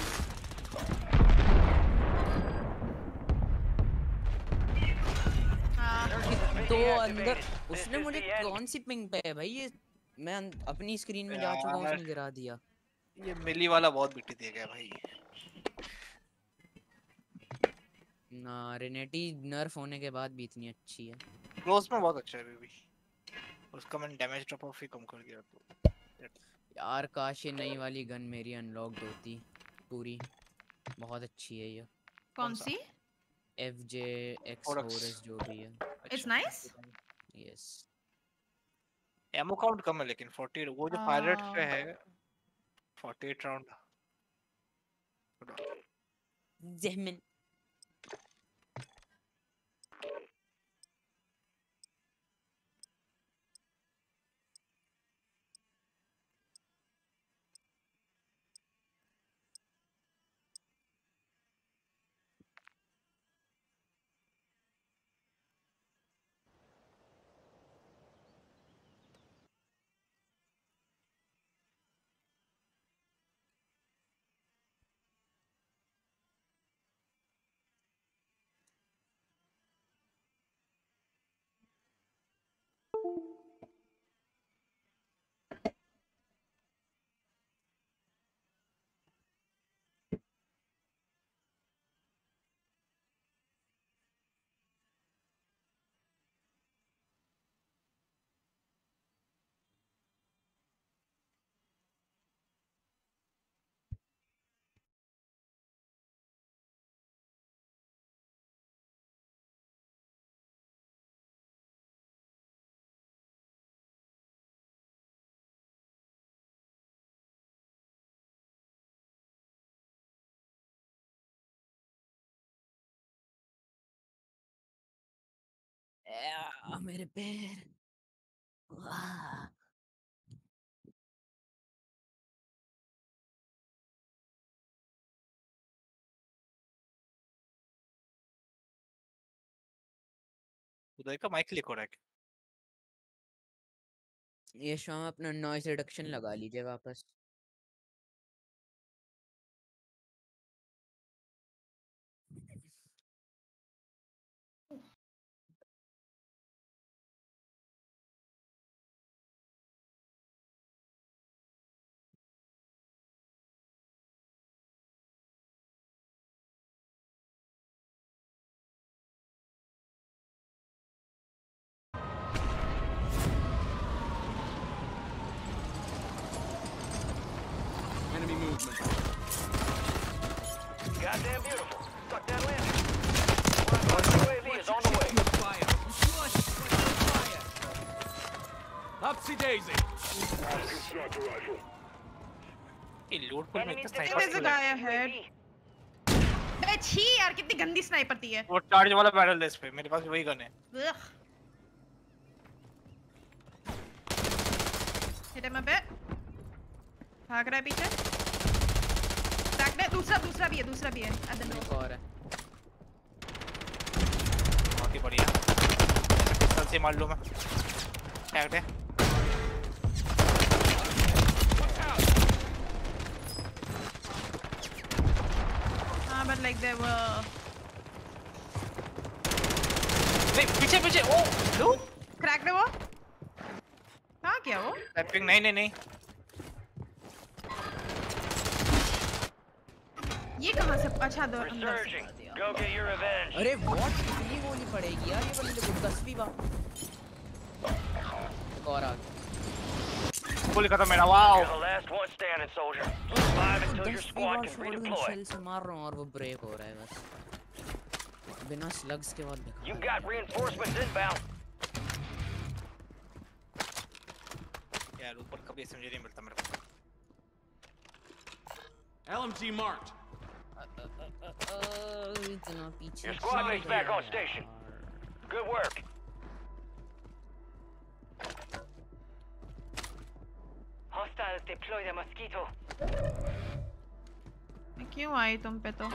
Speaker 3: हाँ,
Speaker 6: तो अंदर उसने मुझे कौन सी पिंग पे है भाई ये? मैं अं- अपनी स्क्रीन में जा चुका हूँ, उसने गिरा दिया।
Speaker 1: ये मिली वाला बहुत बिटी दे गया भाई।
Speaker 6: ना रेनेटी नर्फ होने के बाद भी इतनी अच्छी है।
Speaker 1: क्लोज में बहुत अच्छा है अभी भी। उसका मैंने डैमेज ड्रॉप ऑफ ही कम कर दिया तो।
Speaker 6: यार काश ये नई वाली गन मेरी अनलॉक्ड होती पूरी। बहुत अच्छी है ये।
Speaker 3: कौन सी?
Speaker 6: F J X
Speaker 1: Oryx।
Speaker 6: Four जो भी है।
Speaker 3: It's nice.
Speaker 6: Yes.
Speaker 1: Ammo count कम है लेकिन फोर्टी, वो जो पायरेट पे है अड़तालीस राउंड।
Speaker 6: जहमिन आ, मेरे पैर। वाह।
Speaker 1: उदय का माइक क्लिक हो रहा है क्या?
Speaker 6: ये शाम अपना नॉइस रिडक्शन लगा लीजिए वापस।
Speaker 7: Enemy movement.
Speaker 5: Goddamn beautiful. Suck that landing. U A V is on the way.
Speaker 7: Fire. Fire. Upsy daisy.
Speaker 1: ये लूट पर में इतना
Speaker 3: There is a guy ahead. बे छी यार कितनी गंदी स्नाइपर थी है।
Speaker 1: वो चार्ज वाला बैरल है इस पे, मेरे पास वही गन है।
Speaker 3: Ugh. Hit him a bit. भाग रहा है पीछे। टैग दे, दूसरा दूसरा भी है, दूसरा भी है। at the door.
Speaker 6: एक और है।
Speaker 1: बहुत ही बढ़िया। पिस्टल से मार लूँ मैं। टैग दे।
Speaker 3: हाँ but like they were.
Speaker 1: नहीं पीछे पीछे ओ लो।
Speaker 3: क्रैक दे वो। कहाँ क्या वो?
Speaker 1: टैपिंग नहीं नहीं नहीं।
Speaker 3: ये कहाँ से? अच्छा दो अंदर से
Speaker 5: Resurging.
Speaker 3: कर दिया।
Speaker 5: Go get your revenge.
Speaker 6: अरे व्हाट कितनी गोली पड़ेगी यार ये बंदे को दसवीं बार। एक और आ गया।
Speaker 1: गोली खत्म मेरा।
Speaker 5: You're
Speaker 1: wow.
Speaker 5: the last one standing, soldier. Survive until your
Speaker 6: दसवीं
Speaker 5: squad
Speaker 6: बार
Speaker 5: can
Speaker 6: शॉटगन
Speaker 5: redeploy.
Speaker 6: शेल से मार रहा हूँ और वो ब्रेक हो रहा है बस। बिना स्लग्स के बाद दिखा।
Speaker 5: You got reinforcements inbound.
Speaker 1: यार ऊपर कभी समझ नहीं मिलता मेरे को।
Speaker 7: L M G marked.
Speaker 6: इतना पीछे।
Speaker 5: Your squad mate's back on station. Good work.
Speaker 8: Hostiles deploy the mosquito.
Speaker 3: मैं क्यों आई तुम पे तो?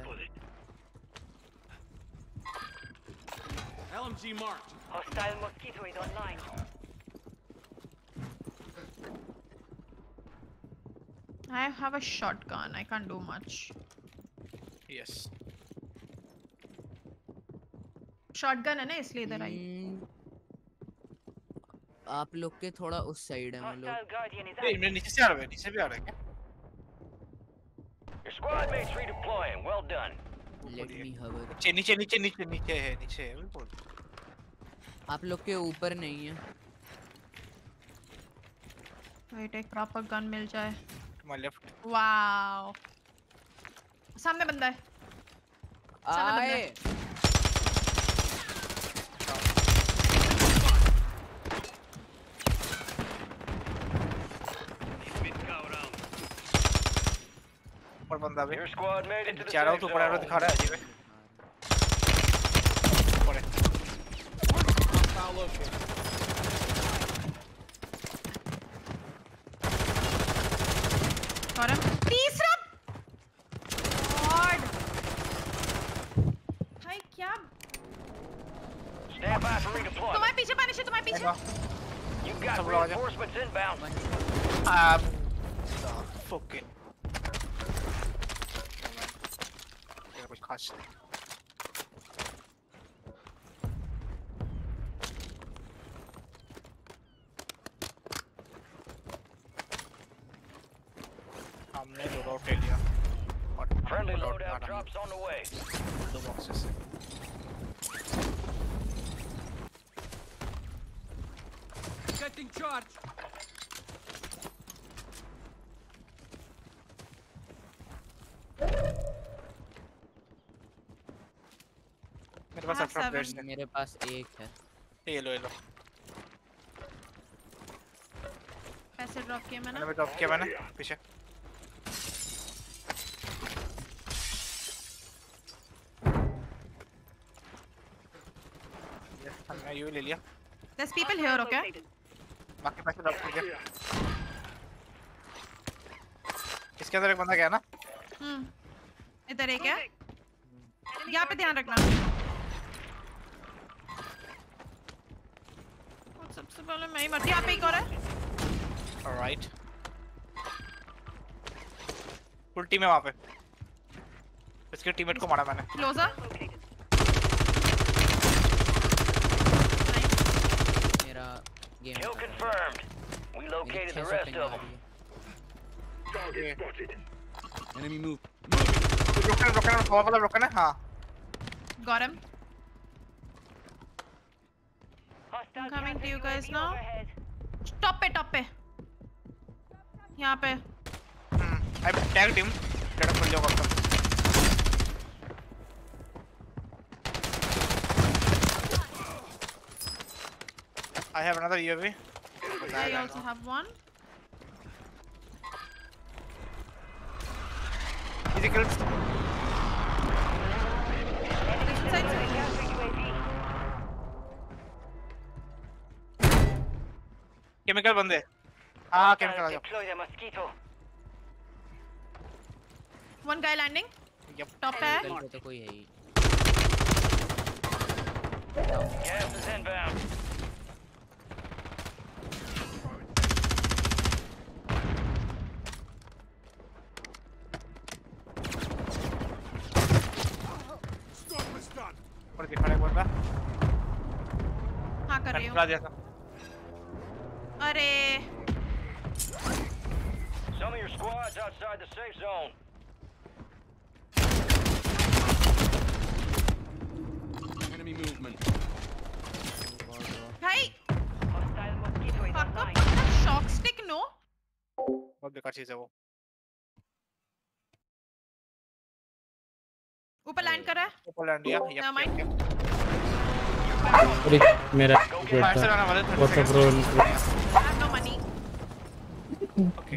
Speaker 7: L M G marked.
Speaker 8: Hostile mosquito is online.
Speaker 3: I have a shotgun. I can't do much.
Speaker 1: Yes.
Speaker 3: Shotgun है ना इसलिए इधर आई।
Speaker 6: हम्म, आप लोग के थोड़ा उस साइड है हम लोग।
Speaker 8: Hostile guardian is
Speaker 1: ये
Speaker 8: active.
Speaker 1: मेरे नीचे से आ रहा है, नीचे भी आ रहा है क्या?
Speaker 5: Your squad mate's redeploying. Well done.
Speaker 6: Let me hover.
Speaker 1: नीचे नीचे नीचे नीचे नीचे है नीचे है बिल्कुल।
Speaker 6: आप लोग के ऊपर नहीं है।
Speaker 3: वेट एक प्रॉपर गन मिल जाए।
Speaker 1: My left.
Speaker 3: वाओ। सामने बंदा है। सामने बंदा
Speaker 6: आए।
Speaker 3: है।
Speaker 1: ऊपर बंदा भी।
Speaker 5: Your squad made it to the
Speaker 1: जा रहा हूँ
Speaker 5: safe
Speaker 1: तो ऊपर एरो दिखा
Speaker 5: zone.
Speaker 1: रहा है अजीब है। ऊपर है।
Speaker 7: Foul located.
Speaker 3: और तीसरा। गॉड। भाई क्या?
Speaker 5: Stand by for redeployment.
Speaker 3: तुम्हारे पीछे पानिश है, तुम्हारे पीछे।
Speaker 5: You got
Speaker 1: सब लोग आ जाओ।
Speaker 5: reinforcements inbound.
Speaker 1: आप ओके। ये कुछ खास नहीं। हमने लोड ले लिया। और
Speaker 5: Friendly
Speaker 1: loadout
Speaker 5: loadout
Speaker 1: आ रहा है।
Speaker 5: drops on the way.
Speaker 1: दो बॉक्सेस है।
Speaker 7: Getting charged.
Speaker 1: मेरे पास
Speaker 3: हाँ,
Speaker 1: अल्ट्रा
Speaker 3: seven।
Speaker 1: ब्लेड्स है।
Speaker 6: मेरे पास एक है।
Speaker 1: ये लो ये लो।
Speaker 3: पैसे ड्रॉप किए मैंने।
Speaker 1: मैंने ड्रॉप किया मैंने पीछे। ये हमने मैं यू ले लिया।
Speaker 3: There's people here, okay?
Speaker 1: बाकी पैसे ड्रॉप कर दिया। इसके अंदर एक बंदा गया ना?
Speaker 3: हम्म। इधर एक है। यहाँ पे ध्यान रखना। सबसे पहले मैं ही मर यहाँ पे एक और है।
Speaker 1: Alright. फुल टीम है वहाँ पे। इसके टीममेट को मारा मैंने।
Speaker 3: Closer.
Speaker 6: मेरा game
Speaker 5: Kill confirmed. We located the rest of them.
Speaker 7: Enemy move.
Speaker 1: Broken broken हवा वाला रोकन है हाँ।
Speaker 3: Got him.
Speaker 8: Hostile
Speaker 3: I'm coming to you
Speaker 8: counter
Speaker 3: guys
Speaker 8: U A V
Speaker 3: now.
Speaker 8: overhead.
Speaker 3: Top पे top पे। यहाँ पे।
Speaker 1: हम्म। I tagged him. लड़का खुल जाओगा अब। I have another U A V.
Speaker 3: I also have one.
Speaker 1: Easy kills.
Speaker 3: Inside.
Speaker 8: Counter U A V.
Speaker 1: Chemical बंदे। हाँ chemical आ
Speaker 8: Hostiles
Speaker 1: जाओ।
Speaker 8: deploy the mosquito.
Speaker 3: One guy landing.
Speaker 1: Yep.
Speaker 3: Top पे है।
Speaker 6: कल पे तो कोई है ही
Speaker 5: Gas is inbound.
Speaker 1: और दिखाने को बंदा।
Speaker 3: हाँ कर रही हूँ।
Speaker 1: कंट्रोल दिया था।
Speaker 3: अरे
Speaker 5: Some of your squads outside the safe zone.
Speaker 7: Enemy movement.
Speaker 3: भाई
Speaker 8: Hostile mosquito is
Speaker 3: पक्का
Speaker 8: online.
Speaker 3: पक्का शॉक स्टिक नो।
Speaker 1: बहुत बेकार चीज है वो।
Speaker 3: ऊपर लैंड कर रहा है।
Speaker 1: ऊपर लैंड दिया।
Speaker 3: Never
Speaker 1: yup
Speaker 3: mind.
Speaker 1: यप।
Speaker 2: अरे मेरा
Speaker 1: फायर से आने वाले thirty
Speaker 2: water pro
Speaker 3: I have no money.
Speaker 1: Okay.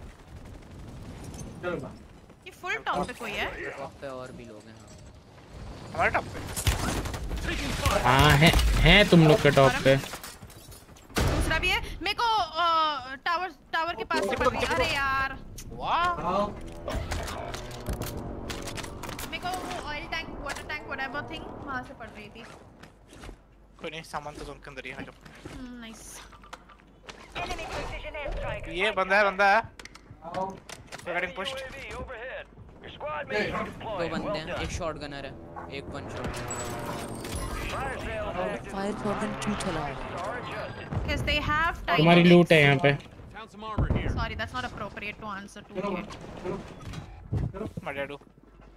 Speaker 3: ये फुल टॉप पे कोई है।
Speaker 6: टॉप पे और भी लोग हैं हाँ
Speaker 1: हमारे टॉप पे।
Speaker 2: हाँ है हैं तुम लोग के टॉप पे।
Speaker 3: दूसरा भी है। मेरे को टावर टावर के पास से पड़ गई। अरे यार
Speaker 1: वाह।
Speaker 3: मेरे को वो oil tank water tank whatever thing वहां से पड़ रही थी।
Speaker 1: कोई नहीं सामान तो जोन के अंदर ही है।
Speaker 3: Hmm nice.
Speaker 8: Enemy precision airstrike.
Speaker 1: ये बंदा है बंदा है। Getting pushed.
Speaker 5: U A V overhead. Your squad mates are
Speaker 6: दो
Speaker 5: deployed.
Speaker 6: बंदे
Speaker 5: Well
Speaker 6: हैं
Speaker 5: done.
Speaker 6: एक शॉटगनर है एक one shot
Speaker 5: Fire sales active.
Speaker 6: Fire shotgun क्यों चला
Speaker 5: Are adjusted.
Speaker 3: Because they have time.
Speaker 2: तुम्हारी लूट है यहाँ पे।
Speaker 7: Found some armor here.
Speaker 3: Sorry, that's not appropriate to answer to it.
Speaker 1: My dad do.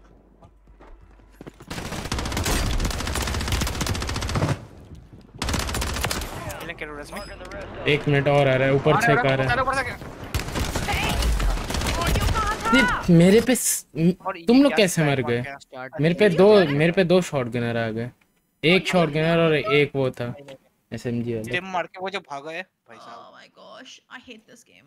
Speaker 1: Killing kill rest में।
Speaker 5: Marking the rest of
Speaker 2: एक minute और आ रहा है ऊपर से एक आ रहा है।
Speaker 1: ऊपर से क्या?
Speaker 3: ऑडियो कहाँ था?
Speaker 2: ये मेरे पे स- म-
Speaker 1: और ये
Speaker 2: तुम लोग
Speaker 1: क्या
Speaker 2: कैसे
Speaker 1: strike
Speaker 2: मर
Speaker 1: मार
Speaker 2: गए?
Speaker 1: गया?
Speaker 6: स्टार्ट
Speaker 2: मेरे पे दो मेरे पे दो शॉटगनर आ गए। एक शॉटगनर और एक वो था एसएमजी वाला।
Speaker 1: टिम मार के वो जो भागा है भाई साहब।
Speaker 3: Oh my gosh, I hate this game.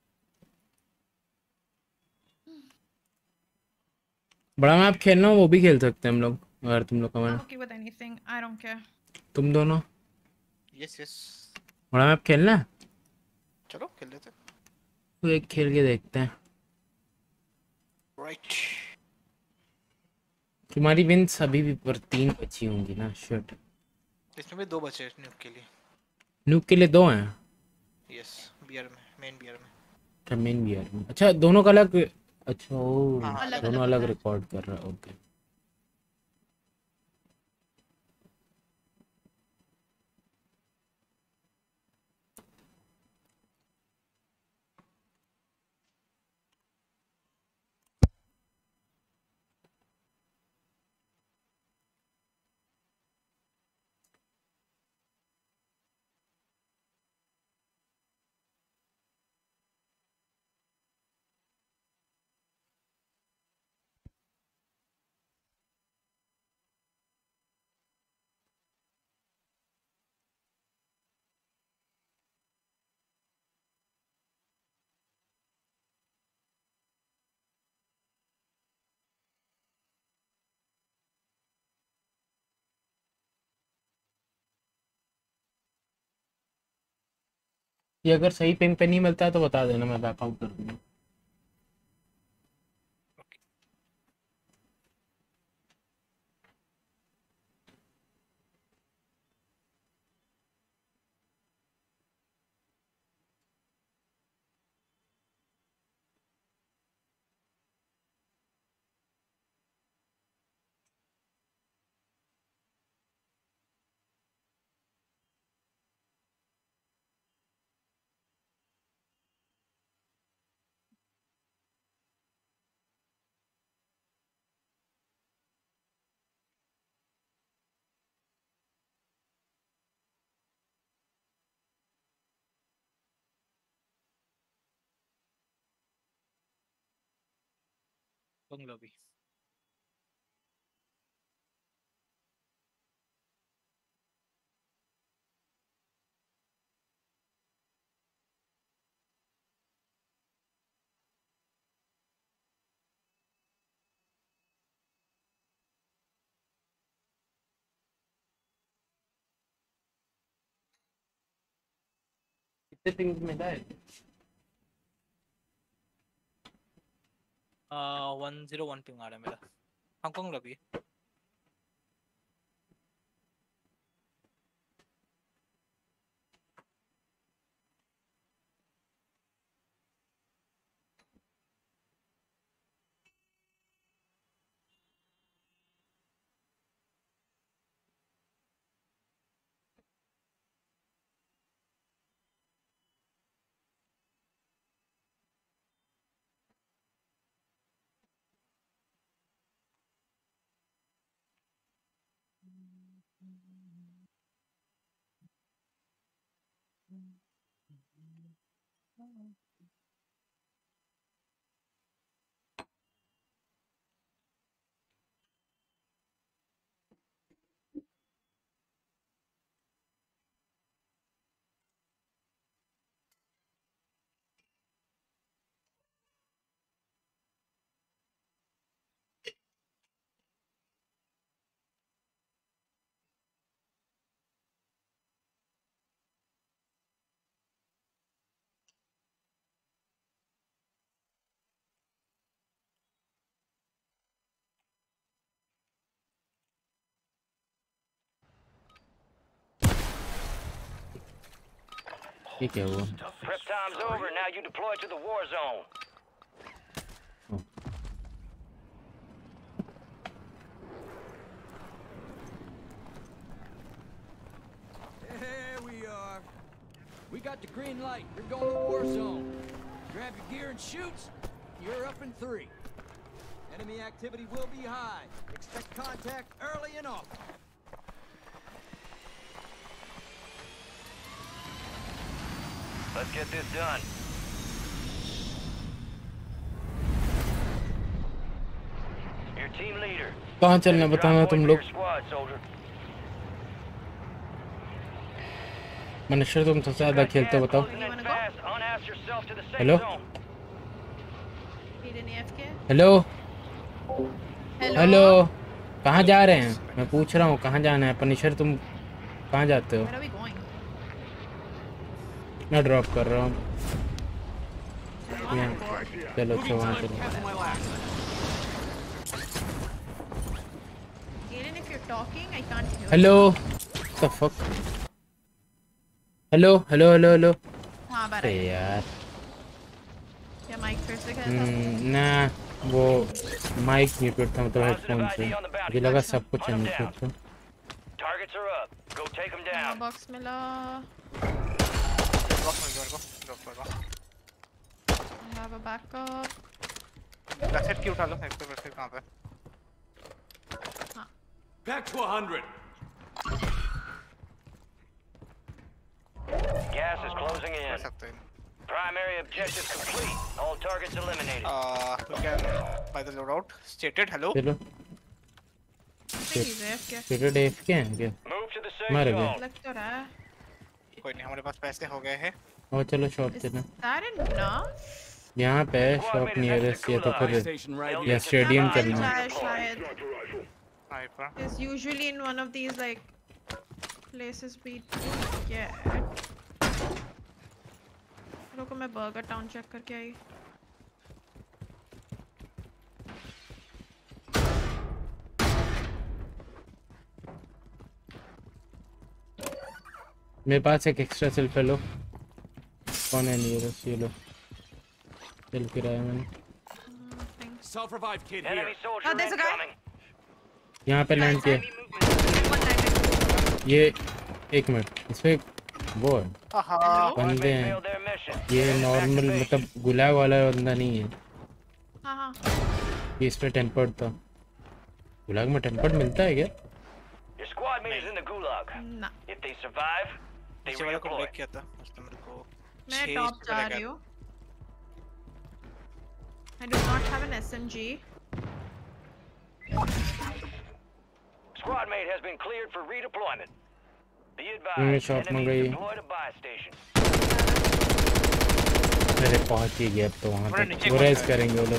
Speaker 2: बड़ा मैप खेलना हो वो भी खेल सकते हैं हम लोग अगर तुम लोग
Speaker 3: I'm
Speaker 2: comment.
Speaker 3: okay with anything. I don't care.
Speaker 2: तुम दोनों
Speaker 1: यस यस।
Speaker 2: बड़ा मैप खेलना है?
Speaker 1: चलो खेल लेते हैं।
Speaker 2: तो एक खेल के देखते हैं।
Speaker 1: राइट।
Speaker 2: तुम्हारी विंस अभी भी पर तीन बची होंगी ना। शिट
Speaker 1: इसमें भी दो बचे हैं न्यूक के लिए।
Speaker 2: न्यूक के लिए दो हैं।
Speaker 1: यस बियर में मेन बियर में।
Speaker 2: अच्छा मेन भी यार अच्छा दोनों का अलग। अच्छा ओ
Speaker 1: हाँ,
Speaker 3: अलग-
Speaker 2: दोनों
Speaker 3: अलग
Speaker 2: अलग
Speaker 3: है।
Speaker 2: रिकॉर्ड कर रहा है ओके। ये अगर सही पिंग पे नहीं मिलता है तो बता देना, मैं बैकआउट कर दूंगा।
Speaker 1: बंगलो भी
Speaker 2: कितने पिंग मिला है?
Speaker 1: वन जीरो वन पिंग आ रहा है मेरा। Hong Kong lobby.
Speaker 2: ठीक है वो।
Speaker 5: Prep time's over. Now you deploy to the war zone.
Speaker 7: There we are. We got the green light. You're going to the war zone. Grab your gear and shoot. You're up in three. Enemy activity will be high. Expect contact early and often.
Speaker 5: Let's get this done. Your team leader.
Speaker 2: कहाँ चलना बताना तुम लोग।
Speaker 5: Squad, soldier.
Speaker 2: मनुष्य तुम सबसे ज्यादा खेलते हो बताओ।
Speaker 5: Unass yourself to the safe
Speaker 2: hello
Speaker 5: zone.
Speaker 3: Need an A F K?
Speaker 2: Hello
Speaker 3: Hello?
Speaker 2: Hello, कहाँ जा रहे हैं? मैं पूछ रहा हूँ कहाँ जाना है। पनिशर तुम कहाँ जाते हो?
Speaker 3: Where are we going?
Speaker 2: मैं ड्रॉप कर रहा हूँ।
Speaker 3: I wanna go.
Speaker 2: चलो अच्छा वहाँ चलो।
Speaker 7: Cancel my last.
Speaker 3: Aiden, if you're talking, I can't hear you.
Speaker 2: Hello the fuck? Hello hello hello hello.
Speaker 3: हाँ बार
Speaker 2: अरे यार
Speaker 3: क्या माइक फिर से गया था?
Speaker 2: हम्म, ना वो माइक म्यूटेड था, मतलब हेडफोन से। मुझे लगा सब कुछ म्यूटेड था।
Speaker 5: Targets are up. Go take them down.
Speaker 3: Box मिला।
Speaker 1: बॉक्स में मेरे को ड्रॉप कर रहा।
Speaker 3: I have a backup.
Speaker 1: Cassette की उठा लो। एक पे वैसे कहाँ पे?
Speaker 7: Back to one hundred.
Speaker 5: Gas is closing
Speaker 1: कर
Speaker 5: in.
Speaker 1: सकते हैं।
Speaker 5: Primary objective complete. All targets eliminated.
Speaker 1: Uh, we can buy the loadout. Stated. Hello.
Speaker 2: चलो
Speaker 3: I think he's A F K.
Speaker 2: Stated F K हैं क्या?
Speaker 5: Move to the safe
Speaker 2: मर गए।
Speaker 5: zone.
Speaker 3: लग तो रहा है।
Speaker 1: कोई नहीं, हमारे पास पैसे हो गए हैं।
Speaker 2: और चलो शॉप
Speaker 3: Is
Speaker 2: चलो।
Speaker 3: that enough?
Speaker 2: यहाँ पे शॉप नियरेस्ट या तो फिर
Speaker 7: Station right
Speaker 2: या
Speaker 7: here.
Speaker 2: स्टेडियम
Speaker 3: हाँ,
Speaker 2: चलना।
Speaker 3: शायद शायद
Speaker 1: Sniper.
Speaker 3: is usually in one of these like places we get. रुको मैं बर्गर टाउन चेक करके आई।
Speaker 2: मेरे पास एक एक्स्ट्रा सेल्फ है, लो। कौन है? नहीं बस ये लो, सेल्फ गिराया मैंने।
Speaker 7: Self revive kit here.
Speaker 5: Enemy soldier
Speaker 3: Oh, there's a guy.
Speaker 5: incoming.
Speaker 2: यहाँ पे लैंड किया। ये एक मिनट, इस पे वो है,
Speaker 1: हाँ
Speaker 2: बंदे हैं।
Speaker 5: Failed their mission.
Speaker 2: ये नॉर्मल मतलब गुलाब वाला बंदा नहीं है,
Speaker 3: हाँ हाँ
Speaker 2: ये इस पे टेम्पर्ड था। गुलाब में टेम्पर्ड मिलता है क्या?
Speaker 5: Your squad mate is in the gulag.
Speaker 3: ना
Speaker 5: If they survive, they
Speaker 1: नीचे वाले को
Speaker 5: redeploy.
Speaker 1: ब्रेक किया था उसने मेरे को।
Speaker 3: मैं
Speaker 1: छह
Speaker 3: टॉप
Speaker 1: इस पे
Speaker 3: जा
Speaker 1: लगा
Speaker 3: रही हूँ। I do not have an S M G.
Speaker 5: Squad mate has been cleared for redeployment. Be
Speaker 2: hmm,
Speaker 5: advised,
Speaker 2: shop में
Speaker 5: enemies
Speaker 2: गई।
Speaker 5: deployed a buy station.
Speaker 2: अरे पहुंच ही गया अब तो वहाँ
Speaker 1: हमारे
Speaker 2: तक।
Speaker 1: नीचे
Speaker 2: वो
Speaker 1: कौन
Speaker 2: रेस
Speaker 1: है?
Speaker 2: करेंगे वो लोग।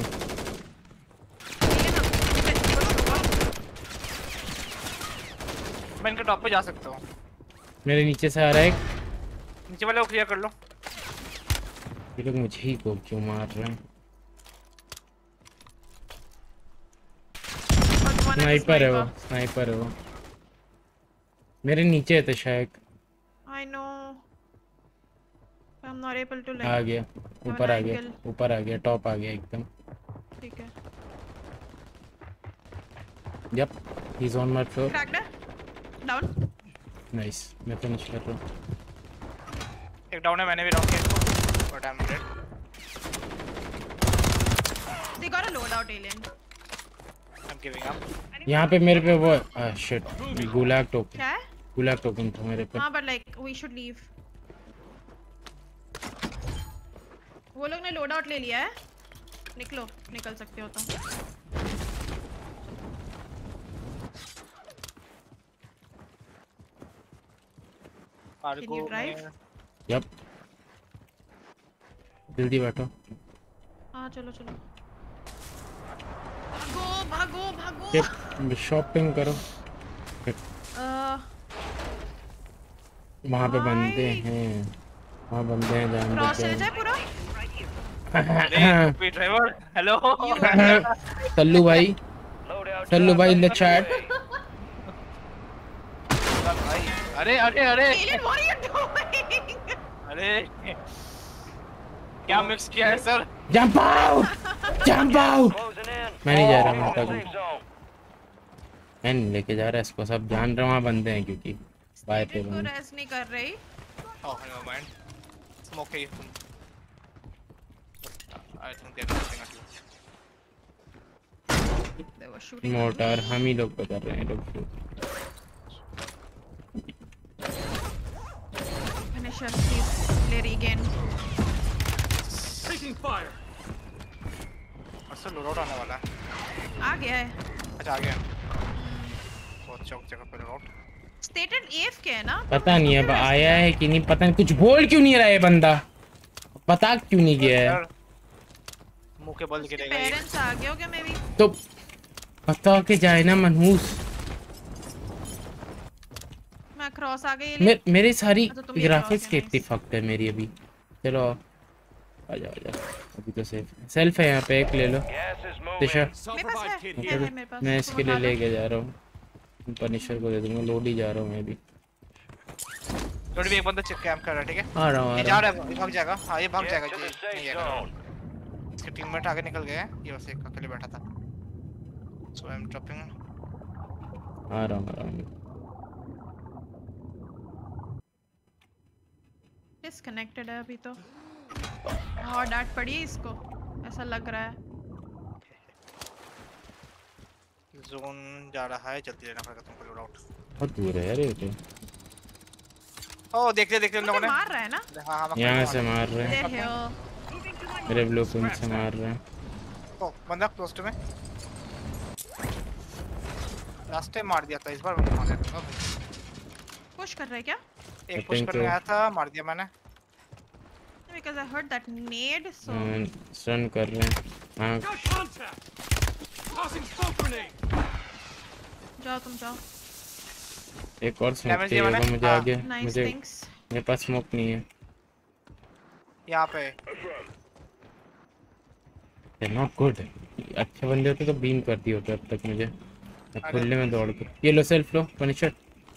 Speaker 1: मैं इनके टॉप पे जा सकता हूँ।
Speaker 2: मेरे नीचे से आ रहा है एक।
Speaker 1: नीचे वाले को क्लियर कर लो।
Speaker 2: ये लोग मुझे ही को क्यों मार रहे हैं? स्नाइपर है वो, स्नाइपर है वो। मेरे नीचे है तो शायद।
Speaker 3: I know. I'm not able to
Speaker 2: uh
Speaker 3: like.
Speaker 2: गया, ऊपर आ गया,
Speaker 3: angle.
Speaker 2: ऊपर आ गया, टॉप आ गया एकदम।
Speaker 3: ठीक है।
Speaker 2: Yup, he is on my floor.
Speaker 3: Cracked है? Down.
Speaker 2: नाइस, मैं फिनिश कर रहा हूँ।
Speaker 1: एक डाउन है, मैंने भी डाउन किया इसको। But I am dead.
Speaker 3: They got a loadout alien.
Speaker 1: I am giving up.
Speaker 2: यहाँ पे मेरे पे वो आ शिट, गुलाग टोकन,
Speaker 3: क्या है?
Speaker 2: गुलाग टोकन था मेरे पे।
Speaker 3: हाँ but like we should leave. वो लोग ने loadout ले लिया है। निकलो, निकल सकते हो तो। Can you drive?
Speaker 2: यप, जल्दी बैठो।
Speaker 3: हाँ चलो चलो। भागो भागो भागो।
Speaker 2: ये शॉपिंग करो।
Speaker 3: Uh,
Speaker 2: वहाँ पे बंदे हैं, वहाँ बंदे हैं, जान
Speaker 3: क्रॉस चले
Speaker 2: बचाओ।
Speaker 3: जाए पूरा?
Speaker 1: अरे ड्राइवर, हेलो।
Speaker 2: सल्लू भाई,
Speaker 5: Loadout
Speaker 2: सल्लू
Speaker 5: drop
Speaker 2: भाई in the
Speaker 5: on the
Speaker 2: chat.
Speaker 5: way.
Speaker 1: अरे अरे अरे
Speaker 3: Alien, what are you doing?
Speaker 1: अरे क्या मिक्स किया है sir?
Speaker 2: Jump out, jump out.
Speaker 5: Closing in.
Speaker 2: मैं नहीं जा रहा
Speaker 5: All
Speaker 2: हूँ
Speaker 5: in the
Speaker 2: तक,
Speaker 5: safe zone.
Speaker 2: मैं नहीं लेके जा रहा इसको, सब जान रहे वहाँ बंदे हैं क्योंकि बाय पे
Speaker 3: को
Speaker 2: बंदे।
Speaker 3: रेस्ट नहीं कर रही।
Speaker 1: ओह नेवर माइंड। स्मोक है ये। I think they are nothing at you.
Speaker 3: They were shooting at
Speaker 2: mortar
Speaker 3: me.
Speaker 2: हम ही लोग पे कर रहे हैं लोग।
Speaker 3: Finisher, please. Play regain.
Speaker 7: Taking fire.
Speaker 1: और सर लोड आने वाला है।
Speaker 3: आ गया है।
Speaker 1: अच्छा आ गया। बहुत चौक जगह पे load.
Speaker 3: Stated A F K है ना?
Speaker 2: पता नहीं अब आया है कि नहीं, पता नहीं, कुछ बोल क्यों नहीं रहा है बंदा, पता क्यों नहीं गया है।
Speaker 1: मुंह के बल
Speaker 3: उसके
Speaker 1: गिरेगा ये।
Speaker 3: पेरेंट्स आ गए होंगे मे बी।
Speaker 2: तो बता के जाए ना मनहूस।
Speaker 3: मैं क्रॉस आ गई।
Speaker 2: मे, मेरी सारी
Speaker 3: अच्छा, तुम ये
Speaker 2: ग्राफिक्स
Speaker 3: cross
Speaker 2: की
Speaker 3: है,
Speaker 2: इतनी फक्ड है मेरी अभी। चलो आ जाओ, आ जाओ, अभी तो सेफ सेल्फ है यहाँ पे, एक ले लो।
Speaker 5: Gas is moving.
Speaker 2: Disha,
Speaker 7: Self
Speaker 3: मेरे पास
Speaker 7: revive
Speaker 3: है,
Speaker 7: kit
Speaker 3: है,
Speaker 7: here.
Speaker 3: है मेरे पास।
Speaker 2: मैं इसके
Speaker 3: तुम
Speaker 2: लिए
Speaker 3: उठा लो।
Speaker 2: लेके जा रहा हूँ, पनिशर को दे दूंगा, लोड ही जा रहा हूँ मैं भी।
Speaker 1: लोड भी एक बंदा चेक कैंप कर रहा है, ठीक है?
Speaker 2: आ रहा हूँ, आ
Speaker 1: ये
Speaker 2: रहा
Speaker 1: जा
Speaker 2: हूँ।
Speaker 1: रहा है, ये भाग जाएगा। हाँ ये भाग
Speaker 5: Get
Speaker 1: जाएगा
Speaker 5: to
Speaker 1: जी।
Speaker 5: the safe
Speaker 1: नहीं आएगा।
Speaker 5: zone.
Speaker 1: इसके टीममेट आगे निकल गए हैं, ये बस एक अकेले बैठा था। सो आई एम ड्रॉपिंग।
Speaker 2: आ रहा हूँ, आ रहा हूँ।
Speaker 3: डिस्कनेक्टेड है अभी तो। और डांट पड़ी है इसको, ऐसा लग रहा है।
Speaker 1: जोन जा रहा है, जल्दी लेना पड़ेगा तुमको लोड आउट।
Speaker 2: बहुत दूर है यार ये तो।
Speaker 1: ओह देखते देखते इन लोगों ने।
Speaker 3: मार रहा है ना?
Speaker 1: हाँ हाँ
Speaker 2: यहाँ से मार रहे हैं,
Speaker 3: They're here.
Speaker 2: मेरे ब्लू पिन से मार रहे हैं।
Speaker 1: ओह बंदा क्लोज टू में। लास्ट टाइम मार दिया था, इस बार मैंने मार दिया था।
Speaker 3: पुश कर रहा है क्या?
Speaker 1: एक
Speaker 2: I
Speaker 1: पुश
Speaker 2: think
Speaker 1: करने
Speaker 2: so.
Speaker 1: आया था, मार दिया मैंने।
Speaker 3: Because I heard that nade, so
Speaker 2: stun कर रहे हैं। हाँ,
Speaker 7: Got contact. Tossing smoke grenade.
Speaker 3: जाओ तुम जाओ।
Speaker 2: एक और स्मोक
Speaker 1: Damage
Speaker 2: चाहिए
Speaker 1: दिया
Speaker 2: होगा
Speaker 1: मैंने?
Speaker 2: मुझे
Speaker 1: हाँ,
Speaker 2: आगे,
Speaker 3: Nice
Speaker 2: मुझे
Speaker 3: things.
Speaker 2: मेरे पास स्मोक नहीं है।
Speaker 1: यहाँ पे
Speaker 2: नॉट गुड। अच्छे बंदे होते तो बीम कर दिए होते अब तक मुझे। अब
Speaker 1: अरे।
Speaker 2: खुलने में दौड़ के ये लो सेल्फ लो पनिशर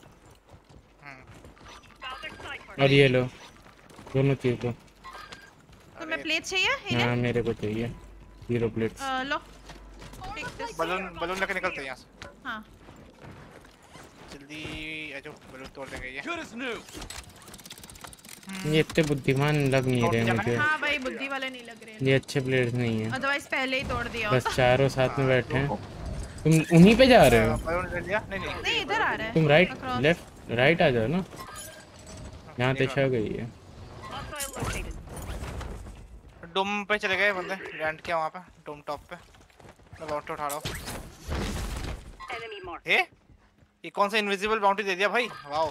Speaker 2: और ये लो दोनों चीज लो।
Speaker 3: तुम्हें प्लेट चाहिए हीलिंग?
Speaker 2: हाँ मेरे को चाहिए जीरो प्लेट्स।
Speaker 3: अ, लो टेक दिस।
Speaker 1: बलून बलून लेके निकलते हैं यहाँ से।
Speaker 3: हाँ
Speaker 1: जल्दी आ जाओ बलून तोड़ देंगे ये।
Speaker 7: Good as new.
Speaker 2: ये इतने बुद्धिमान लग नहीं रहे मुझे।
Speaker 3: हाँ भाई बुद्धि वाले नहीं लग रहे
Speaker 2: ये अच्छे प्लेयर्स नहीं है।
Speaker 3: अदरवाइज पहले ही तोड़ दिया
Speaker 2: बस
Speaker 3: होता।
Speaker 2: चारों साथ में बैठे हैं। तुम उन्हीं पे जा रहे हो?
Speaker 1: बलून ले लिया? नहीं नहीं
Speaker 3: नहीं इधर आ रहा है
Speaker 2: तुम राइट
Speaker 3: across।
Speaker 2: लेफ्ट राइट आ जाओ ना। यहाँ दिशा गई है।
Speaker 1: डोम पे चले गए बंदे। लैंड किया वहाँ पे डोम टॉप पे। मैं बाउंटी उठा रहा हूँ। ए ये कौन सा इनविजिबल बाउंटी दे दिया भाई? वाओ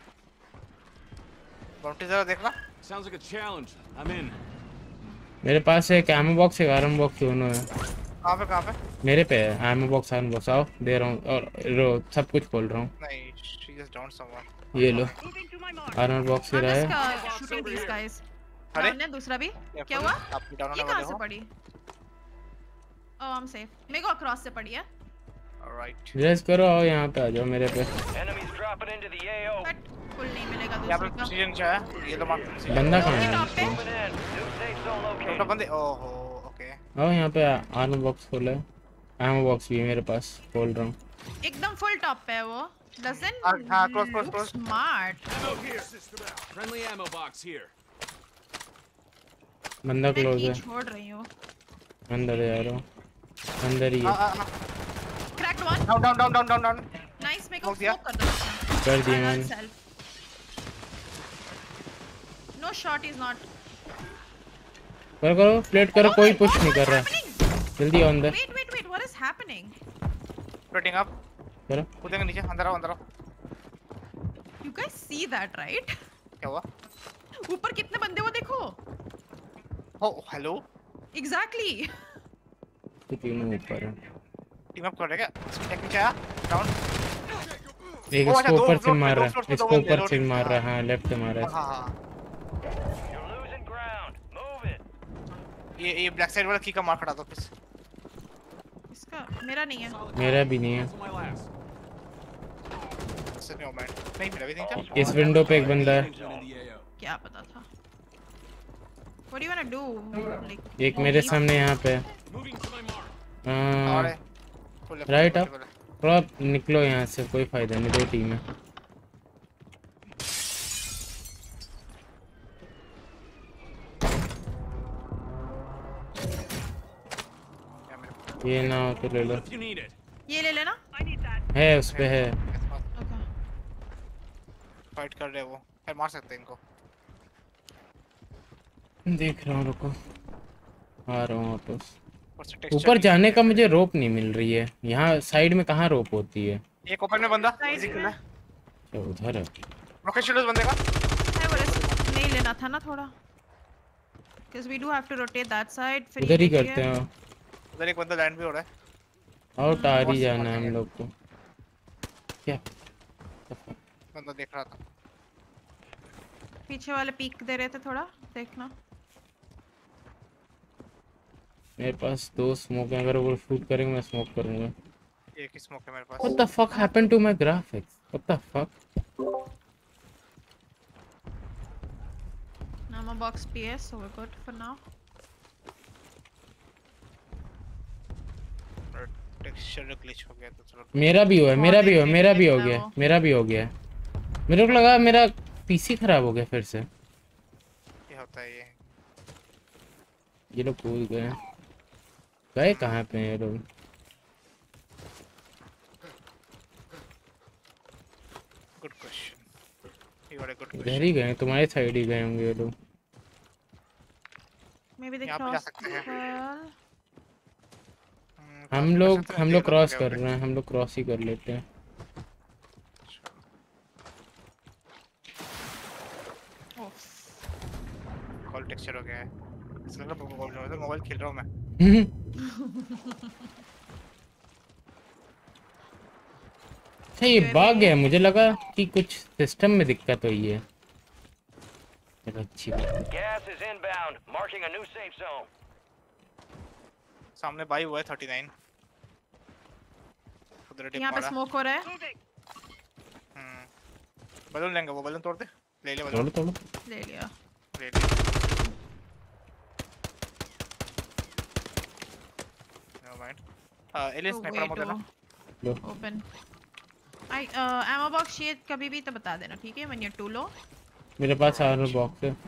Speaker 1: बाउंटी जरा देखना।
Speaker 7: Sounds like a challenge. I'm in.
Speaker 2: मेरे पास एक एमो बॉक्स एक आर्म बॉक्स दोनों है।
Speaker 1: कहाँ पे कहाँ पे?
Speaker 2: मेरे पे है एमो बॉक्स आर्म बॉक्स। आओ दे रहा हूँ और रो सब कुछ खोल रहा हूँ।
Speaker 1: नहीं she just downed someone।
Speaker 2: ये लो आर्मर बॉक्स ही रहा है।
Speaker 3: Shooting this guys.
Speaker 1: अरे
Speaker 3: डाउन है दूसरा भी।
Speaker 1: क्या
Speaker 3: क्या हुआ?
Speaker 1: आप डाउन
Speaker 3: ये
Speaker 1: होने
Speaker 3: कहाँ
Speaker 1: वाले
Speaker 3: से
Speaker 1: हो?
Speaker 3: पड़ी? Oh I am safe. मेरे को अक्रॉस से पड़ी है।
Speaker 1: ऑलराइट
Speaker 2: रेस करो आओ यहाँ पे आ जाओ मेरे पे।
Speaker 5: Enemies dropping into the A O.
Speaker 3: But full नहीं मिलेगा
Speaker 1: यहाँ पे
Speaker 3: दूसरे का।
Speaker 1: प्रेसिजन क्या है? ये लो मार्क प्रेसिजन।
Speaker 2: बंदा कहाँ है?
Speaker 3: टॉप पे
Speaker 5: Moving in. New safe zone
Speaker 1: छोटा
Speaker 5: located.
Speaker 1: बंदे ओहो ओके।
Speaker 2: आओ यहाँ पे आर्मर बॉक्स खोला है। एमो बॉक्स भी है मेरे पास खोल रहा हूँ।
Speaker 3: एकदम फुल टॉप पे है वो। डजंट
Speaker 1: हाँ, हाँ, close, close, close।
Speaker 3: Smart.
Speaker 7: Friendly ammo box here.
Speaker 2: बंदा
Speaker 3: मैं
Speaker 2: क्लोज
Speaker 3: की
Speaker 2: है।
Speaker 3: छोड़ रही हूँ।
Speaker 2: अंदर जा रहा हूँ अंदर ही है।
Speaker 3: Cracked one.
Speaker 1: Down down down down down down.
Speaker 3: Nice मेरे को
Speaker 1: Smoke दिया?
Speaker 3: स्मोक कर दो।
Speaker 2: कर दिया मैंने।
Speaker 3: No shot is not.
Speaker 2: करो करो प्लेट करो कोई पुश नहीं कर रहा। जल्दी आओ अंदर
Speaker 3: wait wait wait what is happening?
Speaker 1: Floating up.
Speaker 2: करो।
Speaker 1: कूदेंगे नीचे अंदर आओ अंदर आओ।
Speaker 3: You guys see that right?
Speaker 1: क्या हुआ?
Speaker 3: ऊपर कितने बंदे वो देखो।
Speaker 1: Oh hello
Speaker 3: exactly.
Speaker 2: तो तीनों ऊपर है।
Speaker 1: टीम अप कर रहे क्या? टेक्निक आया डाउन।
Speaker 2: एक
Speaker 1: ओ, अच्छा,
Speaker 2: इसको
Speaker 1: दो
Speaker 2: ऊपर
Speaker 1: फ्लोर
Speaker 2: से
Speaker 1: पे,
Speaker 2: मार
Speaker 1: दो
Speaker 2: रहा
Speaker 1: फ्लोर
Speaker 2: है
Speaker 1: पे
Speaker 2: इसको
Speaker 1: दो बंदे,
Speaker 2: ऊपर
Speaker 1: दो
Speaker 2: से
Speaker 1: टीम,
Speaker 2: मार रहा है।
Speaker 1: हाँ।
Speaker 2: हाँ लेफ्ट से मार रहा है।
Speaker 1: हाँ हाँ
Speaker 5: You're losing ground. Move it.
Speaker 1: ये ये ब्लैक साइड वाला की का मार खड़ा दो प्लीज।
Speaker 3: इसका मेरा नहीं है।
Speaker 2: मेरा भी नहीं है।
Speaker 7: Cancel my last.
Speaker 1: इससे नहीं हो मैट नहीं मिला भी नहीं था।
Speaker 2: इस विंडो पे एक बंदा है।
Speaker 7: Zone in the A O.
Speaker 3: क्या पता था। What do you wanna do? Like
Speaker 2: एक मेरे सामने यहाँ पे है।
Speaker 7: Moving to my mark.
Speaker 2: हाँ,
Speaker 1: और फुल
Speaker 2: राइट अप थोड़ा निकलो यहाँ से कोई फायदा नहीं। दो टीम है। ये ना हो तो ले लो।
Speaker 7: If you need it.
Speaker 3: ये ले लेना।
Speaker 2: है उस पे है।
Speaker 3: ओके।
Speaker 1: फाइट कर रहे हैं वो। खैर मार सकते हैं इनको।
Speaker 2: देख रहा हूँ रुको आ रहा हूँ वापस।
Speaker 1: ऊपर से texture
Speaker 2: ऊपर
Speaker 1: भी-
Speaker 2: जाने का मुझे रोप नहीं मिल रही है। यहाँ साइड में कहाँ रोप होती है?
Speaker 1: एक ओपन में बंदा इजी किल है।
Speaker 2: अच्छा, उधर है।
Speaker 1: रॉकेट शील्ड बंदे का।
Speaker 3: है वो रिस्क नहीं लेना था ना थोड़ा। Because we do have to rotate that side. फिर
Speaker 2: उधर
Speaker 3: ये
Speaker 2: ही
Speaker 3: देखिए।
Speaker 2: करते हैं।
Speaker 1: उधर एक बंदा लैंड भी हो रहा है।
Speaker 2: आउट आ
Speaker 1: बहुत
Speaker 2: ही जाना है
Speaker 1: support
Speaker 2: हम लोग को। क्या
Speaker 1: बंदा देख रहा था।
Speaker 3: पीछे वाले पीक दे रहे थे थोड़ा देखना।
Speaker 2: मेरे पास दो स्मोक है। अगर वो शूट करेंगे मैं स्मोक करूंगा।
Speaker 1: एक ही स्मोक है मेरे पास।
Speaker 2: What the fuck happened to my graphics? What the fuck?
Speaker 3: Now my box P S, so we're good for now.
Speaker 1: Texture glitch हो गया तो चलो।
Speaker 2: मेरा भी हुआ है मेरा भी हुआ है, मेरा भी हो
Speaker 3: देखना
Speaker 2: गया
Speaker 3: वो।
Speaker 2: मेरा भी हो गया। मेरे को लगा मेरा पीसी खराब हो गया फिर से।
Speaker 1: ये होता है ये।
Speaker 2: ये लोग कूद गए। गए कहाँ पे हैं ये लोग?
Speaker 1: Good question. You are a good
Speaker 2: इधर
Speaker 1: क्वेश्चन।
Speaker 2: ही गए तुम्हारे साइड ही गए होंगे ये लोग।
Speaker 3: Maybe they
Speaker 1: यहाँ पे जा
Speaker 3: crossed
Speaker 1: सकते हैं।
Speaker 3: well.
Speaker 2: हम लोग हम लोग क्रॉस कर रहे हैं। हम लोग क्रॉस ही कर लेते हैं।
Speaker 3: Oof.
Speaker 1: कॉल टेक्सचर हो गया है। इसलिए मैं बोल रहा हूँ मोबाइल खेल रहा हूँ मैं।
Speaker 2: अच्छा ये बाग है। मुझे लगा कि कुछ सिस्टम में दिक्कत हुई है। चलो अच्छी बात है।
Speaker 5: Gas is inbound, marking a new safe zone.
Speaker 1: सामने बाई हुआ है थर्टी नाइन। उधर टिप
Speaker 3: यहाँ पे
Speaker 1: मारा।
Speaker 3: स्मोक हो रहा है।
Speaker 1: हम्म बलून लेंगे, वो बलून तोड़ दे। ले ले
Speaker 2: तोड़ो
Speaker 1: बलून।
Speaker 2: तोड़ो।
Speaker 3: ले लिया।
Speaker 1: ले ले। No mind. एलियन स्नाइपर मत देना।
Speaker 2: लो
Speaker 3: ओपन। आई एमो बॉक्स चाहिए कभी भी तो बता देना, ठीक है? When you too low.
Speaker 2: मेरे पास आर्मर बॉक्स है।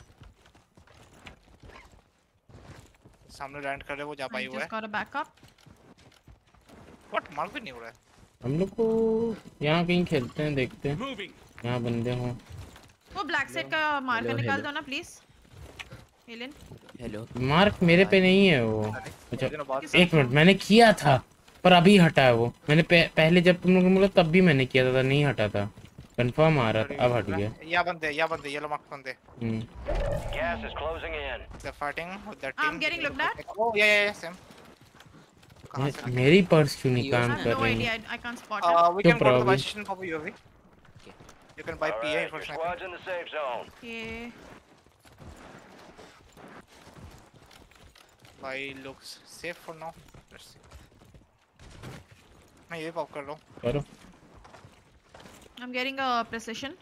Speaker 1: सामने लैंड कर रहे वो जा पाई हुआ है।
Speaker 3: Just got a backup.
Speaker 1: What mark भी नहीं हो रहा है।
Speaker 2: हम लोग को यहाँ कहीं खेलते हैं, देखते हैं यहाँ बंदे हों।
Speaker 3: वो ब्लैक सेट का मार्कर
Speaker 6: हेलो,
Speaker 3: निकाल
Speaker 6: हेलो।
Speaker 3: दो ना प्लीज। एलियन
Speaker 6: हेलो
Speaker 2: मार्क मेरे पे नहीं है वो। अच्छा
Speaker 1: लेकिन बात
Speaker 2: एक मिनट, मैंने किया था पर अभी हटा है वो। मैंने पह, पहले जब तुम लोग ने बोला तब भी मैंने किया था, नहीं हटा था। कंफर्म आ रहा था, अब हट गया।
Speaker 1: या बंदे या बंदे येलो मार्क बंदे।
Speaker 2: हम्म
Speaker 5: Gas is closing in.
Speaker 1: They're fighting with their
Speaker 3: I'm
Speaker 1: team.
Speaker 3: getting looked at.
Speaker 1: Oh yeah yeah yeah same. कहाँ से?
Speaker 2: मे- मेरी पर्स क्यों नहीं
Speaker 6: I
Speaker 2: काम
Speaker 3: I have
Speaker 2: कर
Speaker 3: no
Speaker 2: रही
Speaker 3: idea.
Speaker 2: है?
Speaker 3: I, I can't spot
Speaker 1: Uh,
Speaker 3: it.
Speaker 1: we
Speaker 2: Chुप
Speaker 1: can go to
Speaker 2: रहो
Speaker 1: the buy
Speaker 2: अभी।
Speaker 1: station for U A V. You can buy
Speaker 5: All
Speaker 1: P A
Speaker 5: right,
Speaker 1: for
Speaker 5: your
Speaker 1: sniper.
Speaker 5: squad's in the safe zone.
Speaker 3: Okay.
Speaker 1: Buy looks safe for now. Let's see. मैं ये pop कर रहा हूँ।
Speaker 2: करो।
Speaker 3: I'm getting a precision.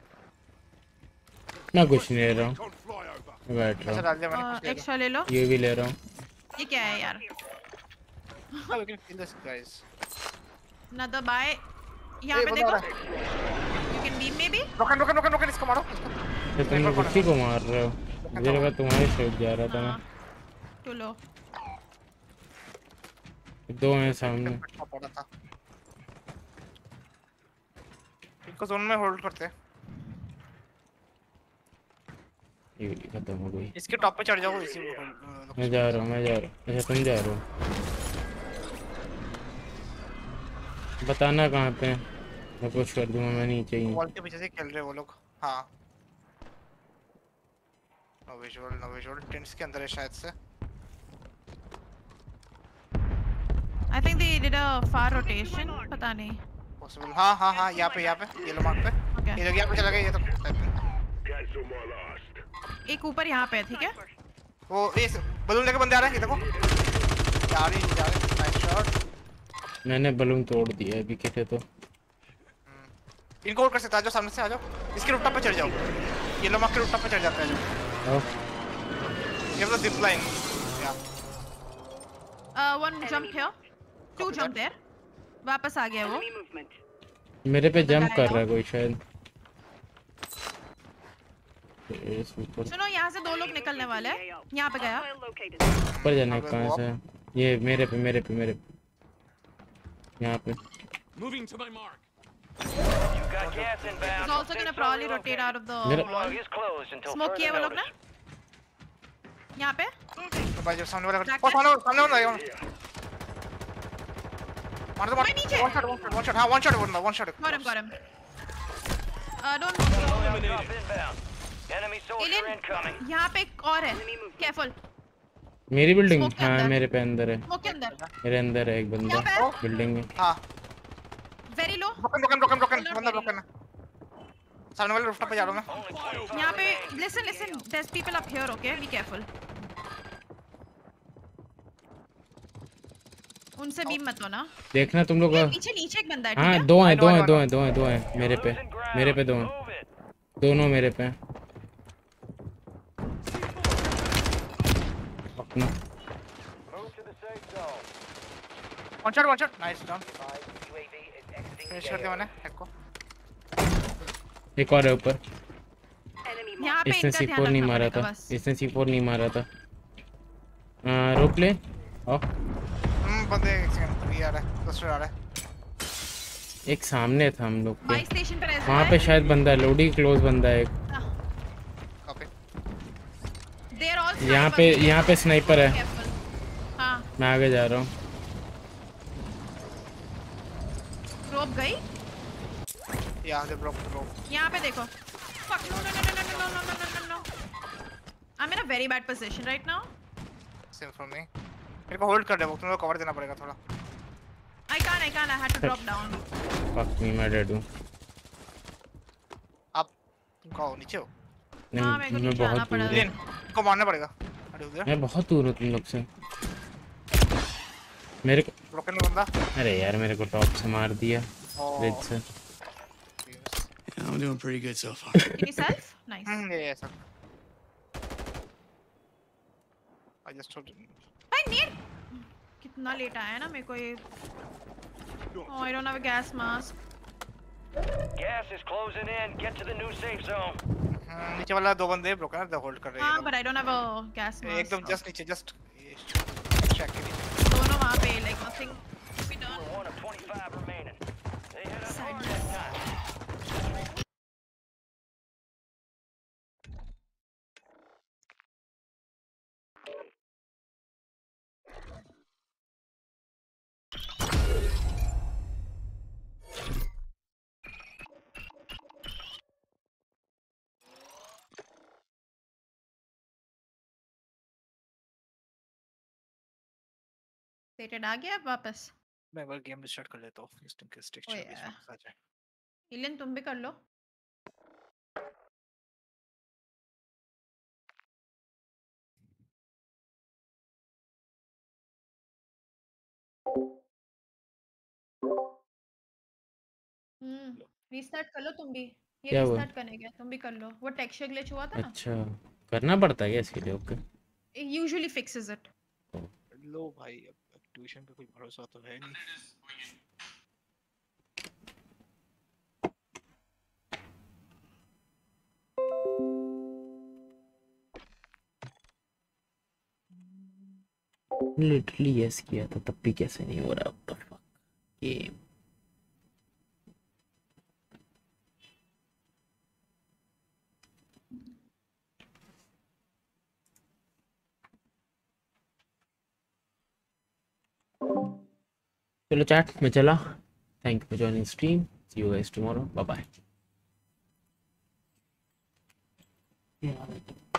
Speaker 2: मैं कुछ नहीं ले रहा हूँ, मैं बैठ
Speaker 1: अच्छा
Speaker 2: रहा
Speaker 1: डाल दिया मैंने
Speaker 3: Uh,
Speaker 1: कुछ ले लो।
Speaker 3: extra ले लो।
Speaker 2: हूँ। ये भी ले रहा हूँ।
Speaker 3: ये क्या है यार?
Speaker 1: Oh, we can kill this guys.
Speaker 3: Another buy. यहाँ
Speaker 1: ए,
Speaker 3: पे
Speaker 1: बंदा आ
Speaker 3: देखो।
Speaker 1: रहा है।
Speaker 3: You can beam maybe.
Speaker 1: रोकन रोकन रोकन रोकन इसको मारो। इसको।
Speaker 2: तो तुम लोग उसी को मार रहे हो। मुझे लगा तुम्हारे शॉट जा रहा था
Speaker 3: हाँ।
Speaker 2: मैं।
Speaker 3: Too low.
Speaker 2: दो हैं सामने।
Speaker 1: पिटना पड़ा था। इनको जोन में होल्ड करते हैं।
Speaker 2: ये भी खत्म हो गई।
Speaker 1: इसके टॉप पे चढ़ जाओ इसी
Speaker 2: मैं जा रहा हूँ, मैं जा रहा हूँ। अच्छा तुम जा रहे हो, बताना कहाँ पे। मैं कुछ कर दूंगा, मैं नीचे ही हूँ।
Speaker 1: वॉल के पीछे से खेल रहे हैं वो लोग। हाँ no visual no visual tents के अंदर है शायद से।
Speaker 3: I think they did a far rotation. पता नहीं।
Speaker 1: पॉसिबल। हाँ हाँ हाँ यहाँ पे यहाँ पे येलो मार्क पे।
Speaker 3: Okay.
Speaker 1: ये लोग यहाँ पे चला गया ये तो शायद पे।
Speaker 3: एक ऊपर यहाँ पे है, ठीक है?
Speaker 1: वो इस बलून लेके बंदे आ रहे हैं ये देखो। जा रही जा रही नाइस शॉट।
Speaker 2: मैंने बलून तोड़ दिया अभी किसे तो।
Speaker 1: इनको होल्ड कर सकते, आ जाओ सामने से आ जाओ। इसके रूफटॉप पे चढ़ जाओ। येलो मार्क के रूफटॉप पे चढ़ जाते हैं जो।
Speaker 2: आओ।
Speaker 1: ये मतलब जिप लाइन। या
Speaker 3: Uh, one jump here. Two jump there. वापस आ गया वो।
Speaker 2: मेरे पे जंप कर रहा है कोई शायद। इस ऊपर
Speaker 3: सुनो, यहाँ से दो लोग निकलने वाले हैं। यहाँ पे गया।
Speaker 2: ऊपर जाने का कहाँ से? ये मेरे पे मेरे पे मेरे पे यहाँ पे।
Speaker 7: Moving to my mark.
Speaker 5: You got gas
Speaker 3: He's
Speaker 5: inbound.
Speaker 3: also gonna probably rotate out of the
Speaker 2: मेरा-
Speaker 3: wall.
Speaker 5: Plug is closed until
Speaker 3: Smoke
Speaker 5: further
Speaker 3: किया वो लोग ना?
Speaker 5: notice.
Speaker 3: यहाँ पे?
Speaker 1: तो भाई जो सामने वाला
Speaker 3: Black
Speaker 1: ओ सामने वाला- सामने वाला ये मार दो मार
Speaker 3: मैं नीचे।
Speaker 1: One shot one shot one shot हाँ one shot one one shot.
Speaker 3: Got him, got him. Uh, don't move.
Speaker 5: Drop inbound. Enemy soldier
Speaker 3: Alien,
Speaker 5: incoming.
Speaker 3: यहाँ पे एक और है। Careful.
Speaker 2: मेरी बिल्डिंग।
Speaker 3: Smoke के
Speaker 2: हाँ
Speaker 3: अंदर।
Speaker 2: मेरे पे अंदर है,
Speaker 3: Smoke के अंदर।
Speaker 2: मेरे अंदर है एक बंदा
Speaker 3: यहाँ पे?
Speaker 2: बिल्डिंग में।
Speaker 1: हाँ
Speaker 3: Very low.
Speaker 1: रोकन रोकन रोकन रोकन
Speaker 3: Not
Speaker 1: बंदा
Speaker 3: very
Speaker 1: रोकन है। सामने वाले रूफटॉप पे जा रहा हूँ मैं।
Speaker 5: Only twenty-five
Speaker 3: यहाँ पे
Speaker 5: remain.
Speaker 3: listen listen. There's people up here, okay? Be careful. उनसे बीम मत हो ना।
Speaker 2: देखना तुम लोग।
Speaker 3: ये पीछे नीचे एक बंदा है, ठीक
Speaker 2: हाँ
Speaker 3: है?
Speaker 2: दो हैं
Speaker 1: I know,
Speaker 2: दो
Speaker 1: I
Speaker 2: हैं
Speaker 1: know,
Speaker 2: दो
Speaker 1: I
Speaker 2: हैं दो हैं दो हैं मेरे पे।
Speaker 5: Losing ground.
Speaker 2: मेरे पे दो हैं,
Speaker 5: Move it.
Speaker 2: दोनों मेरे पे हैं। अपना
Speaker 5: Move to the safe zone.
Speaker 1: One shot one shot nice down.
Speaker 5: U A V is exiting
Speaker 1: finish
Speaker 5: the
Speaker 1: कर दिया
Speaker 5: A O.
Speaker 1: मैंने एक को।
Speaker 2: एक और है ऊपर।
Speaker 3: यहाँ पे
Speaker 2: इसने
Speaker 3: इनका
Speaker 2: सी
Speaker 3: ध्यान
Speaker 2: फोर नहीं
Speaker 3: रखना
Speaker 2: मारा
Speaker 3: पड़ेगा
Speaker 2: था,
Speaker 3: बस।
Speaker 2: इसने सी फोर नहीं मारा था। आ, रोक ले। आओ।
Speaker 1: हम्म बंदे एक सेकंड ये आ रहा है दूसरा आ रहा है।
Speaker 2: एक सामने था हम लोग
Speaker 3: बाई
Speaker 2: के,
Speaker 3: स्टेशन पे रेस्ट
Speaker 2: वहाँ पे शायद बंदा है। लोडी क्लोज बंदा है एक।
Speaker 1: कॉपी।
Speaker 3: देयर ऑल
Speaker 2: यहाँ पे यहाँ पे स्नाइपर है।
Speaker 3: Careful. हाँ,
Speaker 2: मैं आगे जा रहा हूँ।
Speaker 3: रोप गई।
Speaker 1: यहाँ से ब्रोक ब्रोक।
Speaker 3: यहाँ पे देखो। Fuck, no, no, no, no, no, no, no, no, no, no, no. I'm in a very bad position right now.
Speaker 1: Same for me. मेरे को होल्ड कर दे वो, तुम लोग कवर देना पड़ेगा थोड़ा।
Speaker 3: I can't, I can't. I had to drop down.
Speaker 2: Fuck me, मैं डेड हूँ।
Speaker 1: आप तुम कहाँ हो नीचे हो?
Speaker 2: नहीं,
Speaker 3: हाँ, मेरे को
Speaker 2: मैं
Speaker 3: नीचे आना
Speaker 2: बहुत
Speaker 3: पड़ा
Speaker 2: दूर
Speaker 1: लेन
Speaker 2: हूँ।
Speaker 1: को मारना पड़ेगा। अरे उधर
Speaker 2: मैं बहुत दूर हूँ तुम लोग से। मेरे को
Speaker 1: ब्रोकन में बंदा।
Speaker 2: अरे यार मेरे को टॉप से मार दिया रिज
Speaker 1: ओह
Speaker 2: से।
Speaker 9: Yeah, I'm doing pretty good so far.
Speaker 3: Can you self? Nice.
Speaker 1: Hmm ये ऐसा आई जस्ट
Speaker 3: भाई नीड कितना लेट आया है ना मेरे को ये। Oh, I don't have a gas mask.
Speaker 5: Gas is closing in. Get to the new safe zone.
Speaker 1: नीचे वाला दो बंदे ब्रोकन है होल्ड कर रहे
Speaker 3: हाँ,
Speaker 1: हैं
Speaker 3: but I don't have a gas mask.
Speaker 1: एकदम जस्ट नीचे जस्ट चेक के नीचे।
Speaker 3: दोनों वहाँ पे like nothing to be done.
Speaker 5: We're one of twenty-five remaining. They hit us hard that time.
Speaker 3: Stated आ गया अब वापस।
Speaker 1: मैं एक बार गेम रिस्टार्ट कर लेता हूँ जस्ट इन केस टेक्सचर
Speaker 3: ओए
Speaker 1: बीच में फंस जाए।
Speaker 3: इलियन तुम भी कर लो। हम्म रीस्टार्ट कर लो तुम भी। ये
Speaker 2: क्या हुआ?
Speaker 3: रीस्टार्ट करने गया तुम भी कर लो। वो टेक्सचर ग्लिच हुआ था ना।
Speaker 2: अच्छा करना पड़ता है क्या इसके लिए? Okay
Speaker 3: It usually fixes it.
Speaker 1: लो भाई अब ट्यूशन पे कोई भरोसा तो है नहीं।
Speaker 2: लिटरली यस किया था तब भी कैसे नहीं हो रहा? What the fuck game. चलो चैट में चला। Thank you for joining stream. See you guys tomorrow. Bye bye.